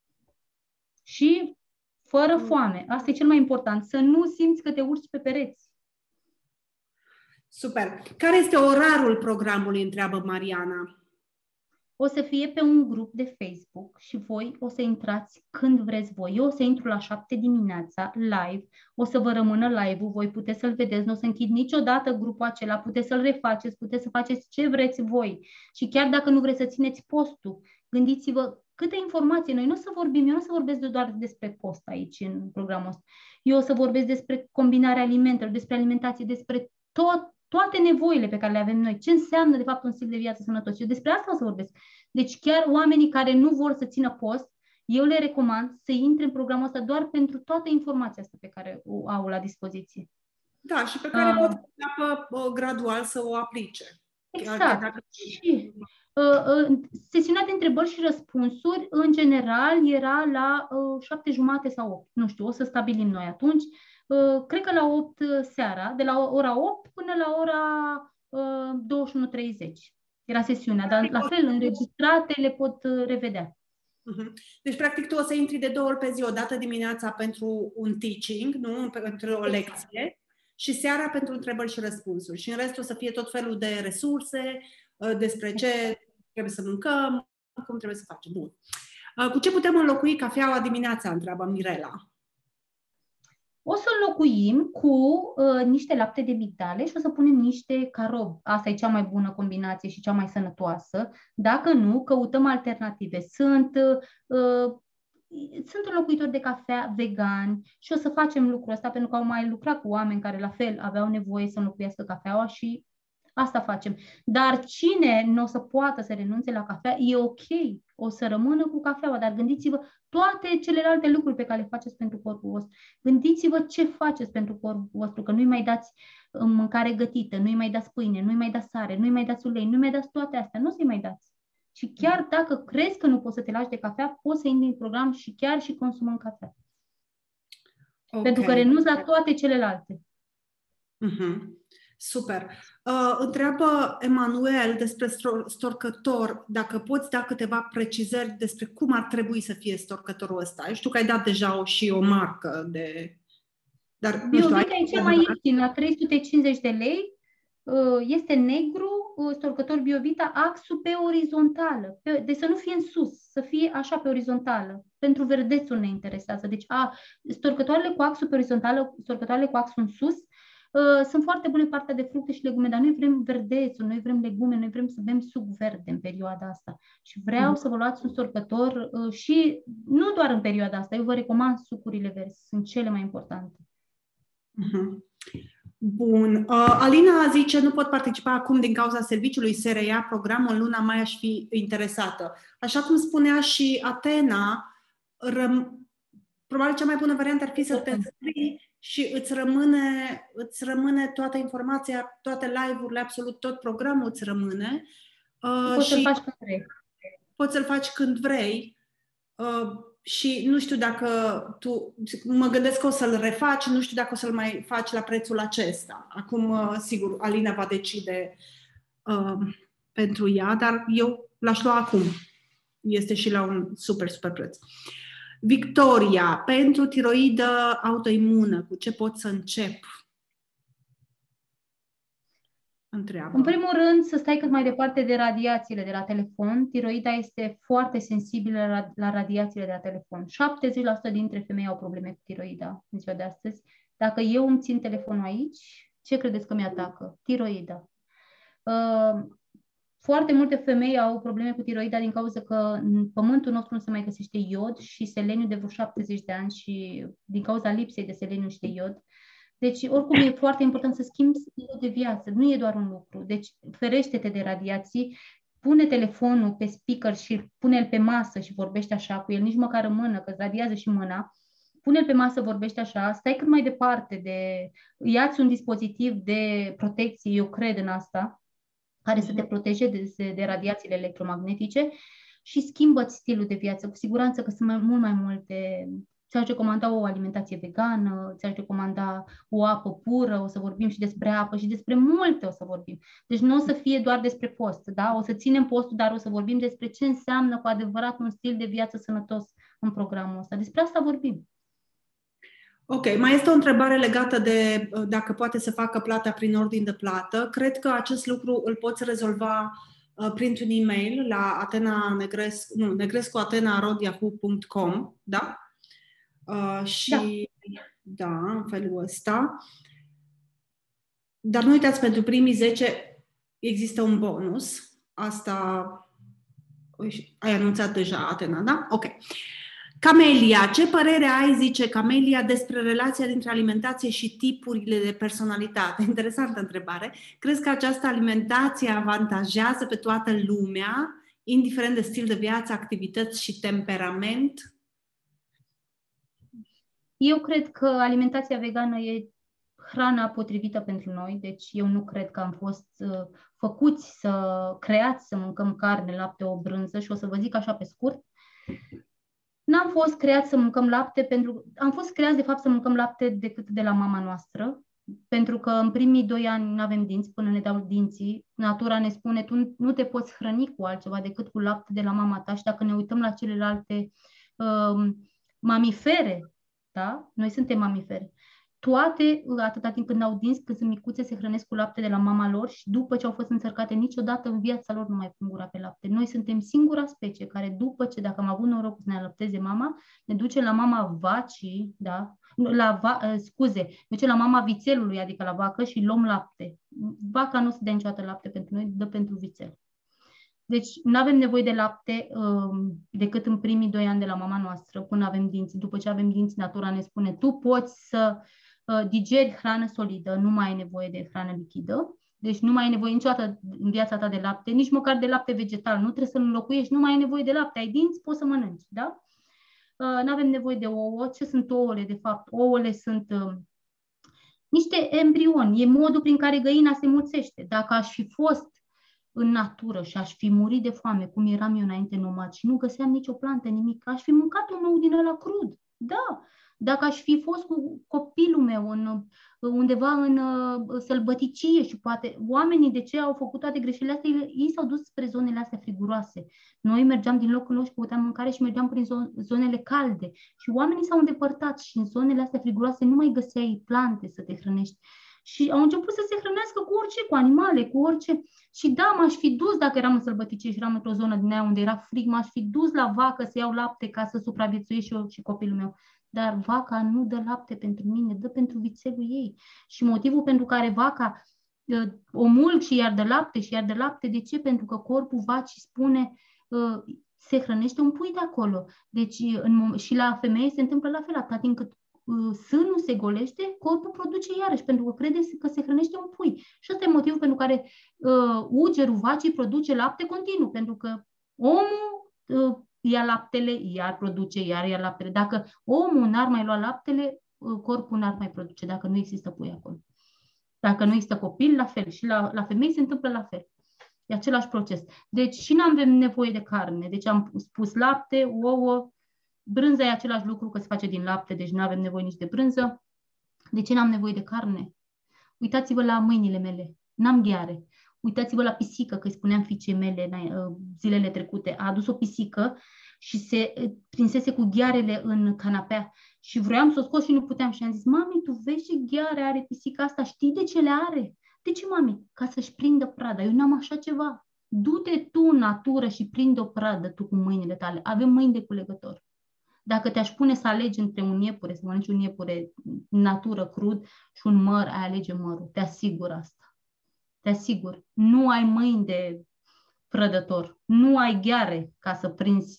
Și fără foame. Asta e cel mai important. Să nu simți că te urci pe pereți. Super. Care este orarul programului, întreabă Mariana? O să fie pe un grup de Facebook și voi o să intrați când vreți voi. Eu o să intru la 7 dimineața, live, o să vă rămână live-ul, voi puteți să-l vedeți, nu o să închid niciodată grupul acela, puteți să-l refaceți, puteți să faceți ce vreți voi. Și chiar dacă nu vreți să țineți postul, gândiți-vă câte informații. Noi nu o să vorbim, eu nu o să vorbesc doar despre post aici în programul ăsta. Eu o să vorbesc despre combinarea alimentelor, despre alimentație, despre toate nevoile pe care le avem noi. Ce înseamnă, de fapt, un stil de viață sănătos? Eu despre asta o să vorbesc. Deci chiar oamenii care nu vor să țină post, eu le recomand să intre în programul ăsta doar pentru toată informația asta pe care o au la dispoziție. Da, și pe care pot gradual să o aplice. Exact. Și sesiunea de întrebări și răspunsuri, în general, era la 7:30 sau 8. Nu știu, o să stabilim noi atunci. Cred că la 8 seara, de la ora 8 până la ora 21:30. Era sesiunea, dar la fel, înregistrate le pot revedea. Deci, practic, tu o să intri de 2 ori pe zi, o dată dimineața pentru un teaching, nu? Pentru o lecție, și seara pentru întrebări și răspunsuri. Și în rest o să fie tot felul de resurse despre ce trebuie să mâncăm, cum trebuie să facem. Bun. Cu ce putem înlocui cafeaua dimineața, întreabă Mirela. O să înlocuim cu niște lapte de migdale și o să punem niște carobi. Asta e cea mai bună combinație și cea mai sănătoasă. Dacă nu, căutăm alternative. Sunt înlocuitori de cafea vegani și o să facem lucrul ăsta pentru că au mai lucrat cu oameni care la fel aveau nevoie să înlocuiască cafeaua și asta facem. Dar cine nu o să poată să renunțe la cafea, e ok, o să rămână cu cafeaua, dar gândiți-vă toate celelalte lucruri pe care le faceți pentru corpul vostru. Gândiți-vă ce faceți pentru corpul vostru, că nu-i mai dați mâncare gătită, nu-i mai dați pâine, nu-i mai dați sare, nu-i mai dați ulei, nu-i mai dați toate astea, nu o să-i mai dați. Și chiar dacă crezi că nu poți să te lași de cafea, poți să intri în program și chiar și consumăm cafea. Okay. Pentru că renunți la toate celelalte. Super. Întreabă Emanuel despre storcător, dacă poți da câteva precizări despre cum ar trebui să fie storcătorul ăsta. Eu știu că ai dat deja și o marcă de... Dar, Biovita e cel mai ieftin, la 350 de lei. Este negru, storcător Biovita, axul pe orizontală. Deci să nu fie în sus, să fie așa pe orizontală. Pentru verdețul ne interesează. Deci storcătoarele cu axul pe orizontală, storcătoarele cu axul în sus, sunt foarte bune partea de fructe și legume, dar noi vrem verdețul, noi vrem legume, noi vrem să bem suc verde în perioada asta. Și vreau să vă luați un storcător și nu doar în perioada asta, eu vă recomand sucurile verzi, sunt cele mai importante. Bun. Alina zice, nu pot participa acum din cauza serviciului, se reia programul, în luna mai aș fi interesată. Așa cum spunea și Atena, probabil cea mai bună variantă ar fi să te înscrii și îți rămâne toată informația, toate live-urile, absolut tot programul îți rămâne. Poți să-l faci când vrei. Poți să-l faci când vrei. Și nu știu dacă mă gândesc că o să-l refaci, nu știu dacă o să-l mai faci la prețul acesta. Acum, sigur, Alina va decide pentru ea, dar eu l-aș lua acum. Este și la un super, super preț. Victoria, pentru tiroidă autoimună, cu ce pot să încep? Întreabă. În primul rând, să stai cât mai departe de radiațiile de la telefon. Tiroida este foarte sensibilă la radiațiile de la telefon. 70% dintre femei au probleme cu tiroida în ziua de astăzi. Dacă eu îmi țin telefonul aici, ce credeți că mi-atacă? Tiroida. Foarte multe femei au probleme cu tiroida din cauza că în pământul nostru nu se mai găsește iod și seleniu de vreo 70 de ani și din cauza lipsei de seleniu și de iod. Deci, oricum, e foarte important să schimbi stilul de viață. Nu e doar un lucru. Deci, ferește-te de radiații, pune telefonul pe speaker și pune-l pe masă și vorbește așa cu el, nici măcar în mână, că radiază și mâna. Pune-l pe masă, vorbește așa, stai cât mai departe ia-ți un dispozitiv de protecție, eu cred în asta, care să te protejeze de radiațiile electromagnetice și schimbă-ți stilul de viață. Cu siguranță că sunt mult mai multe ți-aș recomanda o alimentație vegană, ți-aș recomanda o apă pură, o să vorbim și despre apă și despre multe o să vorbim. Deci nu o să fie doar despre post, da? O să ținem postul, dar o să vorbim despre ce înseamnă cu adevărat un stil de viață sănătos în programul ăsta. Despre asta vorbim. Ok, mai este o întrebare legată de dacă poate să facă plata prin ordin de plată. Cred că acest lucru îl poți rezolva printr-un e-mail la negrescu@yahoo.com, da? Și da, în felul ăsta. Dar nu uitați, pentru primii 10 există un bonus. Asta ai anunțat deja, Atena, da? Ok. Camelia, ce părere ai, zice Camelia, despre relația dintre alimentație și tipurile de personalitate? Interesantă întrebare. Crezi că această alimentație avantajează pe toată lumea, indiferent de stil de viață, activități și temperament? Eu cred că alimentația vegană e hrana potrivită pentru noi, deci eu nu cred că am fost creați să mâncăm carne, lapte, o brânză și o să vă zic așa pe scurt. N-am fost creați să mâncăm lapte am fost creați de fapt să mâncăm lapte decât de la mama noastră, pentru că în primii 2 ani nu avem dinți, până ne dau dinții. Natura ne spune, tu nu te poți hrăni cu altceva decât cu lapte de la mama ta și dacă ne uităm la celelalte mamifere, da? Noi suntem mamifere. Toate, atâta timp când au dinți, când sunt micuțe, se hrănesc cu lapte de la mama lor și după ce au fost însărcate, niciodată în viața lor nu mai pun gura pe lapte. Noi suntem singura specie care după ce, dacă am avut norocul să ne alăpteze mama, ne duce la mama vacii, da? Duce la mama vițelului, adică la vacă și luăm lapte. Vaca nu se dă niciodată lapte pentru noi, dă pentru vițel. Deci nu avem nevoie de lapte decât în primii 2 ani de la mama noastră, până avem dinți. După ce avem dinți, natura ne spune, tu poți să digeri hrană solidă, nu mai ai nevoie de hrană lichidă. Deci nu mai ai nevoie niciodată în viața ta de lapte, nici măcar de lapte vegetal. Nu trebuie să-l înlocuiești, nu mai ai nevoie de lapte. Ai dinți, poți să mănânci, da? Nu avem nevoie de ouă. Ce sunt ouăle, de fapt? Ouăle sunt niște embrioni. E modul prin care găina se mulțește. Dacă aș fi fost în natură și aș fi murit de foame, cum eram eu înainte nomad și nu găseam nicio plantă, nimic, aș fi mâncat un ou din ăla crud. Da. Dacă aș fi fost cu copilul meu undeva în sălbăticie și poate oamenii de ce au făcut toate greșelile astea, ei s-au dus spre zonele astea friguroase. Noi mergeam din loc în loc și căutam mâncare și mergeam prin zonele calde. Și oamenii s-au îndepărtat și în zonele astea friguroase nu mai găseai plante să te hrănești. Și au început să se hrănească cu orice, cu animale, cu orice. Și da, m-aș fi dus, dacă eram în sălbăticie și eram într-o zonă din aia unde era frig, m-aș fi dus la vacă să iau lapte ca să supraviețuiesc și eu și copilul meu. Dar vaca nu dă lapte pentru mine, dă pentru vițelul ei. Și motivul pentru care vaca o mulg și iar de lapte și iar de lapte, de ce? Pentru că corpul vacii spune se hrănește un pui de acolo. Deci și la femeie se întâmplă la fel, atât timp cât sânul se golește, corpul produce iarăși, pentru că crede că se hrănește un pui. Și ăsta e motivul pentru care ugerul vacii produce lapte continuu, pentru că omul ia laptele, iar produce, iar ia laptele. Dacă omul n-ar mai lua laptele, corpul n-ar mai produce, dacă nu există pui acolo. Dacă nu există copil, la fel. Și la femei se întâmplă la fel. E același proces. Deci și nu avem nevoie de carne. Deci am spus lapte, ouă, brânza e același lucru, că se face din lapte, deci nu avem nevoie nici de brânză. De ce n-am nevoie de carne? Uitați-vă la mâinile mele. N-am gheare. Uitați-vă la pisică, că îi spuneam fiicei mele zilele trecute. A adus o pisică și se prinsese cu ghearele în canapea. Și vroiam să o scot și nu puteam. Și am zis, mami, tu vezi ce gheare are pisica asta? Știi de ce le are? De ce, mami? Ca să-și prindă prada. Eu n-am așa ceva. Du-te tu în natură și prinde o pradă tu cu mâinile tale. Avem mâini de culegător. Dacă te-aș pune să alegi între un iepure, să mănânci un iepure natură, crud și un măr, ai alege mărul. Te asigur asta. Te asigur. Nu ai mâini de prădător. Nu ai gheare ca să prinzi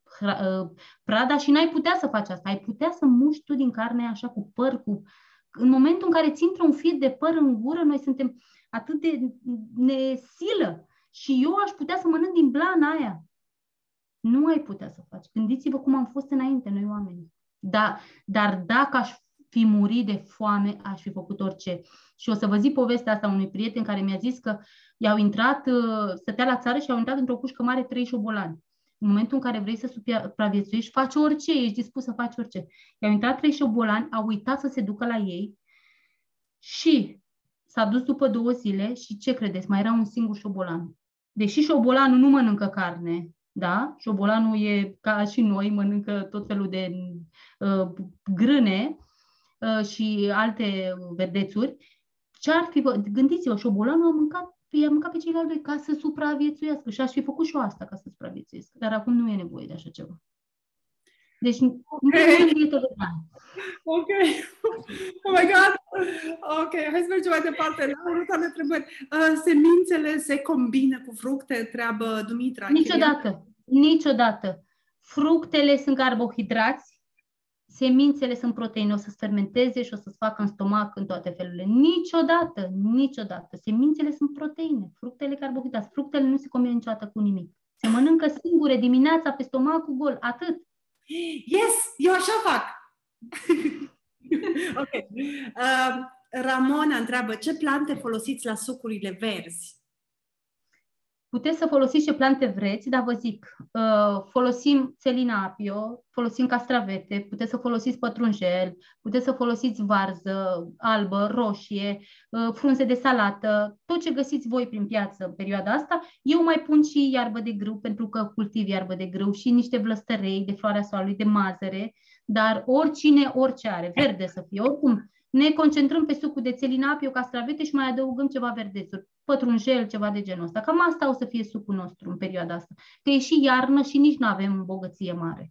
prada și n-ai putea să faci asta. Ai putea să muști tu din carne așa cu păr, În momentul în care ți intră un fir de păr în gură, noi suntem atât de nesilă. Și eu aș putea să mănânc din blana aia. Nu ai putea să faci. Gândiți-vă cum am fost înainte, noi oameni. Dar dacă aș fi murit de foame, aș fi făcut orice. Și o să vă zic povestea asta unui prieten care mi-a zis că i-au intrat, stătea la țară și au intrat într-o cușcă mare 3 șobolani. În momentul în care vrei să supraviețuiești, faci orice, ești dispus să faci orice. I-au intrat 3 șobolani, au uitat să se ducă la ei și s-a dus după 2 zile și ce credeți? Mai era un singur șobolan. Deși șobolanul nu mănâncă carne, da? Șobolanul e ca și noi, mănâncă tot felul de grâne și alte verdețuri. Ce-ar fi, gândiți-vă, șobolanul i-a mâncat pe ceilalți 2 ca să supraviețuiască și aș fi făcut și eu asta ca să supraviețuiesc. Dar acum nu e nevoie de așa ceva. Deci, în primul rând, dietă vegană. Ok. Oh my God. Ok, hai să mergem mai departe. La următoarele întrebări. Semințele se combină cu fructe? Întreabă Dumitra. Niciodată. Niciodată. Fructele sunt carbohidrați, semințele sunt proteine, o să-ți fermenteze și o să-ți facă în stomac în toate felurile. Niciodată, niciodată. Semințele sunt proteine, fructele carbohidrați. Fructele nu se combină niciodată cu nimic. Se mănâncă singure dimineața pe stomacul gol, atât. Yes, eu așa fac. Ok. Ramona întreabă, ce plante folosiți la sucurile verzi? Puteți să folosiți ce plante vreți, dar vă zic, folosim Selina apio, folosim castravete, puteți să folosiți pătrunjel, puteți să folosiți varză albă, roșie, frunze de salată, tot ce găsiți voi prin piață în perioada asta. Eu mai pun și iarbă de grâu, pentru că cultiv iarbă de grâu și niște vlăstărei de floarea soarelui, de mazăre, dar oricine, orice are, verde să fie, oricum. Ne concentrăm pe sucul de Selina apio, castravete și mai adăugăm ceva verdețuri, pătrunjel, ceva de genul ăsta. Cam asta o să fie sucul nostru în perioada asta. Că e și iarnă și nici nu avem bogăție mare.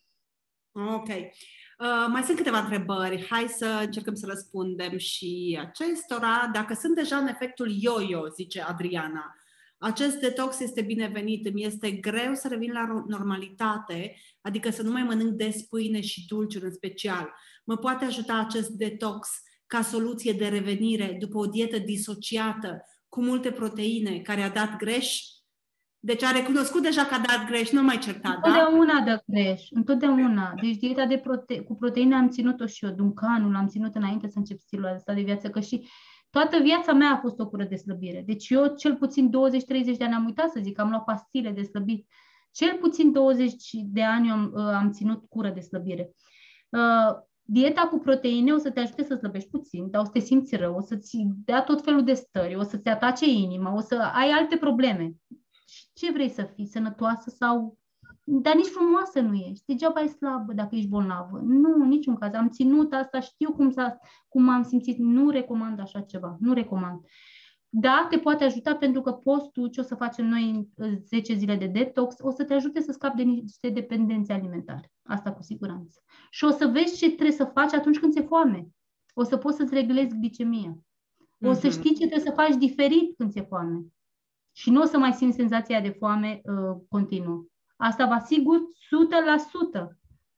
Ok. Mai sunt câteva întrebări. Hai să încercăm să răspundem și acestora. Dacă sunt deja în efectul yo-yo, zice Adriana, acest detox este binevenit. Îmi este greu să revin la normalitate, adică să nu mai mănânc des pâine și dulciuri în special. Mă poate ajuta acest detox ca soluție de revenire după o dietă disociată cu multe proteine care a dat greș? Deci a recunoscut deja că a dat greș, nu mai certat, da? Întotdeauna dă greș, întotdeauna. Deci dieta cu proteine am ținut-o și eu, Duncanul l-am ținut înainte să încep stilul ăsta de viață, că și toată viața mea a fost o cură de slăbire. Deci eu cel puțin 20-30 de ani am uitat să zic, am luat pastile de slăbit. Cel puțin 20 de ani am ținut cură de slăbire. Dieta cu proteine o să te ajute să slăbești puțin, dar o să te simți rău, o să-ți dea tot felul de stări, o să-ți atace inima, o să ai alte probleme. Ce vrei să fii? Sănătoasă sau... Dar nici frumoasă nu ești. Degeaba e slabă dacă ești bolnavă. Nu, în niciun caz. Am ținut asta, știu cum m-am simțit. Nu recomand așa ceva. Nu recomand. Da, te poate ajuta pentru că postul, ce o să facem noi în 10 zile de detox, o să te ajute să scapi de niște dependențe alimentare. Asta cu siguranță. Și o să vezi ce trebuie să faci atunci când ți-e foame. O să poți să-ți reglezi glicemia. O să știi ce trebuie să faci diferit când ți-e foame. Și nu o să mai simți senzația de foame continuă. Asta vă asigur 100%.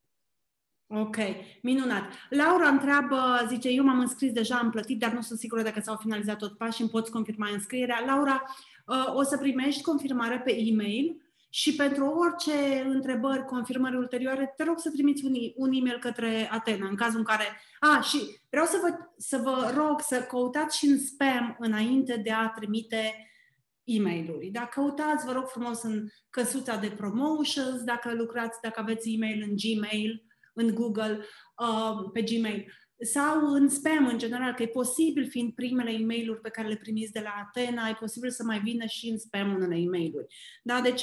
Ok, minunat. Laura întreabă, zice, eu m-am înscris deja, am plătit, dar nu sunt sigură dacă s-au finalizat tot pașii, îmi poți confirma înscrierea. Laura, o să primești confirmare pe e-mail și pentru orice întrebări, confirmări ulterioare, te rog să trimiți un e-mail către Atena, în cazul în care... și vreau să vă rog să căutați și în spam înainte de a trimite e-mail-uri. Dacă căutați, vă rog frumos, în căsuța de promotions, dacă lucrați, dacă aveți e-mail în Gmail, în Google, pe Gmail, sau în spam în general, că e posibil, fiind primele e-mail-uri pe care le primiți de la Atena, e posibil să mai vină și în spam unele e-mail-uri. Da? Deci,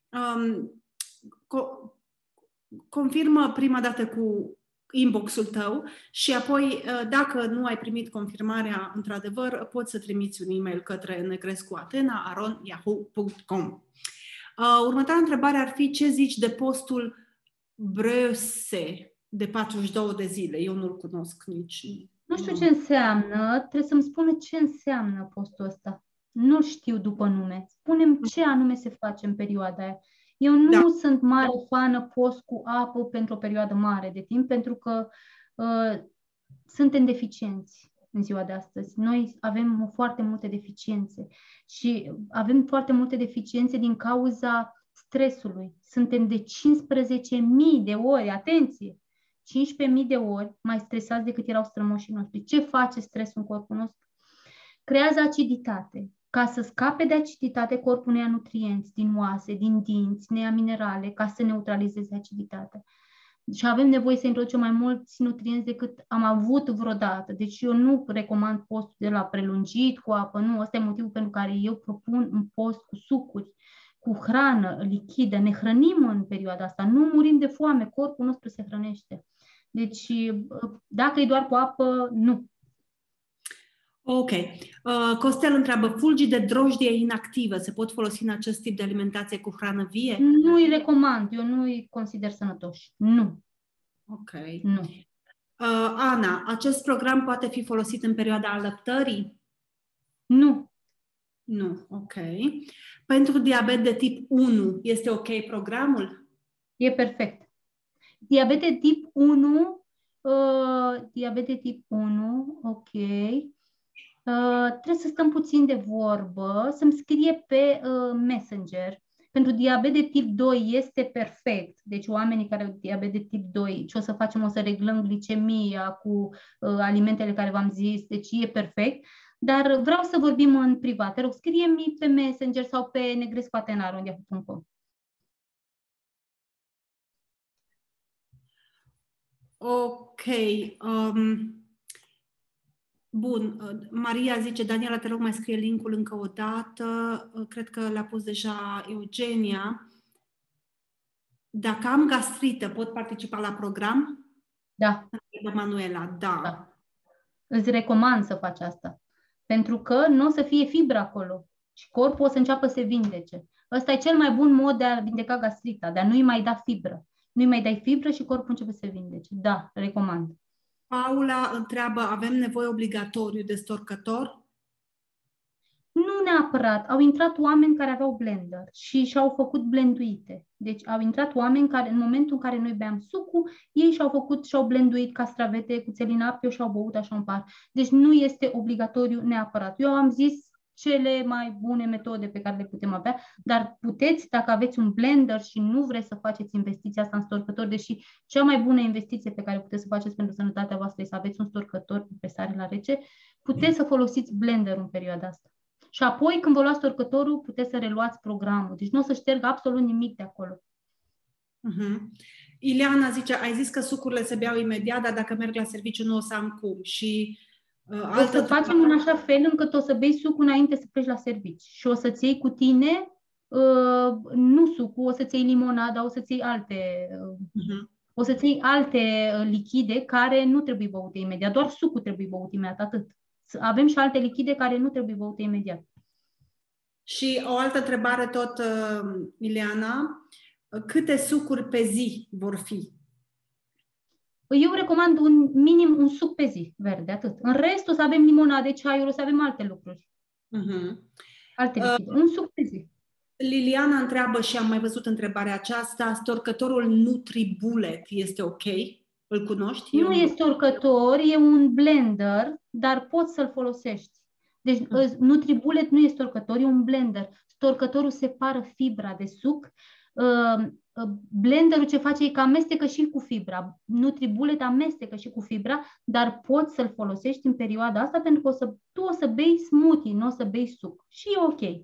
confirmă prima dată cu inbox-ul tău și apoi, dacă nu ai primit confirmarea, într-adevăr, poți să trimiți un e-mail către negrescuatena@yahoo.com. Următoarea întrebare ar fi, ce zici de postul Bröse de 42 de zile? Eu nu-l cunosc nici. Nu știu ce înseamnă, trebuie să-mi spună ce înseamnă postul ăsta. Nu-l știu după nume. Spune-mi ce anume se face în perioada aia. Eu nu sunt mare fană post cu apă pentru o perioadă mare de timp, pentru că suntem deficienți în ziua de astăzi. Noi avem foarte multe deficiențe și avem foarte multe deficiențe din cauza stresului. Suntem de 15.000 de ori, atenție, 15.000 de ori mai stresați decât erau strămoșii noștri. Ce face stresul în corpul nostru? Creează aciditate, ca să scape de aciditate, corpul ne ia nutrienți din oase, din dinți, ne ia minerale ca să neutralizeze aciditatea. Și avem nevoie să introducem mai mulți nutrienți decât am avut vreodată. Deci eu nu recomand postul de la prelungit cu apă, nu. Ăsta e motivul pentru care eu propun un post cu sucuri, cu hrană lichidă. Ne hrănim în perioada asta, nu murim de foame, corpul nostru se hrănește. Deci dacă e doar cu apă, nu. Ok. Costel întreabă, fulgi de drojdie inactivă se pot folosi în acest tip de alimentație cu hrană vie? Nu îi recomand, eu nu îi consider sănătoși. Nu. Ok. Nu. Ana, acest program poate fi folosit în perioada alăptării? Nu. Nu, ok. Pentru diabet de tip 1 este ok programul? E perfect. Diabet de tip 1, diabet de tip 1, ok. Trebuie să stăm puțin de vorbă, să-mi scrie pe Messenger. Pentru diabet de tip 2 este perfect. Deci oamenii care au diabet de tip 2, ce o să facem? O să reglăm glicemia cu alimentele care v-am zis, deci e perfect. Dar vreau să vorbim în privat. Te rog, scrie-mi pe Messenger sau pe negrescuatenar.com. Ok. Bun. Maria zice, Daniela, te rog, mai scrie linkul încă o dată. Cred că l-a pus deja Eugenia. Dacă am gastrită, pot participa la program? Da. Manuela, da. Da. Îți recomand să faci asta. Pentru că nu o să fie fibră acolo și corpul o să înceapă să se vindece. Ăsta e cel mai bun mod de a vindeca gastrita, de a nu-i mai da fibră. Nu-i mai dai fibră și corpul începe să se vindece. Da, recomand. Paula întreabă, avem nevoie obligatoriu de storcător? Nu neapărat. Au intrat oameni care aveau blender și și-au făcut blenduite. Deci au intrat oameni care, în momentul în care noi beam sucul, ei și-au blenduit castravete cu țelinapio și-au băut așa în par. Deci nu este obligatoriu neapărat. Eu am zis cele mai bune metode pe care le putem avea, dar puteți, dacă aveți un blender și nu vreți să faceți investiția asta în storcător, deși cea mai bună investiție pe care puteți să faceți pentru sănătatea voastră este să aveți un storcător cu presare la rece, puteți să folosiți blenderul în perioada asta. Și apoi, când vă luați storcătorul, puteți să reluați programul. Deci nu o să ștergă absolut nimic de acolo. Ileana zice, ai zis că sucurile se beau imediat, dar dacă merg la serviciu nu o să am cum. Și o să facem în așa fel încât o să bei sucul înainte să pleci la serviciu. Și o să-ți iei cu tine, nu sucul, o să-ți iei limonada, o să-ți iei alte... O să-ți iei alte lichide care nu trebuie băute imediat. Doar sucul trebuie băut imediat, atât. Avem și alte lichide care nu trebuie băute imediat. Și o altă întrebare tot, Ileana. Câte sucuri pe zi vor fi? Eu recomand minim un suc pe zi, verde, atât. În rest o să avem limonade, ceaiuri, o să avem alte lucruri. Alte lichide. Un suc pe zi. Liliana întreabă, și am mai văzut întrebarea aceasta, storcătorul NutriBullet este ok? Îl cunoști? Nu e storcător, e un blender, dar poți să-l folosești. Deci NutriBullet nu e storcător, e un blender. Storcătorul separă fibra de suc. Blenderul ce face e că amestecă și cu fibra. NutriBullet amestecă și cu fibra, dar poți să-l folosești în perioada asta pentru că tu o să bei smoothie, nu o să bei suc. Și e ok.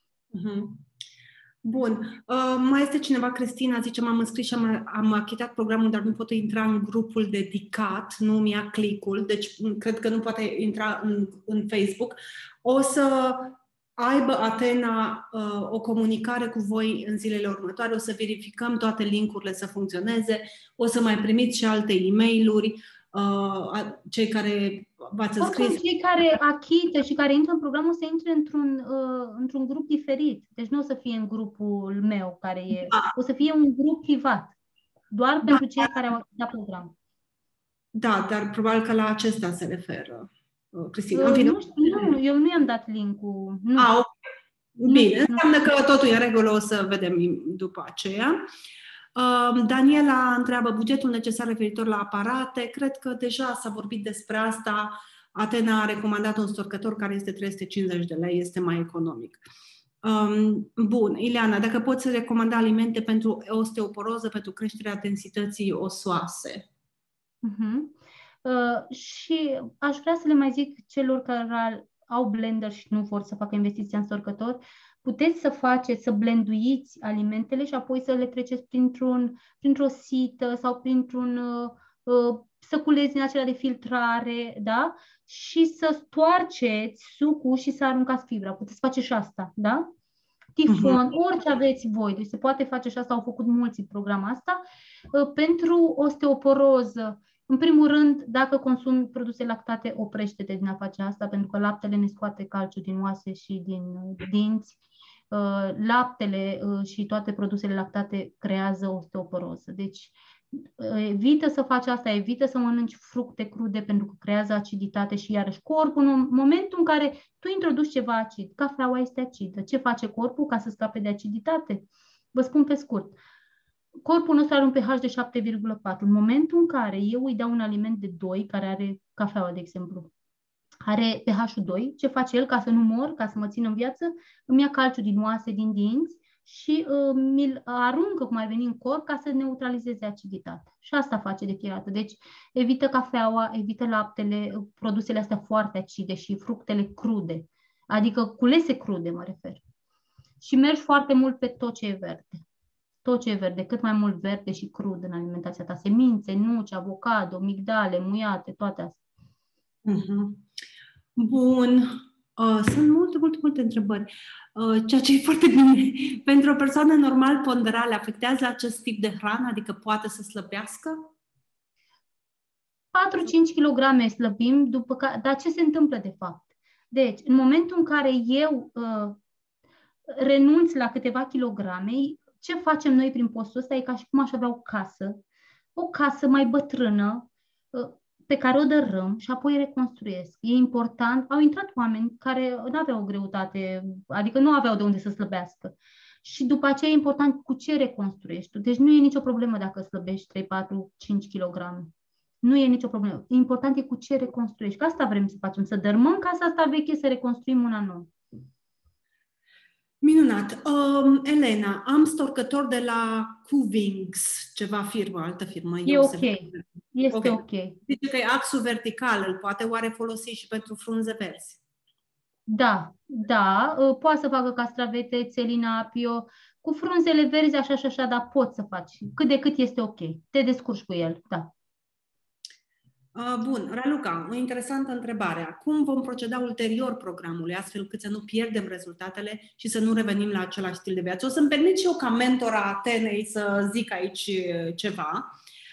Bun. Mai este cineva, Cristina, zice, m-am înscris și am achitat programul, dar nu pot intra în grupul dedicat, nu mi ia click-ul, deci cred că nu poate intra în Facebook. O să aibă Atena o comunicare cu voi în zilele următoare, o să verificăm toate link-urile să funcționeze, o să mai primiți și alte e-mail-uri, cei care v-ați înscris. Oricum, cei care achită și care intră în program o să intre într-un grup diferit. Deci nu o să fie în grupul meu care e. O să fie un grup privat. Doar pentru cei care au achitat programul. Da, dar probabil că la acesta se referă, Cristina. Nu știu, eu nu i-am dat link-ul. Nu. Bine, înseamnă că totul e în regulă, o să vedem după aceea. Daniela întreabă bugetul necesar referitor la aparate. Cred că deja s-a vorbit despre asta. Atena a recomandat un storcător care este 350 de lei, este mai economic. Bun, Ileana, dacă poți recomanda alimente pentru osteoporoză, pentru creșterea densității osoase. Și aș vrea să le mai zic celor au blender și nu vor să facă investiția în storcător, puteți să faceți, să blenduiți alimentele și apoi să le treceți printr-o sită sau printr-un săculeț din acela de filtrare, da? Și să stoarceți sucul și să aruncați fibra. Puteți face și asta, da? Tifon, orice aveți voi. Deci se poate face și asta, au făcut mulți în programul asta. Pentru osteoporoză, în primul rând, dacă consumi produse lactate, oprește-te din a face asta, pentru că laptele ne scoate calciu din oase și din dinți. Laptele și toate produsele lactate creează osteoporoză. Deci evită să faci asta, evită să mănânci fructe crude pentru că creează aciditate și iarăși corpul, în momentul în care tu introduci ceva acid, cafeaua este acidă. Ce face corpul ca să scape de aciditate? Vă spun pe scurt. Corpul nostru are un pH de 7,4. În momentul în care eu îi dau un aliment de 2, care are cafeaua, de exemplu, are pH-ul 2, ce face el ca să nu mor, ca să mă țin în viață? Îmi ia calciu din oase, din dinți și mi-l aruncă, cum ar veni, în corp ca să neutralizeze aciditatea. Și asta face de fiecare dată. Deci evită cafeaua, evită laptele, produsele astea foarte acide și fructele crude, adică culese crude, mă refer. Și mergi foarte mult pe tot ce e verde. Tot ce e verde, cât mai mult verde și crud în alimentația ta. Semințe, nuci, avocado, migdale, muiate, toate astea. Bun. Sunt multe întrebări. Ceea ce e foarte bine. Pentru o persoană normal ponderală, afectează acest tip de hrană? Adică poate să slăbească? 4-5 kg slăbim, dar ce se întâmplă de fapt? Deci, în momentul în care eu renunț la câteva kilograme, ce facem noi prin postul ăsta e ca și cum aș avea o casă mai bătrână, pe care o dărâm și apoi reconstruiesc. E important. Au intrat oameni care nu aveau o greutate, adică nu aveau de unde să slăbească. Și după aceea e important cu ce reconstruiești. Deci nu e nicio problemă dacă slăbești 3, 4, 5 kg. Nu e nicio problemă. Important e cu ce reconstruiești. Că asta vrem să facem, să dărmăm casa asta veche, să reconstruim una nouă. Minunat. Elena, am storcător de la Cuvings, ceva firmă, altă firmă. E ok. Este ok. Zice că e axul vertical, îl poate oare folosi și pentru frunze verzi? Da. Poate să facă castravete, țelinapio, cu frunzele verzi, așa și așa, dar poți să faci. Cât de cât este ok. Te descurci cu el, da. Bun, Raluca, o interesantă întrebare. Cum vom proceda ulterior programului, astfel încât să nu pierdem rezultatele și să nu revenim la același stil de viață? O să-mi permit și eu, ca mentora Atenei, să zic aici ceva.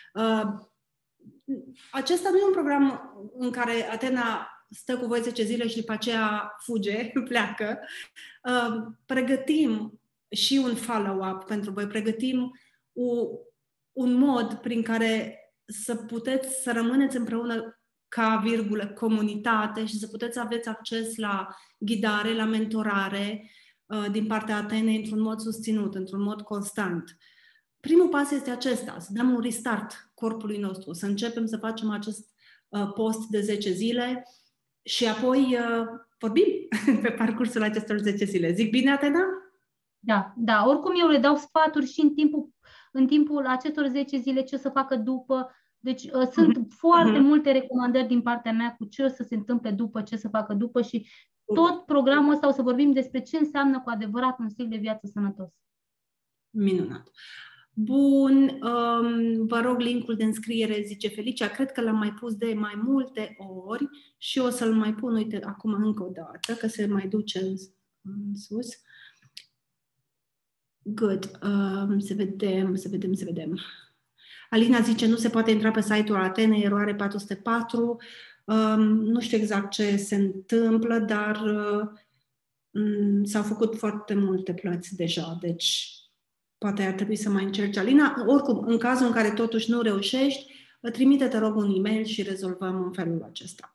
Acesta nu e un program în care Atena stă cu voi 10 zile și după aceea fuge, pleacă. Pregătim și un follow-up pentru voi, pregătim un mod prin care să puteți să rămâneți împreună ca comunitate și să puteți aveți acces la ghidare, la mentorare din partea Atenei într-un mod susținut, într-un mod constant. Primul pas este acesta, să dăm un restart corpului nostru, să începem să facem acest post de 10 zile și apoi vorbim pe parcursul acestor 10 zile. Zic bine, Atena? Da. Oricum eu le dau sfaturi și în timpul acestor 10 zile ce să facă după. Deci sunt foarte multe recomandări din partea mea cu ce o să se întâmple după, ce să facă după și tot programul ăsta o să vorbim despre ce înseamnă cu adevărat un stil de viață sănătos. Minunat. Bun, vă rog linkul de înscriere, zice Felicia. Cred că l-am mai pus de mai multe ori și o să-l mai pun, uite, acum încă o dată, că se mai duce în sus. Good. Să vedem. Alina zice, nu se poate intra pe site-ul Atenei, eroare 404. Nu știu exact ce se întâmplă, dar s-au făcut foarte multe plăți deja, deci poate ar trebui să mai încerci, Alina. Oricum, în cazul în care totuși nu reușești, trimite-te, rog, un e-mail și rezolvăm în felul acesta.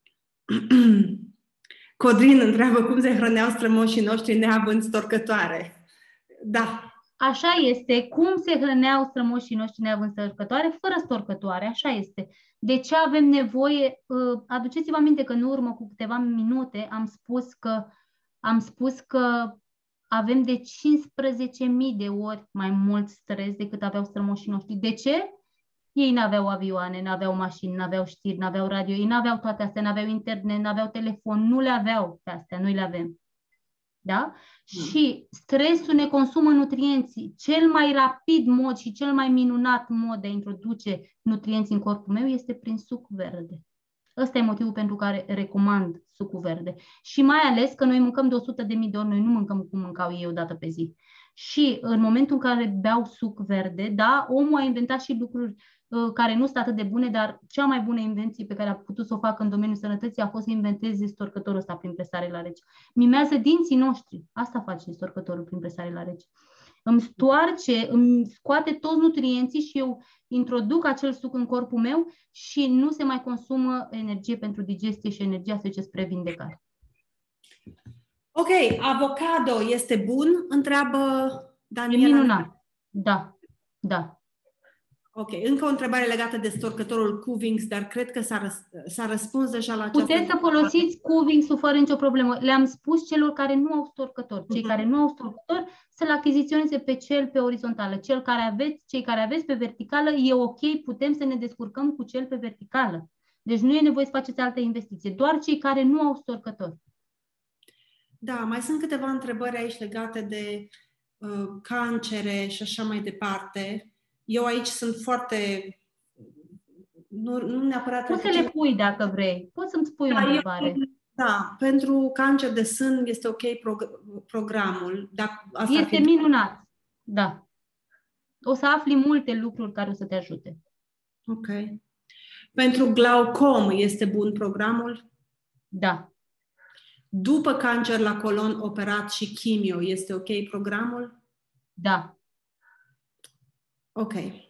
Codrin întreabă cum se hrăneau strămoșii noștri neavând storcătoare. Da. Așa este. Cum se hrăneau strămoșii noștri neavând storcătoare? Fără storcătoare, așa este. De ce avem nevoie? Aduceți-vă aminte că în urmă cu câteva minute am spus că avem de 15.000 de ori mai mult stres decât aveau strămoșii noștri. De ce? Ei n-aveau avioane, n-aveau mașini, n-aveau știri, n-aveau radio, ei n-aveau toate astea, n-aveau internet, n-aveau telefon, nu le aveau pe astea, noi le avem. Da? Și stresul ne consumă nutrienții. Cel mai rapid mod și cel mai minunat mod de a introduce nutrienți în corpul meu este prin suc verde. Ăsta e motivul pentru care recomand sucul verde. Și mai ales că noi mâncăm de 100.000 de ori, noi nu mâncăm cum mâncau ei o dată pe zi. Și în momentul în care beau suc verde, da, omul a inventat și lucruri care nu sunt atât de bune, dar cea mai bună invenție pe care a putut să o facă în domeniul sănătății a fost să inventeze storcătorul ăsta prin presare la rece. Mimează dinții noștri. Asta face storcătorul prin presare la rece. Îmi scoate toți nutrienții și eu introduc acel suc în corpul meu și nu se mai consumă energie pentru digestie și energia se duce spre vindecare. Ok, avocado este bun? Întreabă Daniela. E minunat. Da, da. Ok, încă o întrebare legată de storcătorul Cuvings, dar cred că s-a răspuns deja la această... Puteți să folosiți Cuvings-ul fără nicio problemă. Le-am spus celor care nu au storcător. Cei care nu au storcător să-l achiziționeze pe cel pe orizontală. Cei care aveți pe verticală, e ok, putem să ne descurcăm cu cel pe verticală. Deci nu e nevoie să faceți alte investiții. Doar cei care nu au storcător. Da, mai sunt câteva întrebări aici legate de cancere și așa mai departe. Eu aici sunt foarte... Nu neapărat... Poți să le pui dacă vrei. Poți să-mi spui o întrebare. Da, pentru cancer de sân este ok programul. Este minunat. Da. O să afli multe lucruri care o să te ajute. Ok. Pentru glaucom este bun programul? Da. După cancer la colon operat și chimio, este ok programul? Da. Ok.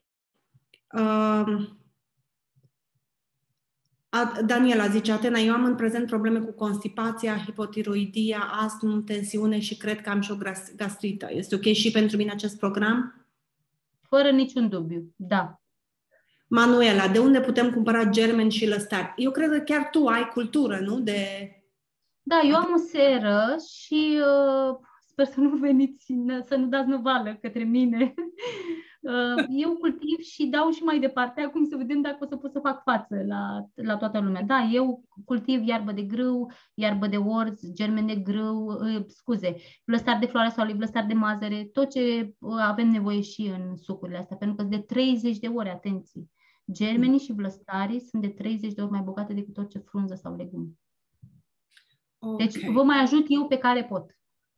Daniela zice, Atena, eu am în prezent probleme cu constipația, hipotiroidia, astm, tensiune și cred că am și o gastrită. Este ok și pentru mine acest program? Fără niciun dubiu, da. Manuela, de unde putem cumpăra germeni și lăstari? Eu cred că chiar tu ai cultură, nu? Da, eu am o seră și sper să nu veniți, să nu dați năvală către mine. Eu cultiv și dau și mai departe. Acum să vedem dacă o să pot să fac față la toată lumea. Da, eu cultiv iarbă de grâu, iarbă de orz, germen de grâu, blăstar de floarea soarelui, blăstar de mazăre, tot ce avem nevoie și în sucurile astea, pentru că sunt de 30 de ori, atenție. Germenii și blăstarii sunt de 30 de ori mai bogate decât orice frunză sau legume. Okay. Deci vă mai ajut eu pe care pot.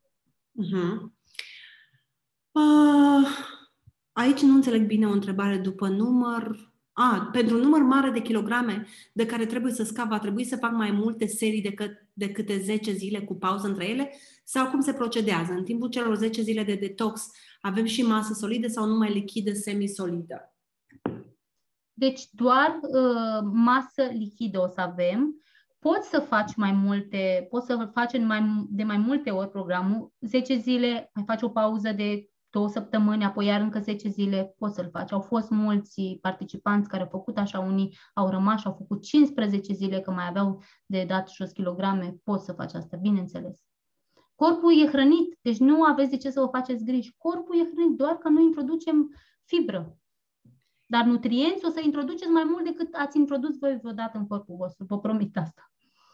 Aici nu înțeleg bine o întrebare după număr. Pentru un număr mare de kilograme de care trebuie să scap, va trebui să fac mai multe serii de câte 10 zile cu pauză între ele? Sau cum se procedează? În timpul celor 10 zile de detox avem și masă solidă sau numai lichidă, semisolidă? Deci doar masă lichidă o să avem. Poți să faci mai multe, poți să faci de mai multe ori programul, 10 zile, mai faci o pauză de 2 săptămâni, apoi iar încă 10 zile poți să-l faci. Au fost mulți participanți care au făcut așa, unii au rămas și au făcut 15 zile, că mai aveau de dat jos kilograme, poți să faci asta, bineînțeles. Corpul e hrănit, deci nu aveți de ce să vă faceți griji. Corpul e hrănit, doar că noi introducem fibră. Dar nutrienți o să introduceți mai mult decât ați introdus voi vreodată în corpul vostru, vă promit asta.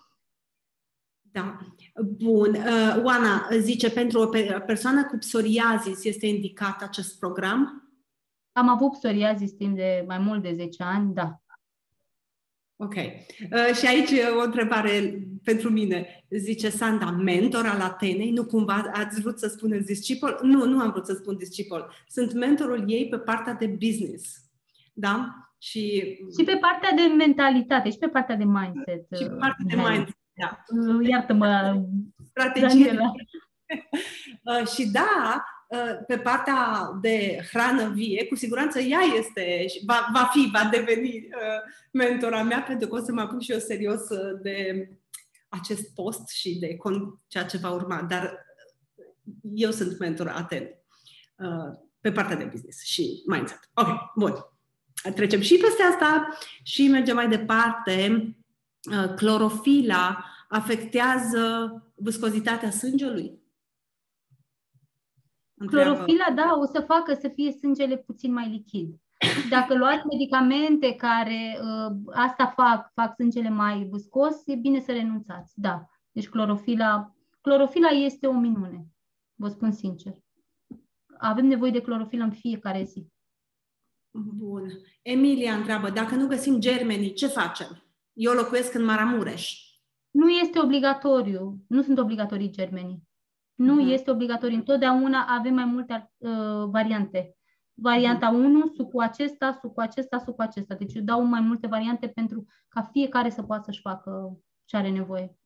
Da. Bun. Oana zice, pentru o persoană cu psoriazis este indicat acest program? Am avut psoriazis timp de mai mult de 10 ani, da. Ok. Și aici o întrebare pentru mine. Zice Sanda, mentor al Atenei? Nu cumva ați vrut să spuneți discipol? Nu am vrut să spun discipol. Sunt mentorul ei pe partea de business. Da? Și pe partea de mentalitate și pe partea de mindset. Și pe partea de mindset. Da. Iartă-mă, strategie. Și da, pe partea de hrană vie, cu siguranță ea este, va deveni mentora mea, pentru că o să mă apuc și eu serios de acest post și de ceea ce va urma. Dar eu sunt mentora Atenei pe partea de business și mindset. Ok, bun. Trecem și peste asta și mergem mai departe. Clorofila afectează viscozitatea sângelui? Clorofila, da, o să facă să fie sângele puțin mai lichid. Dacă luați medicamente care asta fac sângele mai viscos, e bine să renunțați. Da. Deci clorofila este o minune. Vă spun sincer. Avem nevoie de clorofilă în fiecare zi. Bun. Emilia întreabă, dacă nu găsim germenii, ce facem? Eu locuiesc în Maramureș. Nu este obligatoriu. Nu sunt obligatorii germenii. Nu este obligatoriu. Întotdeauna avem mai multe variante. Varianta 1, sucul acesta, sucul acesta, sucul acesta. Deci eu dau mai multe variante pentru ca fiecare să poată să-și facă ce are nevoie.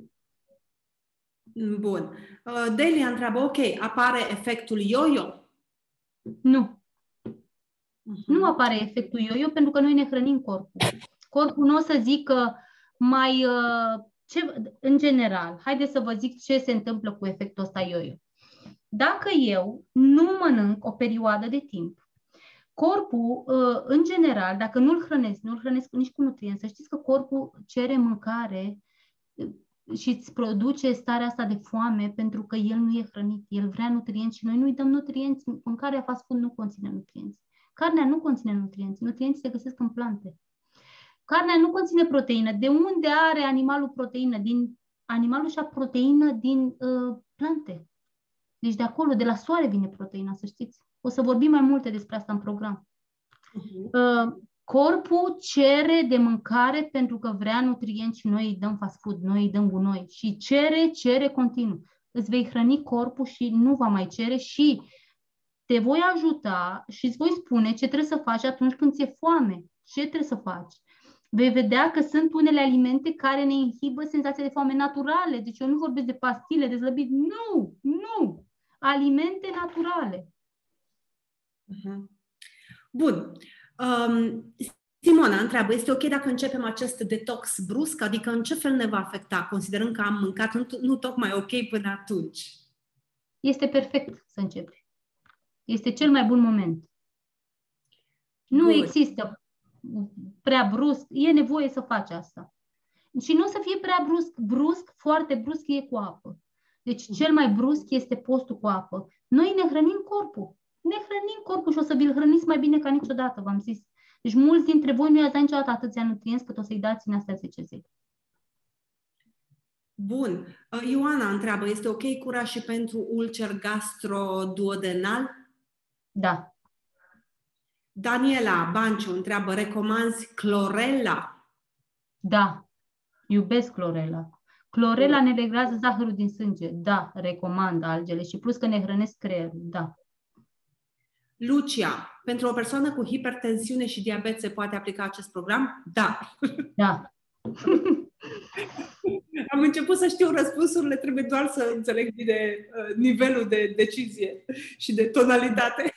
Bun. Delia întreabă, ok, apare efectul yo-yo? Nu. Nu apare efectul yo-yo pentru că noi ne hrănim corpul. Corpul nu o să zică mai... în general, haideți să vă zic ce se întâmplă cu efectul ăsta yo-yo. Dacă eu nu mănânc o perioadă de timp, corpul, în general, dacă nu-l hrănesc nici cu nutrienți, să știți că corpul cere mâncare și îți produce starea asta de foame pentru că el nu e hrănit, el vrea nutrienți și noi nu-i dăm nutrienți. Mâncarea fast food nu conține nutrienți. Carnea nu conține nutrienți. Nutrienții se găsesc în plante. Carnea nu conține proteină. De unde are animalul proteină? Animalul și-a proteină din plante. Deci de acolo, de la soare vine proteina, să știți. O să vorbim mai multe despre asta în program. Corpul cere de mâncare pentru că vrea nutrienți și noi îi dăm fast food, noi îi dăm gunoi. Și cere continuu. Îți vei hrăni corpul și nu va mai cere și te voi ajuta și îți voi spune ce trebuie să faci atunci când ți-e foame. Ce trebuie să faci? Vei vedea că sunt unele alimente care ne inhibă senzația de foame naturale. Deci eu nu vorbesc de pastile, de slăbit. Nu! Alimente naturale. Bun. Simona întreabă, este ok dacă începem acest detox brusc? Adică în ce fel ne va afecta, considerând că am mâncat nu tocmai ok până atunci? Este perfect să începi. Este cel mai bun moment. Nu există prea brusc. E nevoie să faci asta. Și nu o să fie prea brusc, foarte brusc e cu apă. Deci cel mai brusc este postul cu apă. Noi ne hrănim corpul. Ne hrănim corpul și o să vi-l hrăniți mai bine ca niciodată, v-am zis. Deci mulți dintre voi nu i-ați dat niciodată atâția nutrienți cât o să-i dați în astea 10 zile. Bun. Ioana întreabă, este ok cura și pentru ulcer gastroduodenal? Da. Daniela Banciu întreabă, recomanzi clorela? Da. Iubesc clorela. Clorela ne reglează zahărul din sânge. Da, recomand algele. Și plus că ne hrănesc creierul. Da. Lucia, pentru o persoană cu hipertensiune și diabet se poate aplica acest program? Da. Da. Am început să știu răspunsurile, trebuie doar să înțeleg bine nivelul de decizie și de tonalitate.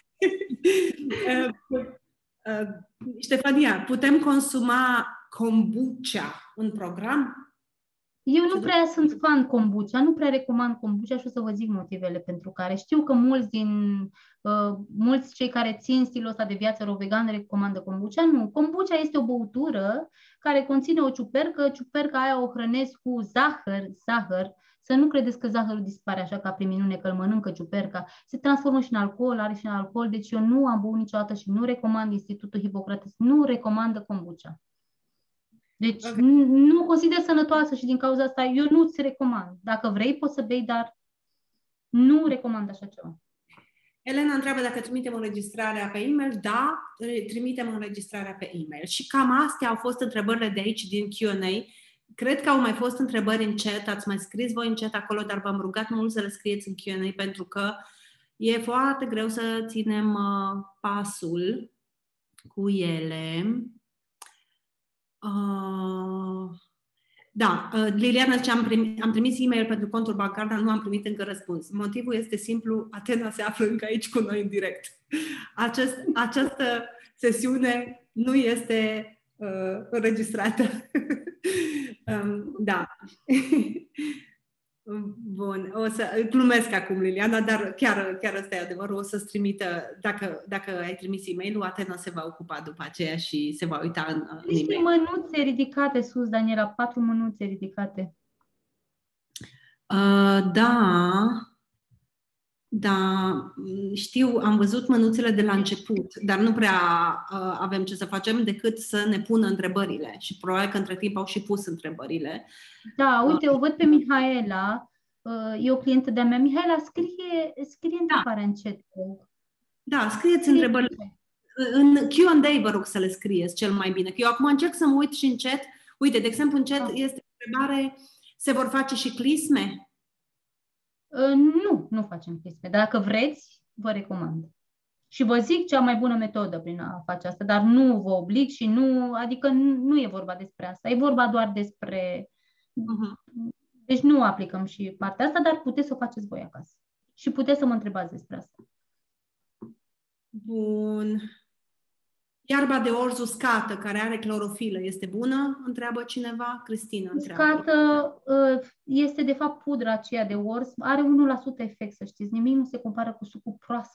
Ștefania, putem consuma kombucha în program? Eu nu prea sunt fan kombucha, nu prea recomand kombucha și o să vă zic motivele pentru care. Știu că mulți cei care țin stilul ăsta de viață ro-vegan recomandă kombucha. Nu, kombucha este o băutură care conține o ciupercă. Ciuperca aia o hrănesc cu zahăr. Să nu credeți că zahărul dispare așa ca prin minune că îl mănâncă ciuperca. Se transformă și în alcool, are și în alcool. Deci eu nu am băut niciodată și nu recomand, Institutul Hipocrates nu recomandă kombucha. Deci nu consider sănătoasă și din cauza asta eu nu ți recomand. Dacă vrei poți să bei, dar nu recomand așa ceva. Elena întreabă dacă trimitem înregistrarea pe e-mail. Da, trimitem înregistrarea pe e-mail. Și cam astea au fost întrebările de aici din Q&A. Cred că au mai fost întrebări în chat, ați mai scris voi în chat acolo, dar v-am rugat mult să le scrieți în Q&A pentru că e foarte greu să ținem pasul cu ele. Da, Liliana zice, am trimis e-mail pentru contul bancar, dar nu am primit încă răspuns. Motivul este simplu, Atena se află încă aici cu noi în direct. Această sesiune nu este înregistrată. Da. Bun, o să glumesc acum, Liliana, dar chiar ăsta e adevărul, o să-ți trimită, dacă ai trimis e-mail-ul, Atena se va ocupa după aceea și se va uita în e-mail. Niște mânuțe ridicate sus, Daniela, 4 mânuțe ridicate. Da. Da, știu, am văzut mânuțele de la început, dar nu prea avem ce să facem decât să ne pună întrebările și probabil că între timp au și pus întrebările. Da, uite, o văd pe Mihaela, e o clientă de-a mea. Mihaela, scrie întrebarea în chat. Da, scrieți întrebările. În Q&A vă rog să le scrieți cel mai bine. Că eu acum încerc să mă uit și în chat. Uite, de exemplu, în chat este o întrebare, se vor face și clisme? Nu facem clisme. Dacă vreți, vă recomand. Și vă zic cea mai bună metodă prin a face asta, dar nu vă oblig și adică nu e vorba despre asta. E vorba doar despre... Deci nu aplicăm și partea asta, dar puteți să o faceți voi acasă. Și puteți să mă întrebați despre asta. Bun. Iarba de orz uscată, care are clorofilă, este bună? Întreabă cineva. Cristina întreabă. Uscată este de fapt pudra aceea de orz. Are 1% efect, să știți. Nimic nu se compară cu sucul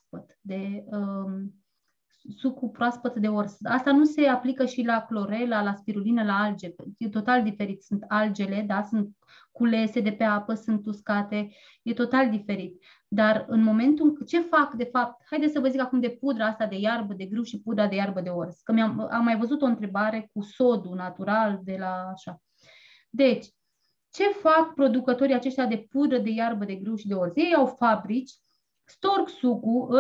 proaspăt de orz. Asta nu se aplică și la clorela, la spirulină, la alge. E total diferit. Sunt algele, da? Sunt culese de pe apă, sunt uscate. E total diferit. Dar în momentul ce fac, de fapt, haideți să vă zic acum de pudra asta de iarbă de grâu și pudra de iarbă de orz. Că am mai văzut o întrebare cu sodul natural de la așa. Deci, ce fac producătorii aceștia de pudră de iarbă de grâu și de orz? Ei au fabrici, storc sucul,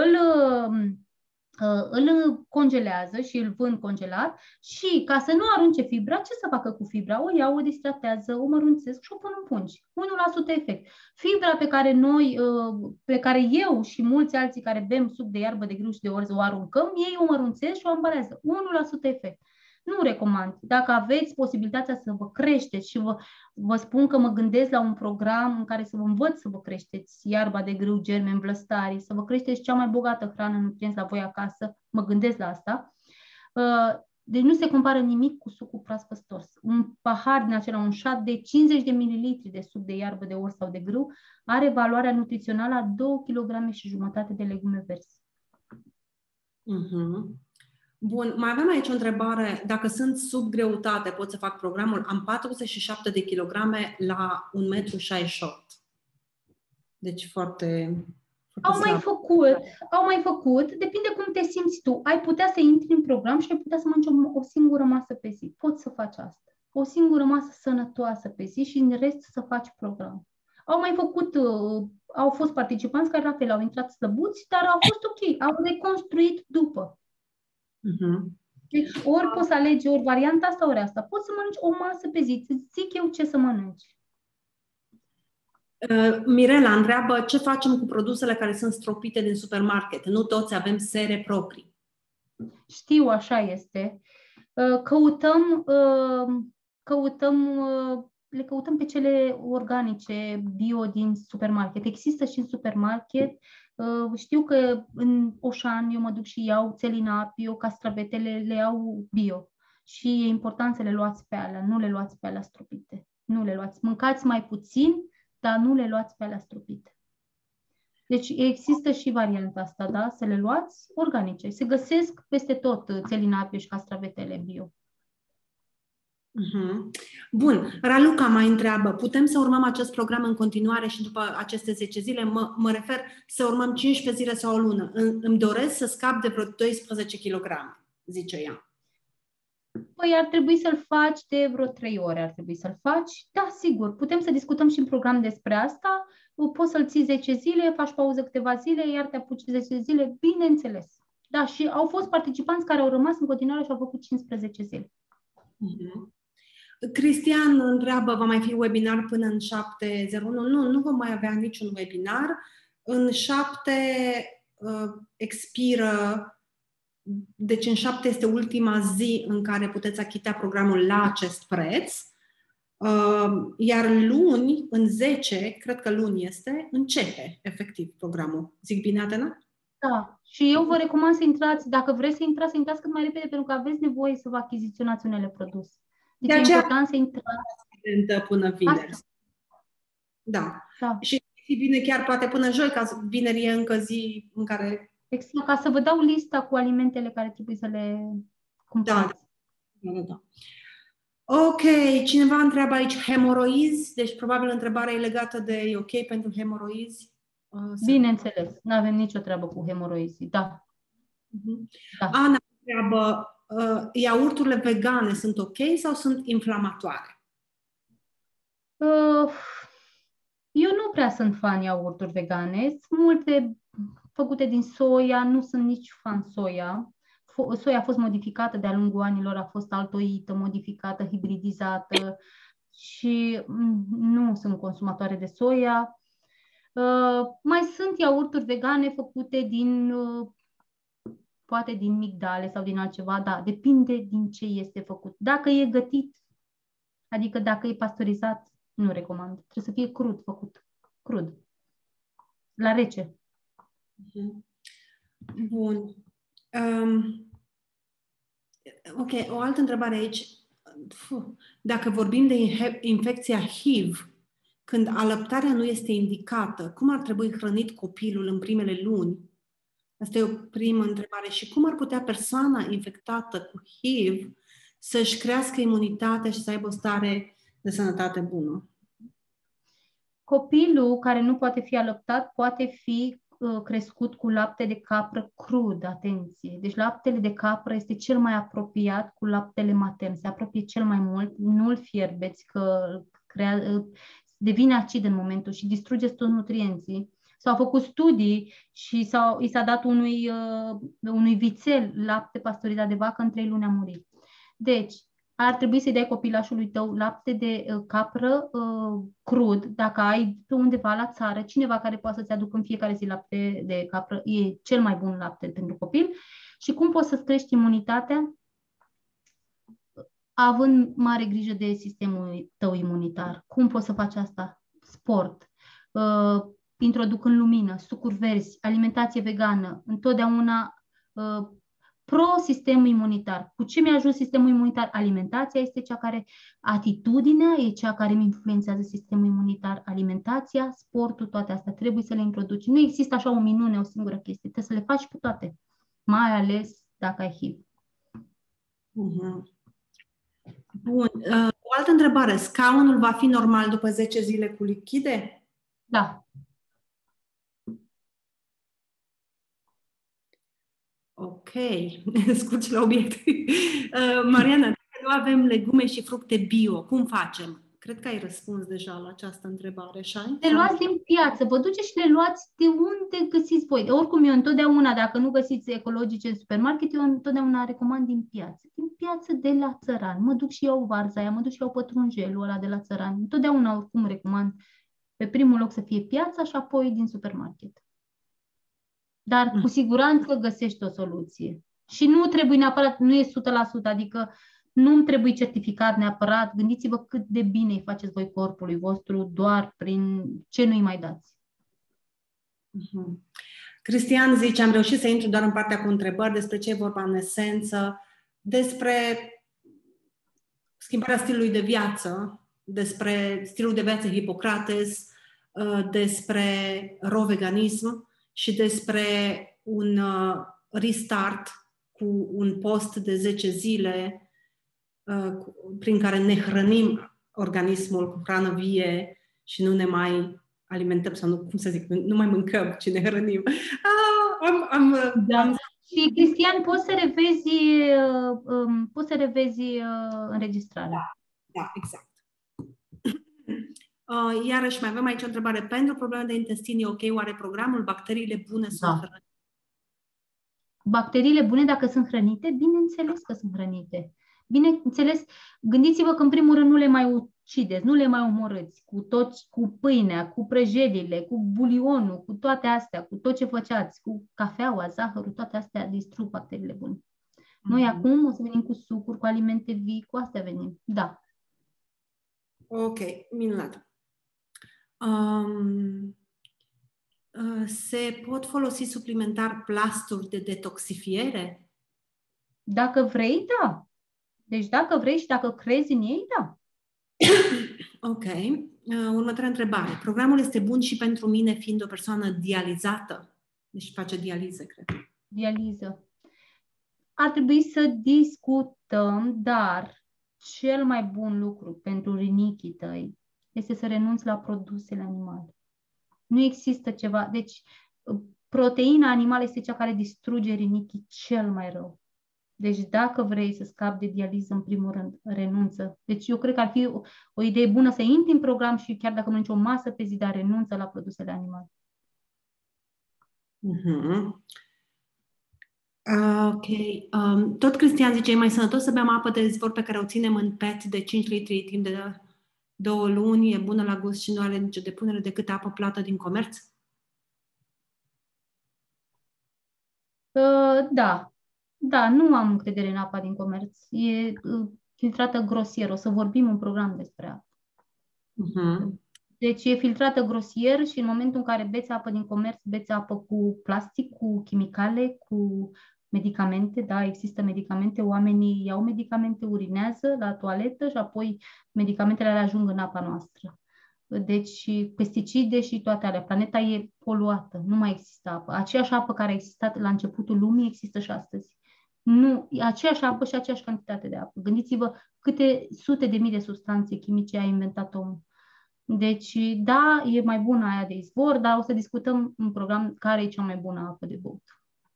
îl congelează și îl vând congelat și ca să nu arunce fibra, ce să facă cu fibra? O iau, o distratează, o mărunțesc și o pun în pungi. 1% efect. Fibra pe care eu și mulți alții care bem suc de iarbă de grâu și de orz o aruncăm, ei o mărunțesc și o ambalează. 1% efect. Nu recomand. Dacă aveți posibilitatea să vă creșteți și vă spun că mă gândesc la un program în care să vă învăț să vă creșteți iarba de grâu, germeni, vlăstarii, să vă creșteți cea mai bogată hrană în nutrienți la voi acasă, mă gândesc la asta. Deci nu se compară nimic cu sucul proaspăt stors. Un pahar din acela, un șat de 50 de mililitri de suc de iarbă de orz sau de grâu are valoarea nutrițională a 2,5 kg de legume verzi. Bun, mai avem aici o întrebare. Dacă sunt sub greutate, pot să fac programul? Am 47 de kilograme la 1,68 m. Deci foarte Au mai făcut, depinde cum te simți tu. Ai putea să intri în program și ai putea să mănânci o singură masă pe zi. Poți să faci asta. O singură masă sănătoasă pe zi și în rest să faci program. Au fost participanți care la fel au intrat slăbuți, dar au fost ok. Au reconstruit după. Deci ori poți să alegi ori varianta asta, ori asta. Poți să mănânci o masă pe zi. Îți zic eu ce să mănânci. Mirela întreabă ce facem cu produsele care sunt stropite din supermarket. Nu toți avem sere proprii. Știu, așa este. Le căutăm pe cele organice, bio din supermarket. Există și în supermarket. Știu că în Oșan eu mă duc și iau țelina bio, castravetele le iau bio. Și e important să le luați pe alea, nu le luați pe alea stropite. Nu le luați. Mâncați mai puțin, dar nu le luați pe alea stropite. Deci există și varianta asta, da? Să le luați organice. Se găsesc peste tot țelina bio și castravetele bio. Bun. Raluca mai întreabă, putem să urmăm acest program în continuare și după aceste 10 zile? Mă refer să urmăm 15 zile sau o lună. Îmi doresc să scap de vreo 12 kg, zice ea. Păi ar trebui să-l faci de vreo 3 ore, ar trebui să-l faci. Da, sigur, putem să discutăm și în program despre asta. Poți să-l ții 10 zile, faci pauză câteva zile, iar te apuci 10 zile, bineînțeles. Da, și au fost participanți care au rămas în continuare și au făcut 15 zile. Cristian întreabă, va mai fi webinar până în 7:01? Nu vom mai avea niciun webinar. În 7 expiră, deci în 7 este ultima zi în care puteți achita programul la acest preț. Iar luni, în 10, cred că luni este, începe efectiv programul. Zic bine, Atena? Da. Și eu vă recomand să intrați, dacă vreți să intrați cât mai repede, pentru că aveți nevoie să vă achiziționați unele produse. Deci e important să intrați. Până vineri. Da. Și e bine chiar poate până joi, ca vineri e încă zi în care... Exact, ca să vă dau lista cu alimentele care trebuie să le cumpărați. Da. Ok, cineva întreabă aici hemoroizi, deci probabil întrebarea e legată de e ok pentru hemoroizi. Bineînțeles, nu avem nicio treabă cu hemoroizii, da. Da. Ana întreabă, iaurturile vegane sunt ok sau sunt inflamatoare? Eu nu prea sunt fan iaurturi vegane. Sunt multe făcute din soia, nu sunt nici fan soia. Soia a fost modificată de-a lungul anilor, a fost altoită, modificată, hibridizată și nu sunt consumatoare de soia. Mai sunt iaurturi vegane făcute din, poate din migdale sau din altceva, da, depinde din ce este făcut. Dacă e gătit, adică dacă e pasteurizat, nu recomand. Trebuie să fie crud, făcut crud, la rece. Bun. Ok, o altă întrebare aici. Dacă vorbim de infecția HIV, când alăptarea nu este indicată, cum ar trebui hrănit copilul în primele luni? Asta e o primă întrebare. Și cum ar putea persoana infectată cu HIV să-și crească imunitatea și să aibă o stare de sănătate bună? Copilul care nu poate fi alăptat poate fi crescut cu lapte de capră crud, atenție. Deci laptele de capră este cel mai apropiat cu laptele matern. Se apropie cel mai mult, nu-l fierbeți că devine acid în momentul și distrugeți toți nutrienții. S-au făcut studii și i s-a dat unui vițel lapte pasteurizat de vacă, în 3 luni a murit. Deci, ar trebui să-i dai copilașului tău lapte de capră crud, dacă ai pe undeva la țară, cineva care poate să-ți aducă în fiecare zi lapte de capră, e cel mai bun lapte pentru copil. Și cum poți să-ți crești imunitatea? Având mare grijă de sistemul tău imunitar. Cum poți să faci asta? Sport, introducând lumină, sucuri verzi, alimentație vegană, întotdeauna pro-sistemul imunitar. Cu ce mi-a ajuns sistemul imunitar? Alimentația este cea care, atitudinea e cea care îmi influențează sistemul imunitar. Alimentația, sportul, toate astea trebuie să le introduci. Nu există așa o minune, o singură chestie. Trebuie să le faci pe toate. Mai ales dacă ai HIV. Bun. O altă întrebare. Scaunul va fi normal după 10 zile cu lichide? Da. Ok. Scurci la obiect. Mariana, dacă nu avem legume și fructe bio, cum facem? Cred că ai răspuns deja la această întrebare, așa? Le luați din piață, vă duceți și le luați de unde găsiți voi. Oricum, eu întotdeauna, dacă nu găsiți ecologice în supermarket, eu întotdeauna recomand din piață. Din piață de la țăran. Mă duc și eu varza aia, mă duc și eu pătrunjelul ăla de la țăran. Întotdeauna, oricum, recomand pe primul loc să fie piața și apoi din supermarket. Dar cu siguranță găsești o soluție. Și nu trebuie neapărat, nu e 100%, adică nu-mi trebuie certificat neapărat. Gândiți-vă cât de bine îi faceți voi corpului vostru doar prin ce nu-i mai dați. Cristian zice, am reușit să intru doar în partea cu întrebări despre ce e vorba în esență, despre schimbarea stilului de viață, despre stilul de viață Hippocrates, despre veganism și despre un restart cu un post de 10 zile prin care ne hrănim organismul cu hrană vie și nu ne mai alimentăm, sau nu, cum să zic, nu mai mâncăm, ci ne hrănim. Și, Cristian, poți să revezi înregistrarea. Da, exact. Iarăși mai avem aici o întrebare. Pentru probleme de intestin e ok? Oare programul bacteriile bune sunt hrănite? Bacteriile bune, dacă sunt hrănite, bineînțeles că sunt hrănite. Bineînțeles, gândiți-vă că în primul rând nu le mai ucideți, nu le mai omorâți cu pâinea, cu prăjelile, cu bulionul, cu toate astea, cu tot ce făceați, cu cafeaua, zahărul, toate astea distrug bacteriile bune. Noi acum o să venim cu sucuri, cu alimente vii, cu astea venim. Da. Ok, minunat. Se pot folosi suplimentar plasturi de detoxifiere? Dacă vrei, da. Deci dacă vrei și dacă crezi în ei, da. Ok. Următoarea întrebare. Programul este bun și pentru mine fiind o persoană dializată? Deci face dializă, cred. Dializă. Ar trebui să discutăm, dar cel mai bun lucru pentru rinichii tăi este să renunți la produsele animale. Nu există ceva. Deci, proteina animală este cea care distruge rinichii cel mai rău. Deci dacă vrei să scapi de dializă, în primul rând, renunță. Deci eu cred că ar fi o idee bună să intri în program și chiar dacă mănânci o masă pe zi, dar renunță la produsele animale. Ok. Tot Cristian zice, e mai sănătos să bem apă de izvor pe care o ținem în PET de 5 litri timp de 2 luni, e bună la gust și nu are nicio depunere decât apă plată din comerț? Da. Da, nu am încredere în apa din comerț. E filtrată grosier. O să vorbim în program despre apă. Deci e filtrată grosier și în momentul în care beți apă din comerț, beți apă cu plastic, cu chimicale, cu medicamente. Da, există medicamente, oamenii iau medicamente, urinează la toaletă și apoi medicamentele alea ajung în apa noastră. Deci pesticide și toate alea. Planeta e poluată, nu mai există apă. Aceeași apă care a existat la începutul lumii există și astăzi. Nu, aceeași apă și aceeași cantitate de apă. Gândiți-vă câte sute de mii de substanțe chimice a inventat omul. Deci, da, e mai bună aia de izvor, dar o să discutăm în program care e cea mai bună apă de băut.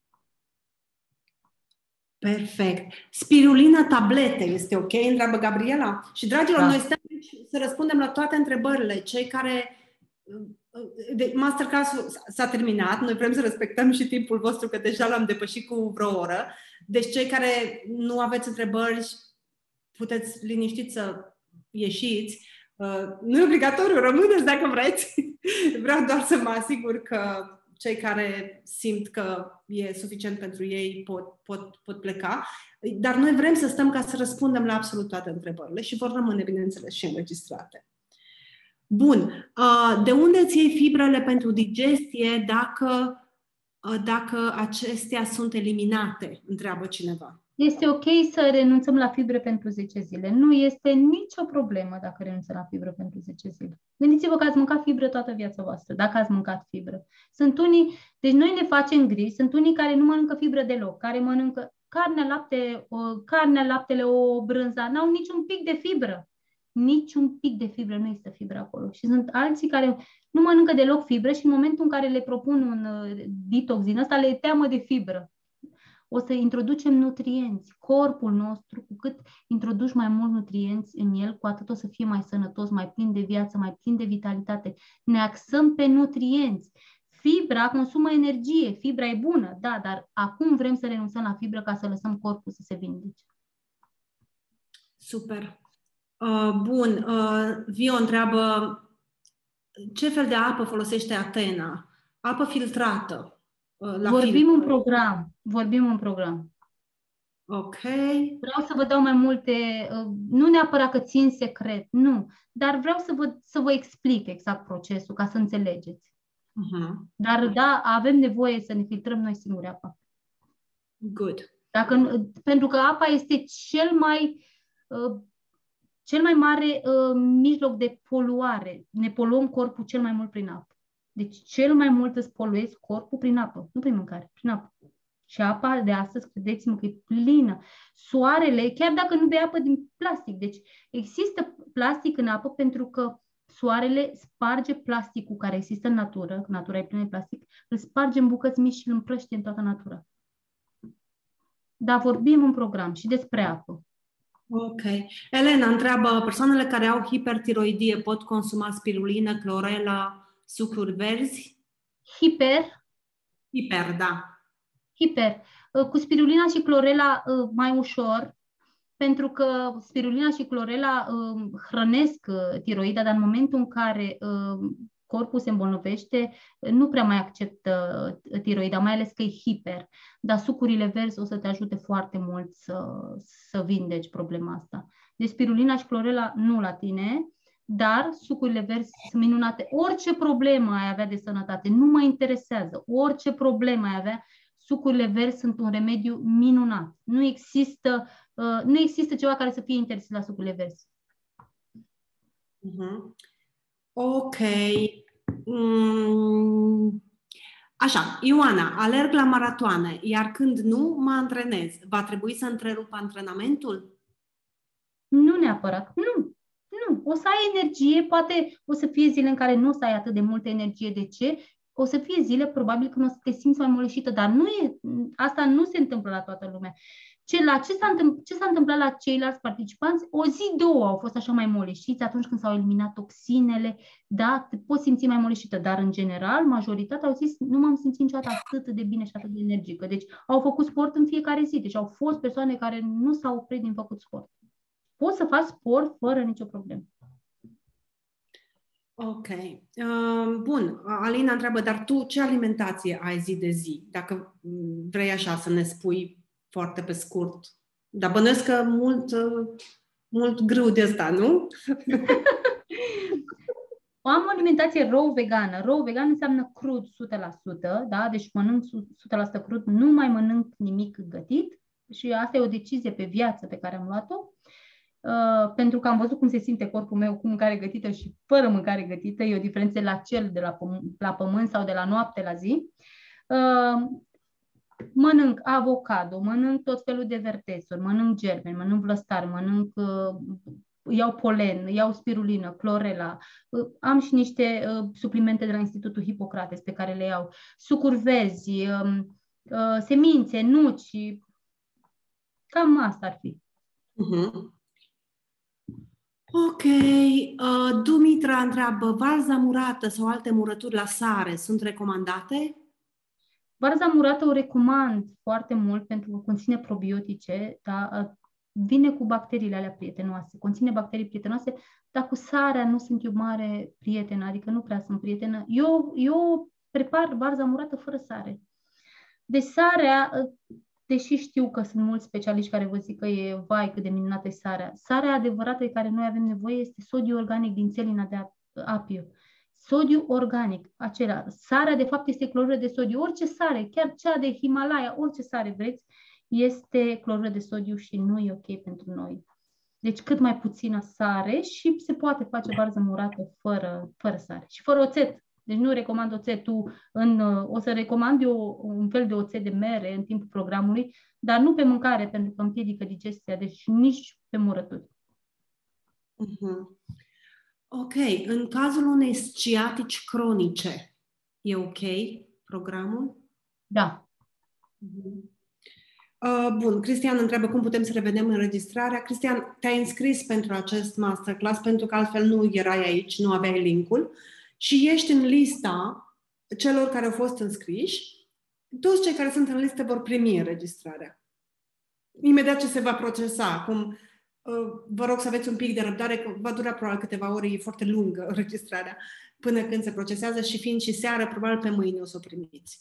Perfect. Spirulina tablete este ok? Întreabă Gabriela. Și, dragilor, noi stăm aici să răspundem la toate întrebările. Cei care... Masterclass-ul s-a terminat. Noi vrem să respectăm și timpul vostru, că deja l-am depășit cu vreo oră. Deci, cei care nu aveți întrebări, puteți liniștiți să ieșiți. Nu e obligatoriu, rămâneți dacă vreți. Vreau doar să mă asigur că cei care simt că e suficient pentru ei pot pleca. Dar noi vrem să stăm ca să răspundem la absolut toate întrebările și vor rămâne, bineînțeles, și înregistrate. Bun. De unde îți iei fibrele pentru digestie dacă acestea sunt eliminate? Întreabă cineva. Este ok să renunțăm la fibre pentru 10 zile. Nu este nicio problemă dacă renunțăm la fibră pentru 10 zile. Gândiți-vă că ați mâncat fibră toată viața voastră, dacă ați mâncat fibră. Sunt unii, deci noi ne facem griji, sunt unii care nu mănâncă fibră deloc, care mănâncă carnea, laptele, o brânza, n-au niciun pic de fibră. Niciun pic de fibră, nu există fibră acolo. Și sunt alții care nu mănâncă deloc fibră și în momentul în care le propun un detox din ăsta, le teamă de fibră. O să introducem nutrienți. Corpul nostru, cu cât introduci mai mult nutrienți în el, cu atât o să fie mai sănătos, mai plin de viață, mai plin de vitalitate. Ne axăm pe nutrienți. Fibra consumă energie, fibra e bună, da, dar acum vrem să renunțăm la fibră ca să lăsăm corpul să se vindece. Super. Bun. Vio întreabă ce fel de apă folosește Atena? Apă filtrată. Vorbim în program. Ok. Vreau să vă dau mai multe, nu neapărat că țin secret, nu, dar vreau să vă explic exact procesul ca să înțelegeți. Dar da, avem nevoie să ne filtrăm noi singuri apa. Good. Pentru că apa este cel mai mare mijloc de poluare. Ne poluăm corpul cel mai mult prin apă. Deci cel mai mult îți poluezi corpul prin apă, nu prin mâncare, prin apă. Și apa de astăzi, credeți-mă că e plină. Soarele, chiar dacă nu bei apă din plastic, deci există plastic în apă pentru că soarele sparge plasticul care există în natură, că natura e plină de plastic, îl sparge în bucăți mici și îl împrăștie în toată natura. Dar vorbim în program și despre apă. Ok. Elena întreabă, persoanele care au hipertiroidie pot consuma spirulină, clorela, sucuri verzi? Hiper, da. Hiper. Cu spirulina și clorela mai ușor, pentru că spirulina și clorela hrănesc tiroida, dar în momentul în care corpul se îmbolnăvește, nu prea mai acceptă tiroida, mai ales că e hiper. Dar sucurile verzi o să te ajute foarte mult să vindeci problema asta. Deci spirulina și clorela nu la tine, dar sucurile verzi sunt minunate. Orice problemă ai avea de sănătate, nu mă interesează. Orice problemă ai avea, sucurile verzi sunt un remediu minunat. Nu există ceva care să fie interzis la sucurile verzi. Ok. Așa, Ioana, alerg la maratoane, iar când nu, mă antrenez. Va trebui să întrerup antrenamentul? Nu neapărat. Nu. O să ai energie, poate o să fie zile în care nu o să ai atât de multă energie. De ce? O să fie zile, probabil, când o să te simți mai moleșită, dar asta nu se întâmplă la toată lumea. Ce s-a întâmplat la ceilalți participanți? O zi, două au fost așa mai moleșiți atunci când s-au eliminat toxinele, da, te poți simți mai moleșită, dar în general, majoritatea au zis, nu m-am simțit niciodată atât de bine și atât de energică. Deci au făcut sport în fiecare zi, deci au fost persoane care nu s-au oprit din făcut sport. Poți să faci sport fără nicio problemă. Ok. Bun. Alina întreabă, dar tu ce alimentație ai zi de zi? Dacă vrei așa să ne spui foarte pe scurt. Dar bănuiesc că mult grâu de ăsta, nu? Am o alimentație raw vegană. Raw vegan înseamnă crud 100%, da? Deci mănânc 100% crud, nu mai mănânc nimic gătit și asta e o decizie pe viață pe care am luat-o. Pentru că am văzut cum se simte corpul meu cu mâncare gătită și fără mâncare gătită. E o diferență la cel de la pământ sau de la noapte la zi. Mănânc avocado, mănânc tot felul de vertețuri, mănânc germeni, mănânc vlăstar, iau polen, iau spirulină, clorela, am și niște suplimente de la Institutul Hipocrates pe care le iau, sucuri verzi, semințe, nuci, cam asta ar fi. Uh-huh. Ok. Dumitra întreabă, varza murată sau alte murături la sare sunt recomandate? Varza murată o recomand foarte mult pentru că conține probiotice, dar vine cu bacteriile alea prietenoase, conține bacterii prietenoase, dar cu sarea nu sunt eu mare prietenă, adică nu prea sunt prietenă. Eu prepar varza murată fără sare. Deci sarea, deși știu că sunt mulți specialiști care vă zic că e, vai, cât de minunată e sarea, sarea adevărată de care noi avem nevoie este sodiu organic din țelina de apio. Sodiu organic, acela. Sarea, de fapt, este clorură de sodiu. Orice sare, chiar cea de Himalaya, orice sare vreți, este clorură de sodiu și nu e ok pentru noi. Deci cât mai puțină sare și se poate face varză murată fără sare. Și fără oțet. Deci nu recomand oțetul, o să recomand eu un fel de oțet de mere în timpul programului, dar nu pe mâncare, pentru că împiedică digestia, deci nici pe murături. Uh-huh. Ok. În cazul unei sciatici cronice, e ok programul? Da. Uh-huh. Bun, Cristian întreabă cum putem să revedem înregistrarea. Cristian, te-ai înscris pentru acest masterclass pentru că altfel nu erai aici, nu aveai linkul și ești în lista celor care au fost înscriși. Toți cei care sunt în listă vor primi înregistrarea. Imediat ce se va procesa. Acum, vă rog să aveți un pic de răbdare, că va dura probabil câteva ore, e foarte lungă înregistrarea până când se procesează și fiind și seară, probabil pe mâine o să o primiți.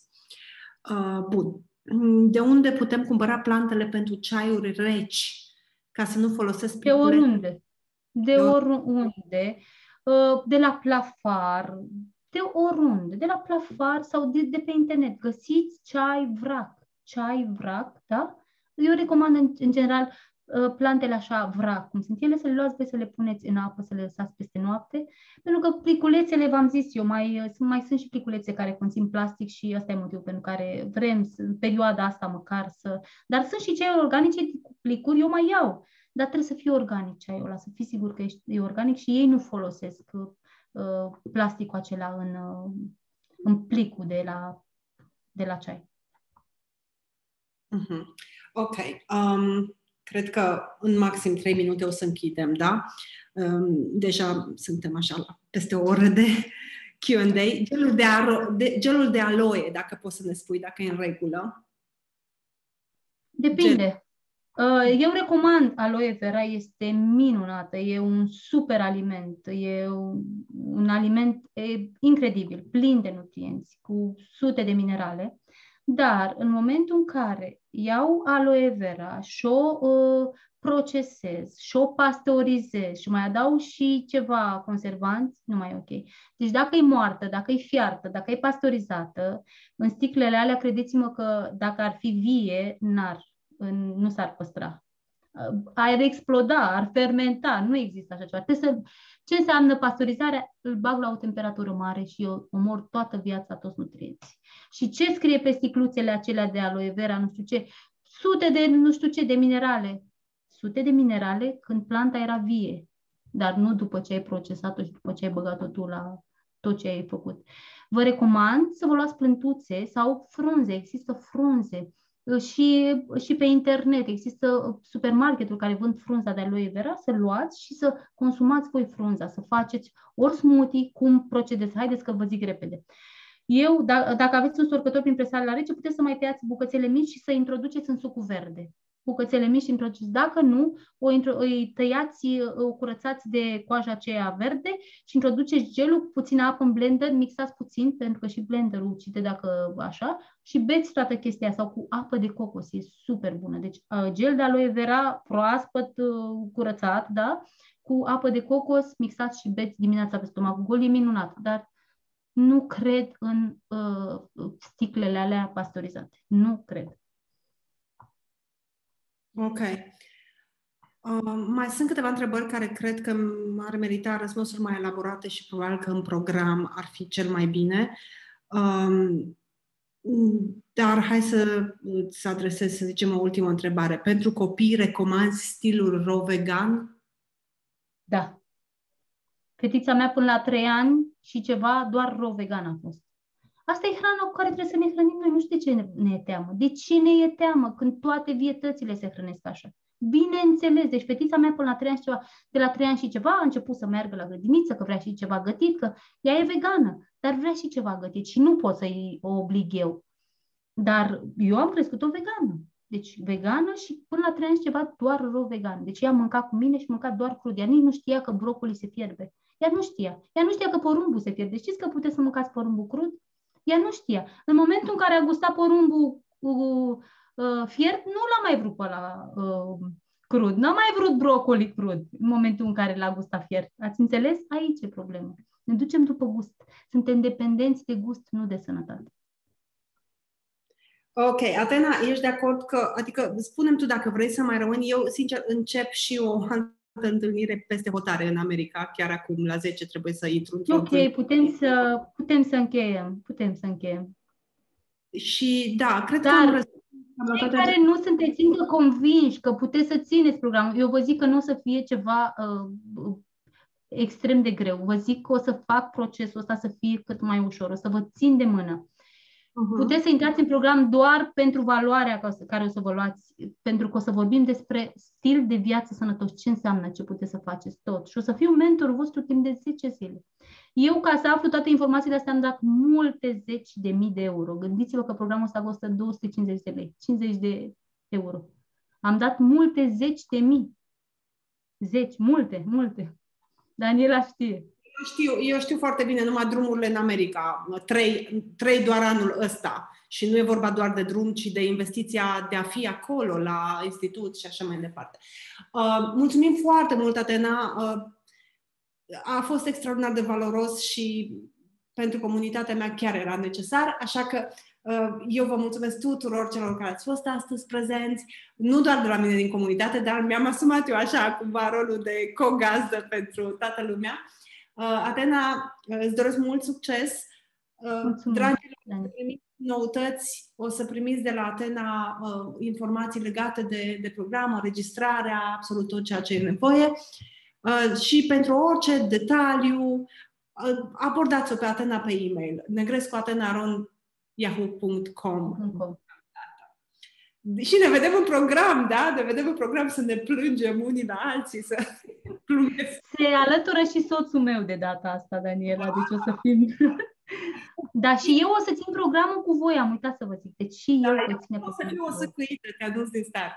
Bun. De unde putem cumpăra plantele pentru ceaiuri reci ca să nu folosesc pliculețe? De oriunde. De oriunde. De la Plafar. De oriunde. De la Plafar sau de pe internet. Găsiți ceai vrac. Ceai vrac, da? Eu recomand în general plantele așa vrac, cum sunt ele, să le luați, voi să le puneți în apă, să le lăsați peste noapte, pentru că pliculețele, v-am zis eu, mai sunt și pliculețe care conțin plastic și ăsta e motivul pentru care vrem, în perioada asta măcar să... Dar sunt și ceai organice cu plicuri, eu mai iau, dar trebuie să fie organic ceaiul ăla, să fii sigur că e organic și ei nu folosesc plasticul acela în plicul de la ceai. Uh-huh. Ok. Cred că în maxim 3 minute o să închidem, da? Deja suntem așa peste o oră de Q&A. Gelul de aloe, dacă poți să ne spui, dacă e în regulă. Depinde. Eu recomand aloe vera, este minunată, e un super aliment, e un aliment incredibil, plin de nutrienți, cu sute de minerale. Dar în momentul în care iau aloe vera și o procesez și o pasteurizez și mai adaug și ceva conservanți, nu mai e ok. Deci dacă e moartă, dacă e fiartă, dacă e pasteurizată, în sticlele alea, credeți-mă că dacă ar fi vie, nu s-ar păstra. Ar exploda, ar fermenta, nu există așa ceva. Ce înseamnă pasteurizarea? Îl bag la o temperatură mare și eu omor toată viața toți nutrienții. Și ce scrie pe sticluțele acelea de aloe vera, nu știu ce, sute de, nu știu ce, de minerale. Sute de minerale când planta era vie. dar nu după ce ai procesat-o și după ce ai băgat-o tu la tot ce ai făcut. Vă recomand să vă luați plântuțe sau frunze. Există frunze. Și pe internet există supermarketuri care vând frunza de aloe vera, să luați și să consumați voi frunza, să faceți ori smoothie, cum procedeți. Haideți că vă zic repede. Dacă aveți un storcător prin presare la rece, puteți să mai tăiați bucățele mici și să introduceți în sucul verde. Bucățele mici introduceți. Dacă nu, îi tăiați, o curățați de coaja aceea verde și introduceți gelul cu puțină apă în blender, mixați puțin, pentru că și blenderul ucide dacă așa, și beți toată chestia sau cu apă de cocos, e super bună. Deci gel de aloe vera proaspăt, curățat, da? Cu apă de cocos, mixați și beți dimineața pe stomac gol, e minunat, dar nu cred în sticlele alea pasteurizate. Nu cred. Ok. Mai sunt câteva întrebări care cred că ar merita răspunsuri mai elaborate și probabil că în program ar fi cel mai bine. Dar hai să adresez, să zicem, o ultimă întrebare. Pentru copii, recomanzi stilul raw vegan? Da. Fetița mea până la 3 ani și ceva, doar raw vegan a fost. Asta e hrana cu care trebuie să ne hrănim noi. Nu știu de ce ne e teamă. De ce ne e teamă când toate vietățile se hrănesc așa? Bineînțeles, deci fetița mea până la 3 ani și ceva, de la 3 ani și ceva a început să meargă la grădiniță, că vrea și ceva gătit, că ea e vegană, dar vrea și ceva gătit și nu pot să-i o oblig eu. Dar eu am crescut-o vegană. Deci vegană și până la 3 ani și ceva doar raw vegan. Deci ea mânca cu mine și mânca doar crud. Ea nici nu știa că brocoli se fierbe. Ea nu știa. Ea nu știa că porumbul se fierbe. Știți că puteți să mâncați porumbul crud? Ea nu știa. În momentul în care a gustat porumbul fiert, nu l-a mai vrut pe la crud. N-a mai vrut brocoli crud în momentul în care l-a gustat fiert. Ați înțeles? Aici e problema. Ne ducem după gust. Suntem dependenți de gust, nu de sănătate. Ok, Atena, ești de acord că, adică spune-mi tu dacă vrei să mai rămâni, eu sincer încep și o altă întâlnire peste hotare în America, chiar acum la 10 trebuie să intru într-o Ok, putem să încheiem. Și da, cred că am răspuns. Cei care nu sunteți încă convinși că puteți să țineți programul, eu vă zic că nu o să fie ceva extrem de greu. Vă zic că o să fac procesul ăsta să fie cât mai ușor, o să vă țin de mână. Puteți să intrați în program doar pentru valoarea care o să vă luați, pentru că o să vorbim despre stil de viață sănătos, ce înseamnă, ce puteți să faceți tot. Și o să fiu mentorul vostru timp de 10 zile. Eu, ca să aflu toate informațiile astea, am dat multe zeci de mii de euro. Gândiți-vă că programul ăsta costă 250 de lei, 50 de euro. Am dat multe zeci de mii. Multe. Daniela știe. Eu știu foarte bine numai drumurile în America, trei doar anul ăsta. Și nu e vorba doar de drum, ci de investiția de a fi acolo, la institut și așa mai departe. Mulțumim foarte mult, Atena. A fost extraordinar de valoros și pentru comunitatea mea chiar era necesar, așa că eu vă mulțumesc tuturor celor care ați fost astăzi prezenți, nu doar de la mine din comunitate, dar mi-am asumat eu așa cumva rolul de co-gazdă pentru toată lumea. Atena, îți doresc mult succes. Dragilor, primiți noutăți, o să primiți de la Atena informații legate de program, înregistrarea, absolut tot ceea ce e nevoie. Și pentru orice detaliu, abordați-o pe Atena pe e-mail, negrescuatena@yahoo.com. Și ne vedem în program, da? Ne vedem în program să ne plângem unii la alții, să glumesc. Se alătură și soțul meu de data asta, Daniela, deci o să fim... Da, și eu o să țin programul cu voi, am uitat să vă zic. Deci și eu voi ține o să fiu o săcuită, te-a dus din start.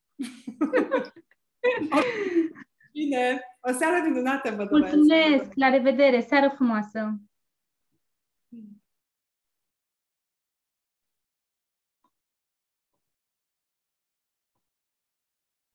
Bine, o seară minunată vă doresc. Mulțumesc, la revedere, seară frumoasă!